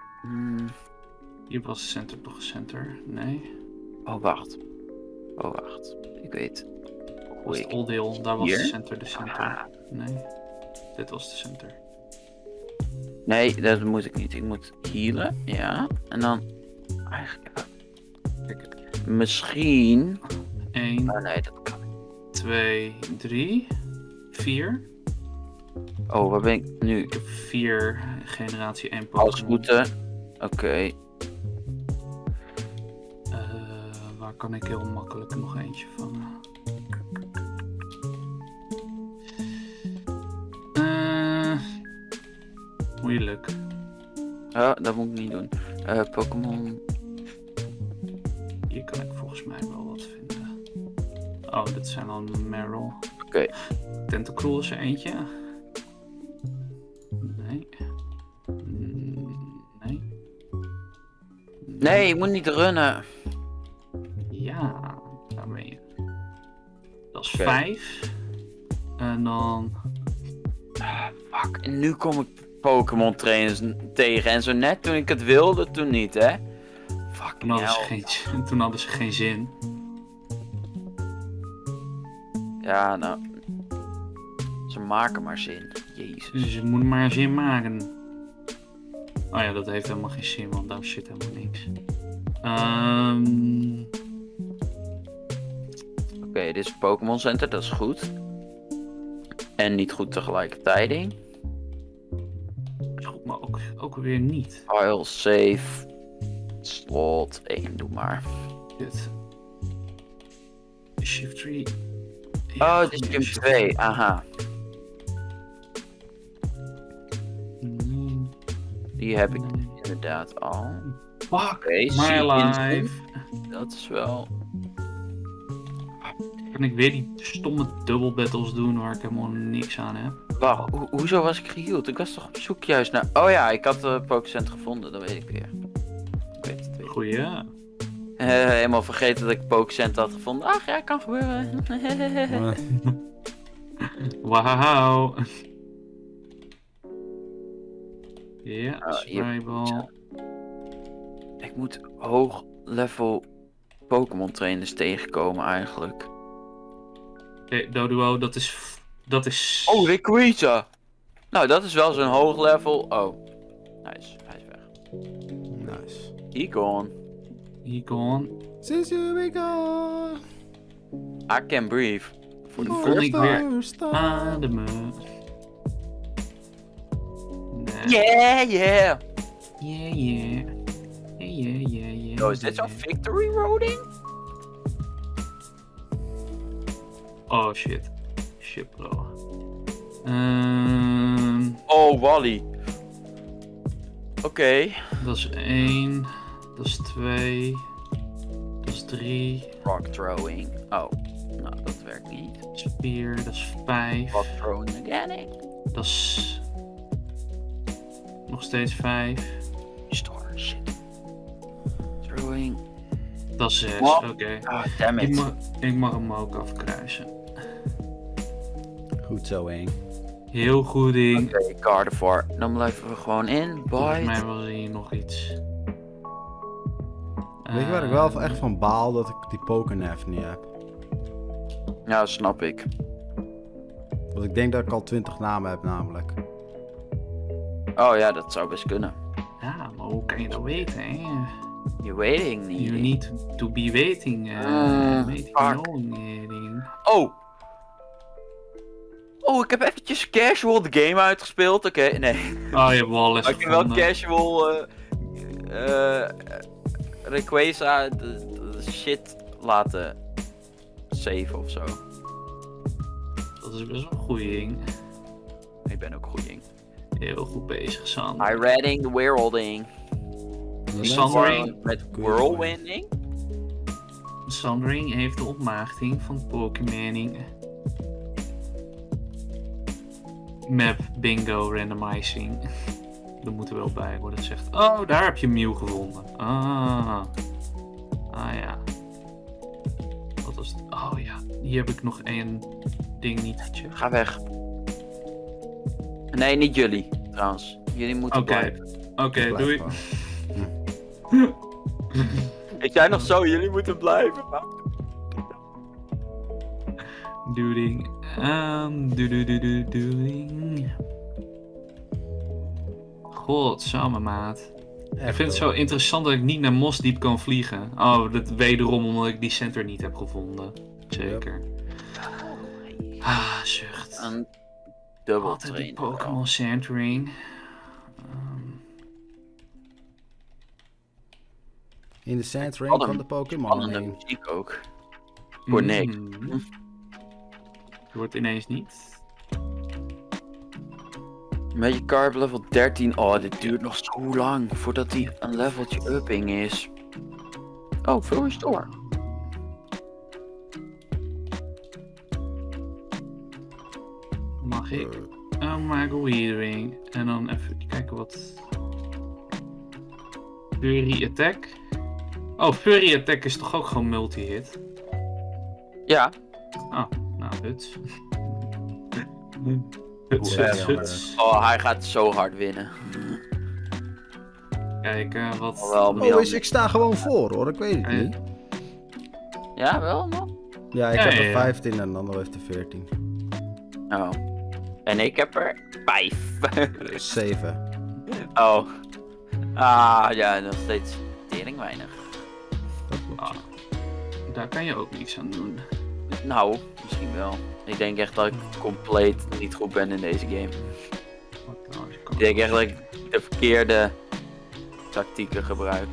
Hier was center toch center? Nee. Oh, wacht. Ik weet. Was het Oldale? Daar was Hier? de center. Ah. Nee. Dit was de center. Nee, dat moet ik niet. Ik moet healen. Ja. En dan... Eigenlijk... ja. Kijk, misschien... 1, Oh nee, dat kan niet. 2, 3, 4. Oh, waar ben ik nu? Ik heb 4 generatie 1 Pokémon. Alles goed, Oké. Waar kan ik heel makkelijk nog eentje vangen? Moeilijk. Oh, dat moet ik niet doen. Pokémon... Hier kan ik volgens mij wel wat vinden. Oh, dit zijn dan Meryl. Oké. Tentacruel is er eentje. Nee. Nee. Nee, ik moet niet runnen. Ja, daar ben je. Dat is Oké. 5. En dan... Fuck, en nu kom ik Pokémon trainers tegen. En zo net toen ik het wilde, toen niet, hè? Fuck, Toen hadden ze geen zin. Ja, nou... Ze maken maar zin. Jezus. Dus je moet maar zin maken. Oh ja, dat heeft helemaal geen zin, want daar zit helemaal niks. Oké, dit is Pokémon Center, dat is goed. En niet goed tegelijkertijd. Is goed, maar ook weer niet. File, save, slot 1, doe maar. Dit. Shift 3. Oh, dit is Gym 2, aha. Die heb ik inderdaad al. Fuck, Oké, my Sea life. Instinct. Dat is wel... Kan ik weer die stomme double battles doen waar ik helemaal niks aan heb? Wacht, hoezo was ik geheeld? Ik was toch op zoek juist naar... Oh ja, ik had de Pokécenter gevonden, dat weet ik weer. Ik weet het weer. Goeie. Helemaal vergeten dat ik Pokécenter had gevonden. Ach ja, kan gebeuren. Wauw. Ja, hier. Sprayball. Ik moet hoog level Pokémon trainers tegenkomen eigenlijk. Oké, Doduo, dat is... Oh, Rayquaza! Nou, dat is wel zo'n hoog level. Oh, nice. Hij is weg. Nice. Icon. Icon. Since we go. I can breathe. Voor de Kon ik weer First ademen. Nee. Yeah, yeah! Yeah, yeah. Yeah. Oh, is dit zo'n victory roading? Oh shit. Shit, bro. Oh, Wally. Oké. Dat is 1. Dat is 2. Dat is 3. Rock throwing. Oh, nou dat werkt niet. Dat is 4. Dat is 5. Rock throwing again. Dat is... Nog steeds 5. Store, shit. Throwing. Dat is 6, What? oké. Ah, damn it. Ik mag hem ook afkruisen. Goed zo, Henk. Heel goed ding. Oké, Gardevoir. Dan blijven we gewoon in. Volgens Bye. mij was hier nog iets. Weet je waar ik wel echt van baal dat ik die Pokernef niet heb? Ja, snap ik. Want ik denk dat ik al 20 namen heb namelijk. Oh ja, dat zou best kunnen. Ja, maar hoe kan je dat weten, hè? Je waiting niet. You need to be waiting. Waiting fuck. knowing, ding. Oh! Oh, ik heb eventjes casual de game uitgespeeld. Oké, nee. Oh, je hebt Wallace Maar ik heb wel gevonden. casual Rayquaza de shit laten saven of zo. Dat is best wel een goeie ding. Ik ben ook goed in. Heel goed bezig, Sander. I reading the worlding. Sandring. Met whirlwinding? Sandring heeft de opmaagding van Pokémoning. Map bingo randomizing. Er moet er wel bij worden gezegd. Oh, daar heb je Mew gevonden. Ah ja. Wat was het? Oh ja, hier heb ik nog één ding niet gecheckt. Ga weg. Nee, niet jullie, trouwens. Jullie moeten blijven. Oké, Blijf doei. gewoon. Ik zei nog zo, jullie moeten blijven. Doing. Doing. Godsamme, maat. Ik vind het zo interessant dat ik niet naar Mosdiep kan vliegen. Oh, dat wederom omdat ik die center niet heb gevonden. Zeker. Ah, zucht. Een dubbel Altijd die train. Pokémon centering. In de sandring Wat een van de Pokémon. Spannende heen. muziek ook. Voor niks. Wordt ineens niet. Magikarp level 13. Oh, dit duurt nog zo lang voordat hij een leveltje upping is. Oh, veel is door. Mag ik? Oh, Michael Weathering. En dan even kijken wat. Fury Attack. Oh, Fury Attack is toch ook gewoon multi-hit? Ja, Oh, nou, huts. Huts. oh, hij gaat zo hard winnen. Kijk, wat. Wel meer Oh, ik sta gewoon voor hoor, ik weet het Eh, niet. Ja, wel man. Ja, ik ja, heb ja, er ja. 15 en de ander heeft er 14. Oh. En ik heb er 5. 7. Oh. Ah, ja, nog steeds tering weinig. Dat klopt. Ah, daar kan je ook niks aan doen. Nou, misschien wel. Ik denk echt dat ik compleet niet goed ben in deze game. Wat trouwens, je kan Ik denk echt dat ik de verkeerde tactieken gebruik.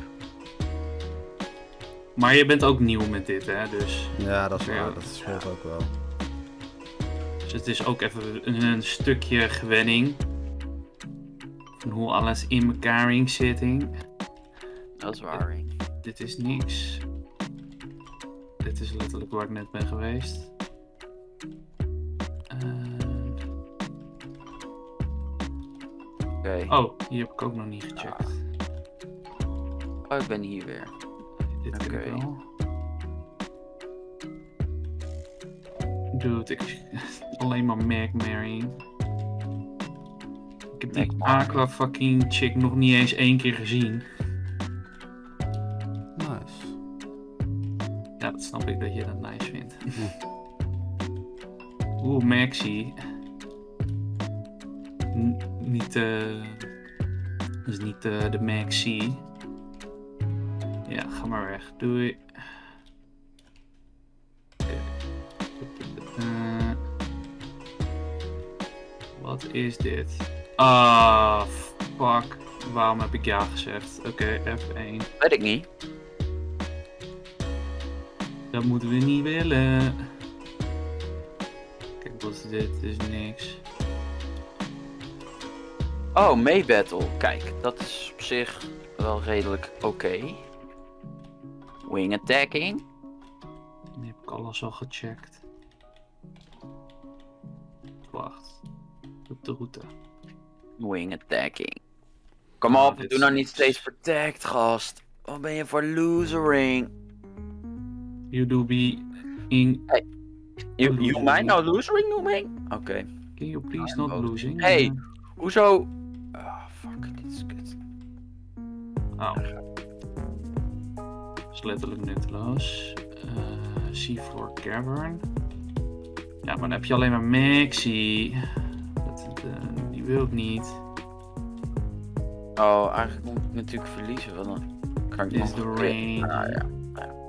Maar je bent ook nieuw met dit, hè? Dus Ja, dat is Ja. waar. Dat scheelt ook wel. het is ook even een stukje gewenning. Van hoe alles in elkaar zitting. Dat is waar. Ring. Dit is niks. Dit is letterlijk waar ik net ben geweest. Oké. Oh, hier heb ik ook nog niet gecheckt. Oh, ik ben hier weer. Dit ken ik Oké. wel. Dude, ik alleen maar Magmary. Ik heb die Magmar. Aqua fucking chick nog niet eens 1 keer gezien. Nice. Ja, dat snap ik dat je dat nice vindt. Oeh, Maxi. Niet dat is niet de Maxi. Ja, ga maar weg. Doei. Wat is dit? Ah, fuck. Waarom heb ik ja gezegd? Oké, F1. Weet ik niet. Dat moeten we niet willen. Wat is dit? Dit is niks. Oh, May Battle. Kijk, dat is op zich wel redelijk oké. Wing attacking. Die heb ik alles al gecheckt. Wacht. Op de route. Wing attacking. Kom op, dit doe nou is- niet steeds protect, gast. Wat ben je voor losering? You do be in... You mij nou losering noeming? Oké. Can you please I'm not out. losing? Hey, hoezo? Ah, fuck, dit is kut. Oh. Dat is letterlijk nutteloos. C4 Cavern. Ja, maar dan heb je alleen maar Maxi. Die wil ik niet. Oh, eigenlijk moet ik natuurlijk verliezen, want dan kan ik Dit is nog de een rain. keer- Ah, ja.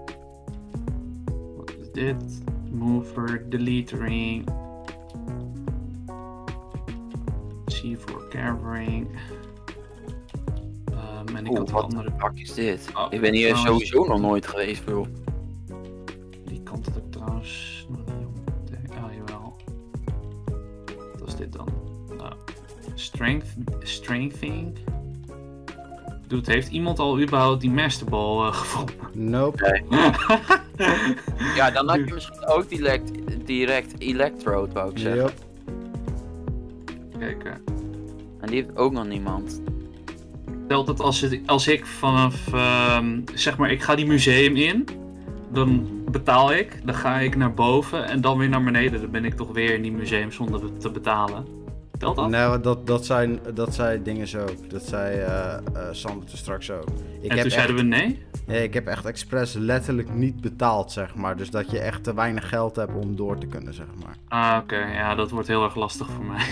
Wat is dit? Mover, delete ring. C4 Cavering. En ik had de wat andere... de fuck is dit? Oh, Ik ben hier trouwens- sowieso nog nooit geweest, bro. Die kant had ik trouwens nog niet op. Oh, jawel. Wat is dit dan? Strengthening. Dude, heeft iemand al überhaupt die masterball gevonden? Nope. Ja, dan had je misschien ook direct Electrode, wou ik zeggen. Yep. Kijk, En die heeft ook nog niemand. telt het als ik vanaf, zeg maar, ik ga die museum in, dan betaal ik, dan ga ik naar boven en dan weer naar beneden. Dan ben ik toch weer in die museum zonder te betalen. Telt dat? Nee, want dat zei dingen zo. Dat zei Sander toen straks ook. En toen zeiden we nee? Nee, ik heb echt expres letterlijk niet betaald, zeg maar. Dus dat je echt te weinig geld hebt om door te kunnen, zeg maar. Ah, oké. Ja, dat wordt heel erg lastig voor mij.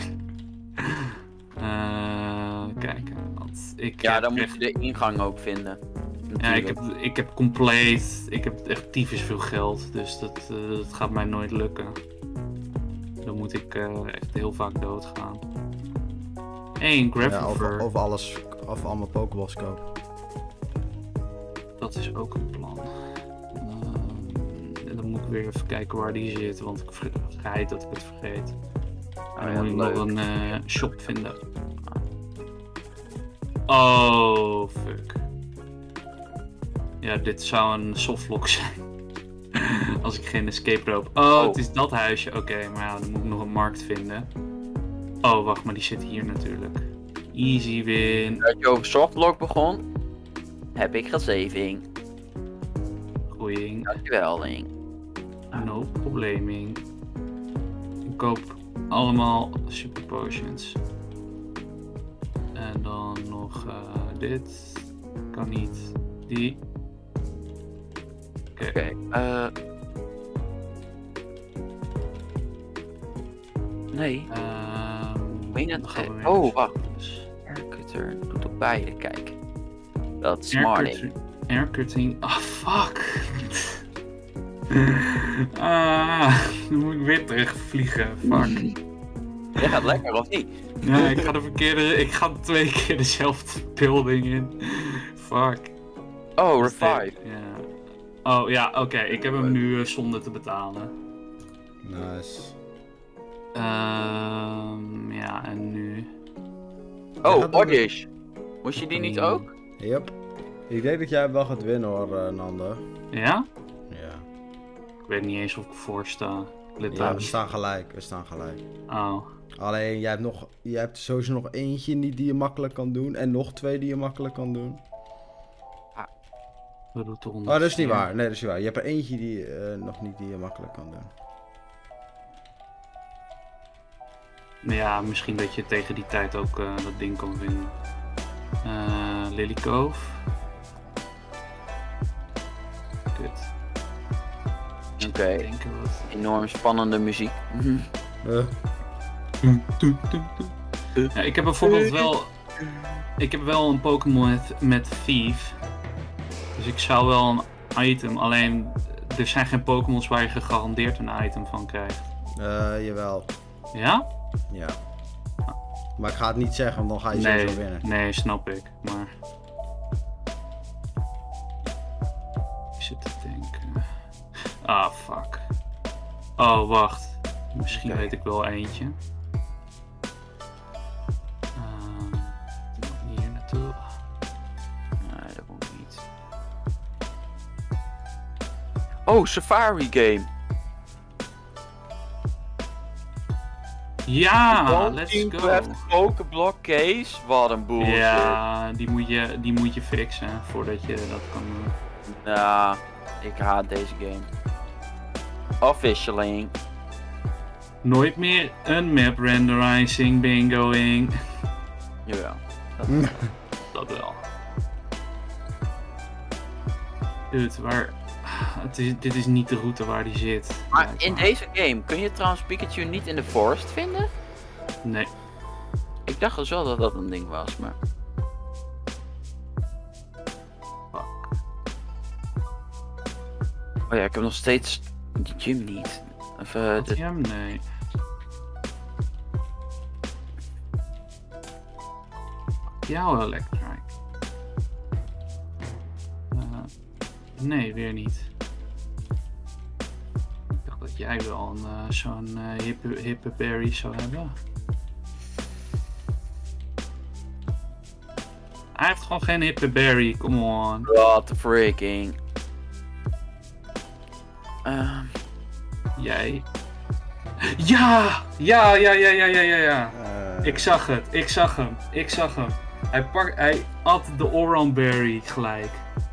Kijk, want ik Ja, heb dan moet echt- je de ingang ook vinden. Ja, Natuurlijk. ik heb compleet, ik heb echt tyfus veel geld, dus dat gaat mij nooit lukken. Dan moet ik echt heel vaak doodgaan. Hey, een Ja, Gravelver, of allemaal Pokéballs kopen. dat is ook een plan. En dan moet ik weer even kijken waar die zit, want ik vergeet dat ik het vergeet. En dan ja, moet ik leuk. nog een shop vinden. Oh, fuck. Ja, dit zou een softlock zijn. Als ik geen escape rope... Oh, het is dat huisje. Oké, maar ja, dan moet ik nog een markt vinden. Oh, wacht, maar die zit hier natuurlijk. Easy win. Dat je over softlock begon, heb ik gezaving. Goeie. Dankjewel, Link. No probleming. Ik koop allemaal super potions. En dan nog dit. Kan niet. Die. Oké. Oké, nee, Wing dan gaan we attack. weer Oh, naar wacht. dus. Aircutter doet op beide, kijk. Dat is smart. Aircutting. Ah, fuck. Dan moet ik weer terugvliegen. Fuck. Jij gaat lekker, of niet? Ja, ik ga 2 keer dezelfde building in. Fuck. Oh, revive. Ja. Oh ja, oké. Ik heb hem nu zonder te betalen. Nice. Ja, en nu. Oh, gaat dan Oddish. Moest je die niet ook? Yep. Ik denk dat jij wel gaat winnen hoor, Nando. Ja? Ja. Ik weet niet eens of ik voor sta. Let Ja, aan. we staan gelijk. Oh. Alleen, jij hebt sowieso nog eentje niet die je makkelijk kan doen. En nog 2 die je makkelijk kan doen. We doen toch Oh, dat is niet waar. Nee, dat is niet waar. Je hebt er eentje die nog niet die je makkelijk kan doen. Ja, misschien dat je tegen die tijd ook dat ding kan vinden. Lily Cove. Kut. Oké, Denken wat. enorm spannende muziek. Ja, ik heb bijvoorbeeld wel. Ik heb wel een Pokémon met Thief. Dus ik zou wel een item. Alleen er zijn geen Pokémons waar je gegarandeerd een item van krijgt. Jawel. Ja? Ja. Maar ik ga het niet zeggen, want dan ga je sowieso winnen. Nee, snap ik. Maar. Ik zit te denken. Ah, fuck. Oh, wacht. Misschien Oké. weet ik wel eentje. Hier naartoe. Nee, dat moet niet. Oh, Safari Game. Ja, let's Don't go. have the Pokéblock case. Wat een bullshit. Ja, die moet je fixen voordat je dat kan doen. Nou, ik haat deze game. Officially. Nooit meer een map renderizing bingoing. Jawel. Dat wel. Dude, dit is niet de route waar die zit. Maar blijkbaar. in deze game kun je trouwens Pikachu niet in de forest vinden? Nee. Ik dacht dus wel dat dat een ding was, maar... Fuck. Oh ja, ik heb nog steeds die gym niet. Even Had de... hij hem? Nee. Jouw Electrike. Nee, weer niet. Ik dacht dat jij wel zo'n hippe berry zou hebben. Hij heeft gewoon geen hippe berry, come on. What the freaking... Jij. Ja! Ja. Eh, Ik zag hem. Hij at de Oranberry gelijk.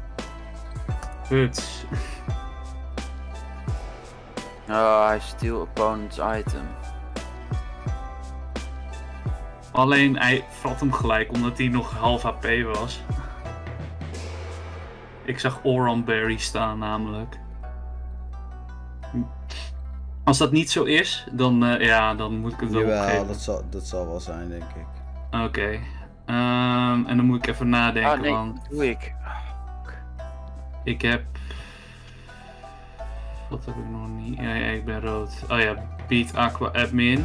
Huts. Oh, hij steal opponent's item. Alleen hij vat hem gelijk omdat hij nog half HP was. Ik zag Oranberry staan namelijk. Als dat niet zo is, dan, dan moet ik het wel Jawel, opgeven. dat zal wel zijn, denk ik. Oké. En dan moet ik even nadenken, Ah nee, want dat doe ik. ik heb... Wat heb ik nog niet? Ja, ik ben rood. Oh ja, Beat Aqua Admin.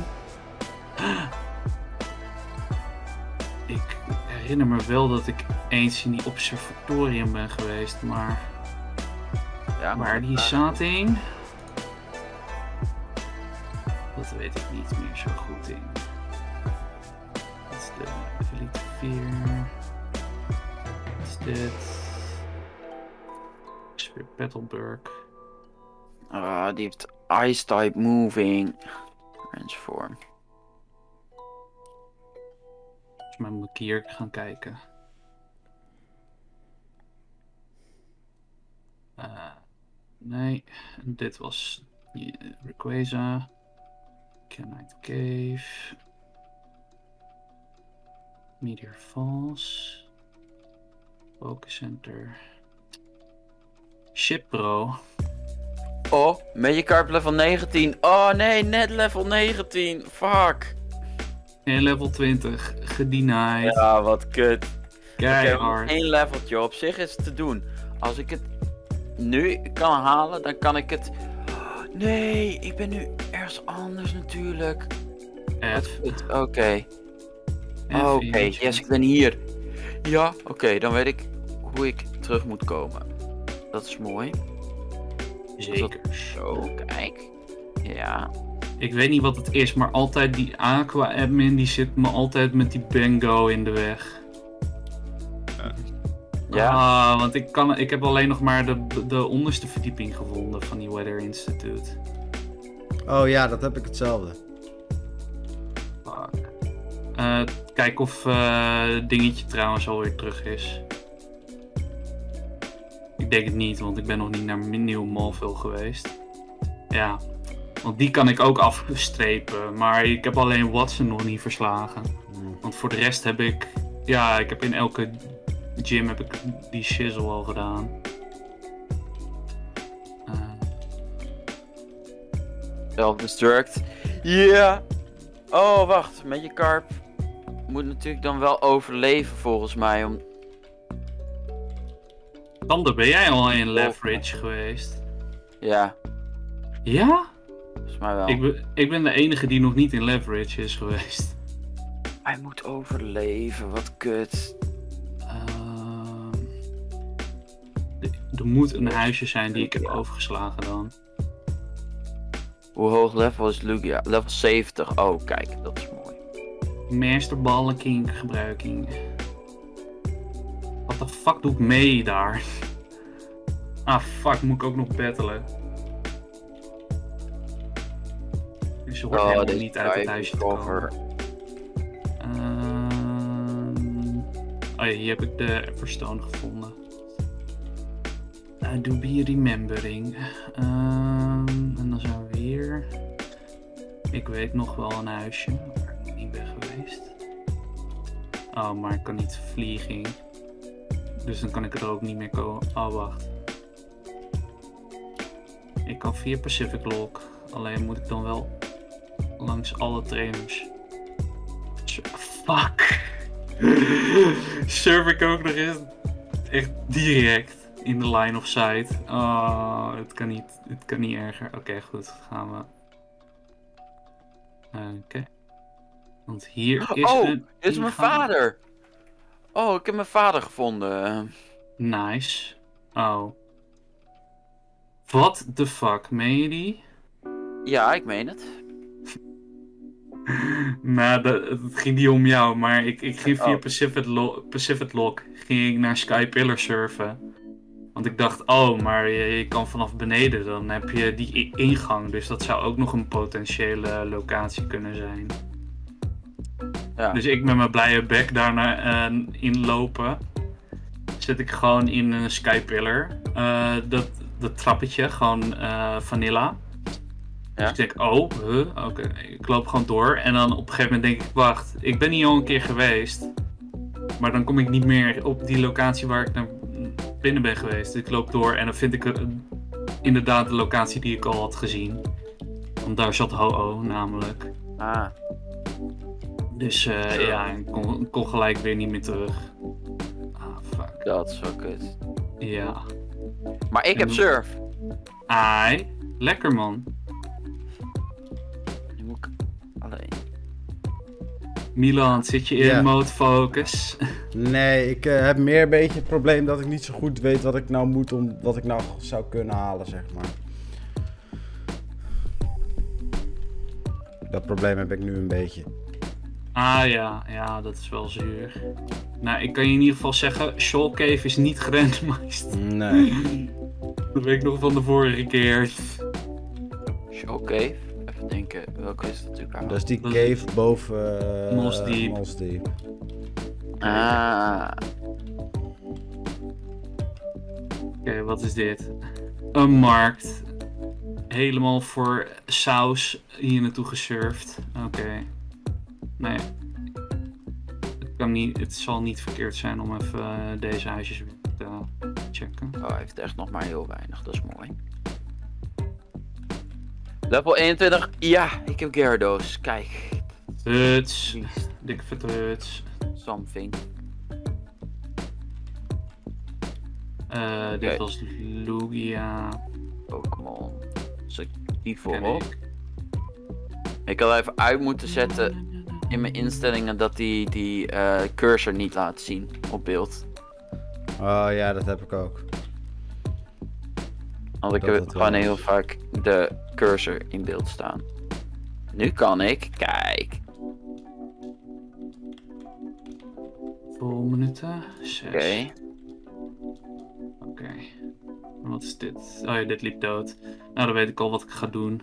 Ik herinner me wel dat ik eens in die observatorium ben geweest, maar... Ja, Waar die zat-in? Dat weet ik niet meer zo goed in. Wat is de Elite 4? Wat is dit? Is weer Battleburg. Ah, die heeft Ice type moving. Transform. Volgens mij moet ik hier gaan kijken. Nee, dit was Rayquaza. Canite Cave. Meteor Falls. Focus Center. Shipbro. Oh, Magikarp level 19. Oh nee, net level 19. Fuck. En level 20. Gedenied. Ja, wat kut. Keihard. Eén leveltje op zich is te doen. Als ik het nu kan halen, dan kan ik het... Nee, ik ben nu ergens anders natuurlijk. F. Oké. F, Oké, yes, ik ben hier. Ja, oké, dan weet ik hoe ik terug moet komen. Dat is mooi. Zeker. Zo, kijk. Ja. Ik weet niet wat het is, maar altijd die Aqua Admin die zit me altijd met die Bango in de weg. Ja. Want ik heb alleen nog maar de onderste verdieping gevonden van die Weather Institute. Oh ja, dat heb ik hetzelfde. Fuck. Kijk of dingetje trouwens alweer terug is. Ik denk het niet, want ik ben nog niet naar Nieuw Malville geweest. Ja, want die kan ik ook afstrepen, maar ik heb alleen Watson nog niet verslagen. Want voor de rest heb ik... Ja, ik heb in elke gym heb ik die shizzle al gedaan. Self-destruct. Ja. Oh, wacht. Magikarp moet natuurlijk dan wel overleven volgens mij. Sander, ben jij al in Leverage geweest? Ja, Ja? volgens mij wel. Ik ben de enige die nog niet in Leverage is geweest. Hij moet overleven, wat kut. Er moet een huisje zijn die ik heb overgeslagen dan. Hoe hoog level is Lugia? Level 70. Oh, kijk, dat is mooi. Masterballenking gebruiking. Wat de fuck doe ik mee daar? Ah fuck, moet ik ook nog battelen. Dus je hoort helemaal niet uit het huisje te komen. Oh ja, hier heb ik de Everstone gevonden. Do be remembering. En dan zijn we weer. Ik weet nog wel een huisje waar ik niet ben geweest. Oh, maar ik kan niet vliegen. Dus dan kan ik er ook niet meer komen. Oh, wacht. Ik kan via Pacific Log. Alleen moet ik dan wel langs alle trainers. Fuck. Surf ik ook nog eens. Echt direct in de line of sight. Oh, het kan niet erger. Oké, goed. Gaan we. Oké. Want hier is dit is mijn vader. Oh, ik heb mijn vader gevonden. Nice. Oh. What the fuck, meen je die? Ja, ik meen het. Nou, het ging niet om jou, maar ik ging via Pacific Log ging ik naar Sky Pillar surfen. Want ik dacht, oh, maar je kan vanaf beneden, dan heb je die ingang. Dus dat zou ook nog een potentiële locatie kunnen zijn. Ja. Dus ik met mijn blije bek daarna inlopen. Zit ik gewoon in een Sky Pillar. Dat trappetje, gewoon vanilla. Ja. Dus ik denk, oké, ik loop gewoon door. En dan op een gegeven moment denk ik, wacht, ik ben hier al een keer geweest. Maar dan kom ik niet meer op die locatie waar ik naar binnen ben geweest. Dus ik loop door en dan vind ik inderdaad de locatie die ik al had gezien. Want daar zat Ho-Oh namelijk. Ah. Dus ja, ik kon gelijk weer niet meer terug. Ah, fuck. Dat is wel kut. Ja. Maar ik heb surf. Ai, lekker man. Nu moet ik alleen. Milan, zit je in mode focus? Nee, ik heb meer een beetje het probleem dat ik niet zo goed weet wat ik nou moet om wat ik nou zou kunnen halen, zeg maar. Dat probleem heb ik nu een beetje. Ah ja, dat is wel zuur. Nou, ik kan je in ieder geval zeggen, Shoal Cave is niet gerandomized. Nee. Dat weet ik nog van de vorige keer. Shoal Cave? Even denken, welke is dat natuurlijk aan? Dat is die cave boven Mos Deep. Mos Deep. Ah. Oké, wat is dit? Een markt. Helemaal voor saus hier naartoe gesurfd. Oké. Nee. Het zal niet verkeerd zijn om even deze huisjes weer te checken. Oh, hij heeft echt nog maar heel weinig, dat is mooi. Level 21, ja, ik heb Gyarados, kijk. Huts, dikke vette huts. Something. Dit was Lugia. Pokémon. Zet die voorop. Ik had even uit moeten zetten in mijn instellingen dat die cursor niet laat zien op beeld. Oh ja, dat heb ik ook. Want ik heb gewoon heel vaak de cursor in beeld staan. Nu kan ik, kijk. Vol minuten, 6. Oké. Wat is dit? Oh ja, dit liep dood. Nou, dan weet ik al wat ik ga doen.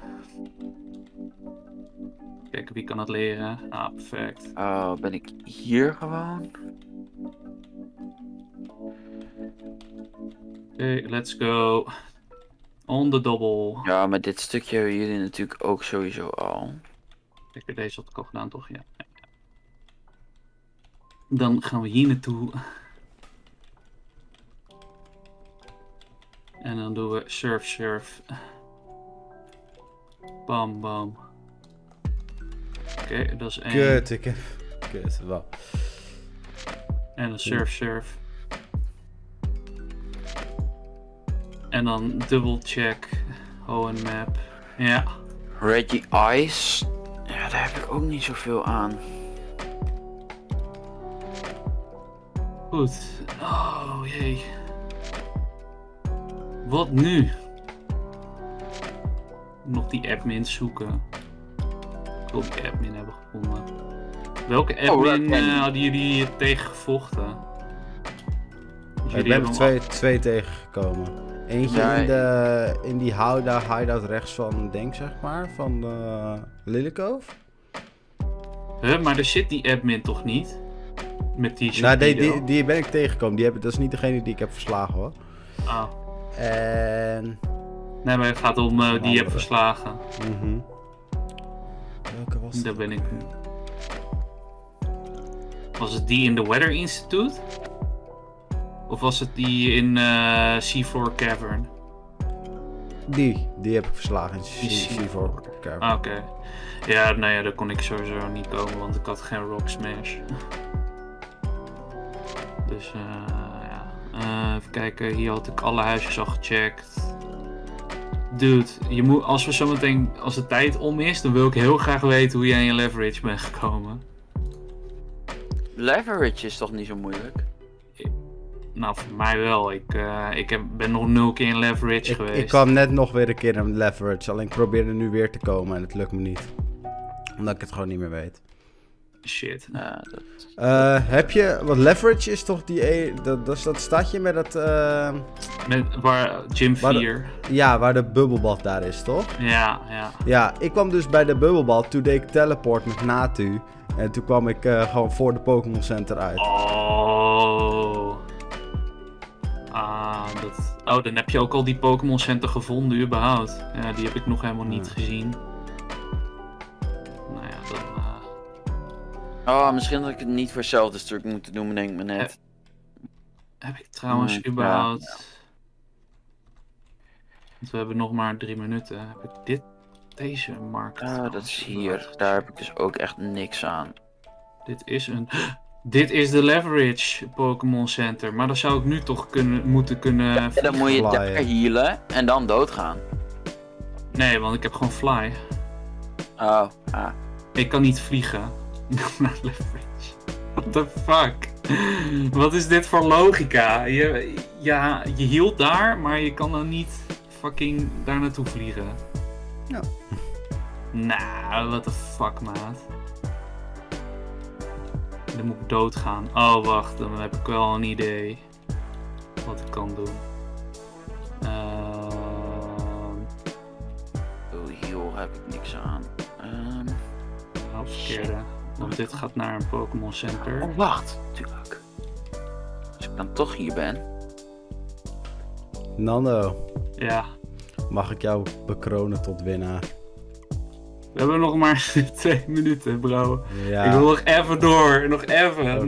Kijken wie kan het leren. Ah, perfect. Oh, ben ik hier gewoon? Oké, let's go. On the double. Ja, maar dit stukje hebben jullie natuurlijk ook sowieso al. Kijk, deze had ik al gedaan, toch? Ja. Dan gaan we hier naartoe. En dan doen we surf. Bam, bam. Oké, dat is 1. Kut, ik heb... Kut, wel. En dan surf. En dan double check. Een map. Ja. Reggie Ice. Ja, daar heb ik ook niet zoveel aan. Goed. Oh jee. Wat nu? nog die admin zoeken. Ik wil die admin hebben gevonden. Welke admin hadden jullie tegen gevochten? Ik ben er twee tegengekomen. Eentje in die hideout rechts van Denk, zeg maar, van Lillikove. Maar er zit die admin toch niet? Met die Nou, die ben ik tegengekomen. Dat is niet degene die ik heb verslagen, hoor. Oh. En... Nee, maar het gaat om die je hebt verslagen. Welke was dat? Daar ben ik. Was het die in de Weather Institute? Of was het die in C4 Cavern? Die heb ik verslagen in C4 Cavern. Ah, oké. Ja, nou ja, daar kon ik sowieso niet komen, want ik had geen Rock Smash. Dus ja. Even kijken, hier had ik alle huisjes al gecheckt. Dude, als we zometeen, als de tijd om is, dan wil ik heel graag weten hoe jij in je leverage bent gekomen. Leverage is toch niet zo moeilijk? Nou, voor mij wel. Ben nog 0 keer in leverage geweest. Ik kwam net nog weer een keer in leverage, alleen ik probeerde nu weer te komen en het lukt me niet. Omdat ik het gewoon niet meer weet. Shit. Heb je, wat leverage is toch dat stadje met dat... Waar Gym 4. Waar de bubbelbad daar is, toch? Ja. Ja, ik kwam dus bij de bubbelbad, toen deed ik teleport met Natu. En toen kwam ik gewoon voor de Pokémon Center uit. Oh. Dan heb je ook al die Pokémon Center gevonden überhaupt. Ja, die heb ik nog helemaal niet gezien. Nou ja, dan... misschien had ik het niet voor zelfdestruct moeten doen, bedenk me net. Heb ik trouwens überhaupt... Ja. Want we hebben nog maar 3 minuten. Heb ik deze markt? Dat is hier. Daar heb ik dus ook echt niks aan. Dit is de Leverage Pokémon Center. Maar dan zou ik nu toch moeten kunnen... En dan moet je daar healen en dan doodgaan. Nee, want ik heb gewoon fly. Oh, Ik kan niet vliegen. Naar Leverage. What the fuck? Wat is dit voor logica? Je hield daar, maar je kan dan niet fucking daar naartoe vliegen. Ja. Nou, what the fuck, maat. Dan moet ik doodgaan. Oh, wacht, dan heb ik wel een idee wat ik kan doen. Hier heb ik niks aan. Verkeerde. Want dit gaat naar een Pokémon Center. Oh, wacht, tuurlijk. Als ik dan toch hier ben. Nando. Ja. Mag ik jou bekronen tot winnaar? We hebben nog maar 2 minuten, bro. Ja. Ik wil nog even door. Nog even.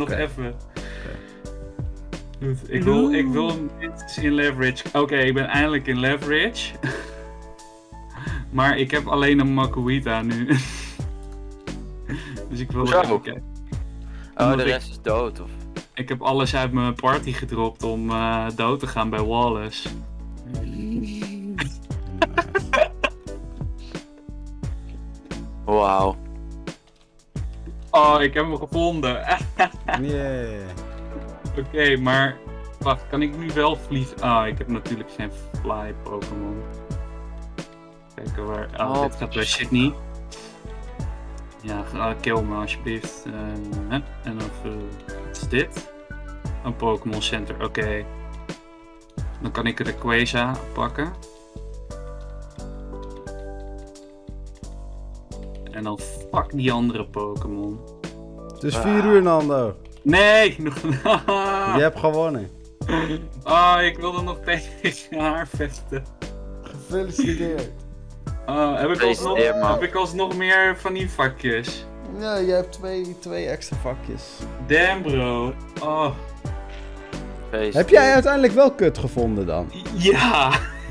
Goed, ik wil minstens in leverage. Oké, ik ben eindelijk in leverage. Maar ik heb alleen een Makuhita nu. Dus ik wil even kijken. Oh, de rest is dood, of? Ik heb alles uit mijn party gedropt om dood te gaan bij Wallace. Wauw. Oh, ik heb hem gevonden. Yeah. Oké, maar... Wacht, kan ik nu wel vliegen? Ik heb natuurlijk geen fly Pokémon. Kijken waar... dit gaat bij Sydney. Ja, kill me alsjeblieft. En dan... wat is dit? Een Pokémon Center, oké. Dan kan ik Rayquaza pakken. En dan fuck die andere Pokémon. Het is 4 uur, Nando. Nee! Je hebt gewonnen. Ik wilde nog tegen haar vechten. Gefeliciteerd. Heb ik alsnog meer van die vakjes? Ja, jij hebt twee extra vakjes. Damn, bro. Oh. Heb jij uiteindelijk wel kut gevonden dan? Ja.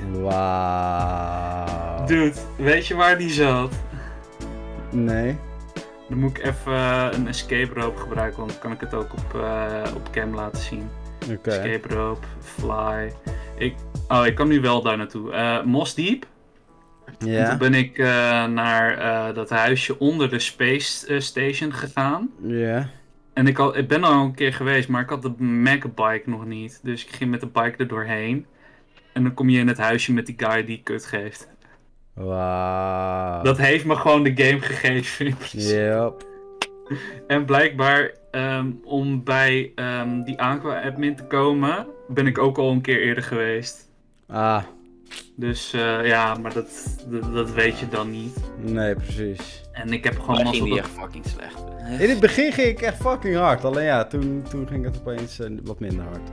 Wauw. Dude, weet je waar die zat? Nee. Dan moet ik even een escape rope gebruiken, want dan kan ik het ook op cam laten zien. Oké. Escape rope, fly. Ik kan nu wel daar naartoe. Moss Deep. Ja. Toen ben ik naar dat huisje onder de Space Station gegaan. Ja. En ik ben al een keer geweest, maar ik had de Megabike nog niet. Dus ik ging met de bike er doorheen. En dan kom je in het huisje met die guy die kut geeft. Wauw. Dat heeft me gewoon de game gegeven. Yep. En blijkbaar, om bij die Aqua-admin te komen, ben ik ook al een keer eerder geweest. Ah, Dus ja, maar dat weet je dan niet. nee, precies. En ik heb gewoon Maar mazzel ging die dat... echt fucking slecht. In het begin ging ik echt fucking hard. Alleen ja, toen ging het opeens wat minder hard.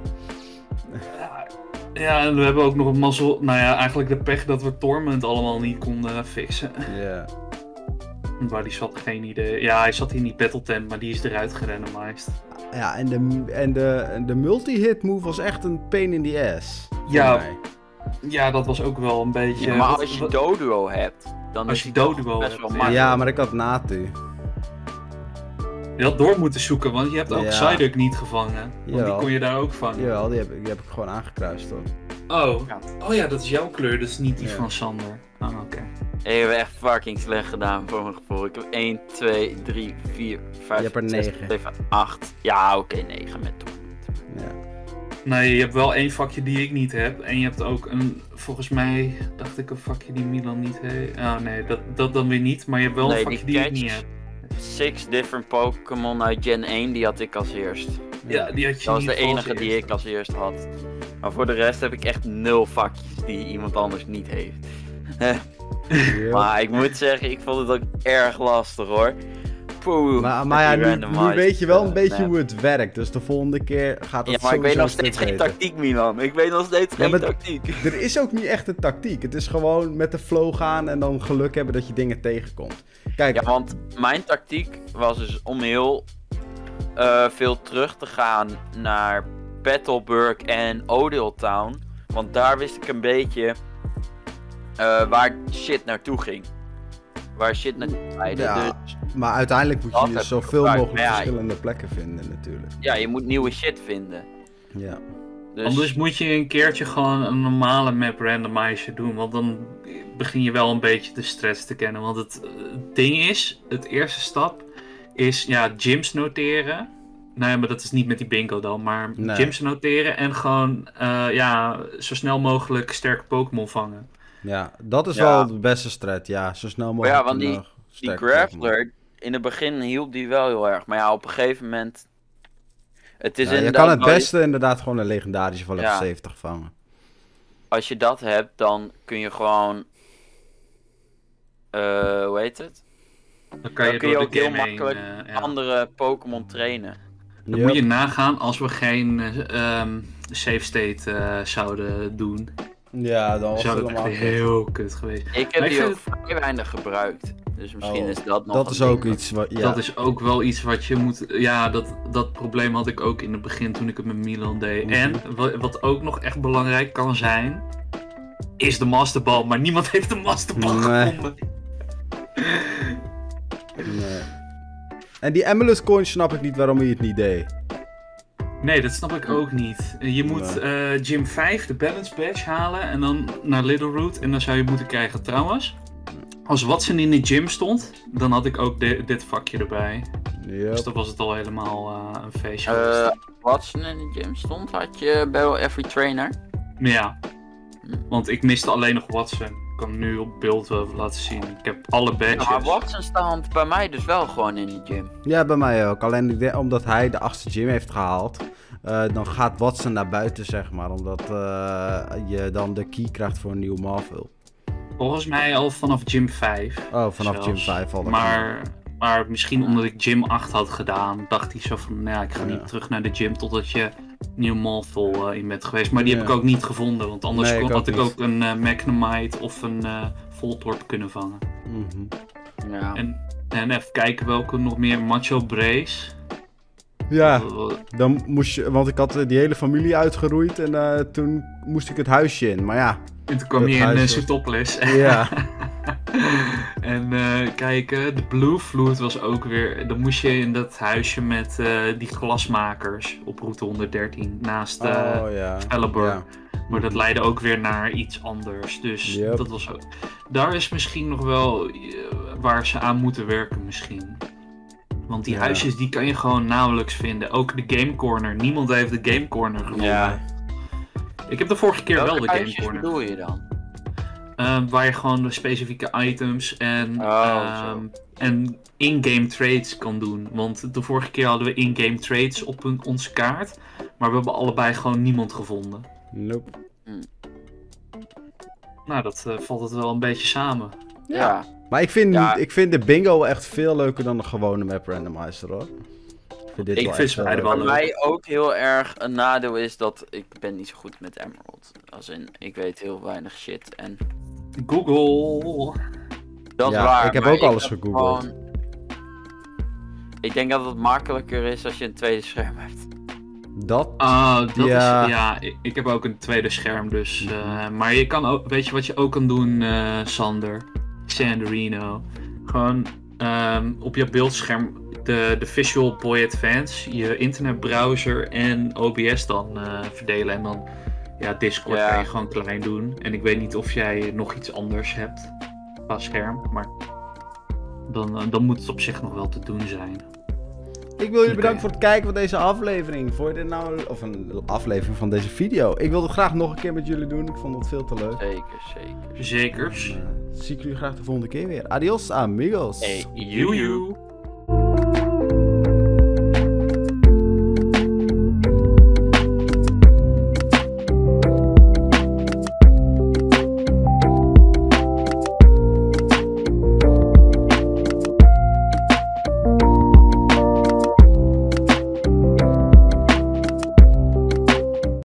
Ja, en we hebben ook nog een mazzel... Nou ja, eigenlijk de pech dat we Torment allemaal niet konden fixen. Ja. Maar die zat geen idee... Ja, hij zat in die battle tent, maar die is eruit gerandomized. Ja, en de multi-hit move was echt een pain in the ass. voor Ja, mij. Ja, dat was ook wel een beetje... Ja, maar als je Doduo hebt, dan Als is je die toch Doduo best hebt, wel ja. makkelijk. Ja, maar ik had Natu. Je had door moeten zoeken, want je hebt ook Ja. Psyduck niet gevangen. Want die Jawel. kon je daar ook vangen. Jawel, die heb ik gewoon aangekruist hoor. Oh. Ja. Oh ja, dat is jouw kleur, dat is niet die Ja. van Sander. Oh, oké. Ik heb echt fucking slecht gedaan voor mijn gevoel. Ik heb 1, 2, 3, 4, 5, Je hebt er 6, 9. 7, 8. Ja, oké, 9 met Torment. Ja. Nee, je hebt wel één vakje die ik niet heb. En je hebt ook een, volgens mij, dacht ik een vakje die Milan niet heeft. Oh nee, dat dan weer niet. Maar je hebt wel Nee, een vakje die ik niet heb. 6 different Pokémon uit Gen 1, die had ik als eerst. Ja, die had je Dat was niet de enige die ik als eerst had. Maar voor de rest heb ik echt 0 vakjes die iemand anders niet heeft. Yep. Maar ik moet zeggen, ik vond het ook erg lastig hoor. Poeh. Maar ja, met die nu randomized, weet je wel een beetje snap. hoe het werkt. Dus de volgende keer gaat het Ja, maar ik weet sowieso nog een stuk steeds geen beter. tactiek, Milan. Ik weet nog steeds Ja, geen maar tactiek. Er is ook niet echt een tactiek. Het is gewoon met de flow gaan en dan geluk hebben dat je dingen tegenkomt. Kijk, Ja, want mijn tactiek was dus om heel veel terug te gaan naar Petalburg en Odile Town. Want daar wist ik een beetje waar shit naartoe ging. Waar shit naartoe leidde. Ja. Dus maar uiteindelijk moet Dat je heb dus ik zoveel gebruikt, mogelijk maar ja, verschillende plekken vinden natuurlijk. ja, je moet nieuwe shit vinden. Ja. Dus Anders moet je een keertje gewoon een normale map randomizer doen. Want dan begin je wel een beetje de stress te kennen. Want het ding is, het eerste stap is ja, gyms noteren. Nou ja, maar dat is niet met die bingo dan. Maar Nee. gyms noteren en gewoon ja, zo snel mogelijk sterke Pokémon vangen. Ja, dat is Ja. wel de beste strat. Ja, zo snel mogelijk. ja, want een, die sterke Graveler, in het begin hielp die wel heel erg. Maar ja, op een gegeven moment... Het is Ja, je inderdaad kan het wel- beste inderdaad gewoon een legendarische van level Ja. 70 vangen. Als je dat hebt, dan kun je gewoon... hoe heet het? Dan kan je Dan kun je door ook de heel game heen, makkelijk ja. andere Pokémon trainen. Dan Yep. moet je nagaan als we geen save state zouden doen. Ja, dan was Zou het dat echt helemaal... heel kut geweest. Ik heb Maar ik die ook vind vrij weinig gebruikt. Dus misschien Oh, is dat nog Dat een is ook ding. iets wat... Ja. Dat is ook wel iets wat je moet... Ja, dat probleem had ik ook in het begin toen ik het met Milan deed. Mhm. En wat ook nog echt belangrijk kan zijn... Is de masterbal. Maar niemand heeft de masterbal Nee. gevonden. Nee. En die Amulet coin snap ik niet waarom hij het niet deed. Nee, dat snap ik ook niet. Je moet Gym 5 de Balance Badge halen en dan naar Little Root. En dan zou je moeten krijgen. Trouwens, als Watson in de gym stond, dan had ik ook dit vakje erbij. Yep. Dus dan was het al helemaal een feestje geweest. Watson in de gym stond, had je Battle Every Trainer. Maar ja, want ik miste alleen nog Watson. Ik kan hem nu op beeld wel even laten zien. Ik heb alle badges. Ja, maar Watson staat bij mij dus wel gewoon in de gym. Ja, bij mij ook. Alleen ik denk, omdat hij de 8e gym heeft gehaald, dan gaat Watson naar buiten, zeg maar. Omdat je dan de key krijgt voor een nieuw Marvel. Volgens mij al vanaf Gym 5. Oh, vanaf zelfs. gym 5 al. Maar misschien omdat ik Gym 8 had gedaan, dacht hij zo van, nou ja, ik ga Ja. niet terug naar de gym totdat je nieuw Malthol in bent geweest. Maar die heb Ja. ik ook niet gevonden, want anders Nee, ik had ook ik niet. ook een Magnemite of een Voltorb kunnen vangen. Mhm. Ja. En even kijken welke nog meer. Macho Brace. Ja, dan moest je, want ik had die hele familie uitgeroeid en toen moest ik het huisje in. Maar ja, En toen kwam Dat je in huis was- Sootopolis. ja. En kijken, de Blue Flute was ook weer. Dan moest je in dat huisje met die glasmakers op route 113 naast Oh ja. Excalibur. Ja. Maar dat leidde ook weer naar iets anders. Dus Yep. dat was ook. Daar is misschien nog wel waar ze aan moeten werken, misschien. Want die Ja. huisjes die kan je gewoon nauwelijks vinden. Ook de Game Corner. Niemand heeft de Game Corner gevonden. Ja. Ik heb de vorige keer wel Welke de Game huisjes Corner. bedoel je dan? waar je gewoon de specifieke items en in-game trades kan doen. Want de vorige keer hadden we in-game trades op onze kaart, maar we hebben allebei gewoon niemand gevonden. Nope. Nou, dat valt het wel een beetje samen. Ja. Maar ik vind de bingo echt veel leuker dan de gewone map randomizer, hoor. Ik vind ze beide wel Wat mij ook heel erg een nadeel is dat ik ben niet zo goed met Emerald. Als in, ik weet heel weinig shit en... Google. Dat is Ja, waar. ik heb maar ook alles heb gegoogeld. gewoon- Ik denk dat het makkelijker is als je een tweede scherm hebt. Dat? Ja, ik heb ook een tweede scherm, dus... maar je kan ook... Weet je wat je ook kan doen, Sanderino? Gewoon op je beeldscherm de Visual Boy Advance, je internetbrowser en OBS dan verdelen. En dan Discord kan je gewoon klein doen. En ik weet niet of jij nog iets anders hebt qua scherm, maar dan moet het op zich nog wel te doen zijn. Ik wil jullie bedanken voor het kijken van deze aflevering. Vond je dit nou... Of een aflevering van deze video. Ik wilde het graag nog een keer met jullie doen. Ik vond het veel te leuk. Zekers. Zie ik jullie graag de volgende keer weer. Adios, amigos. Hey, you.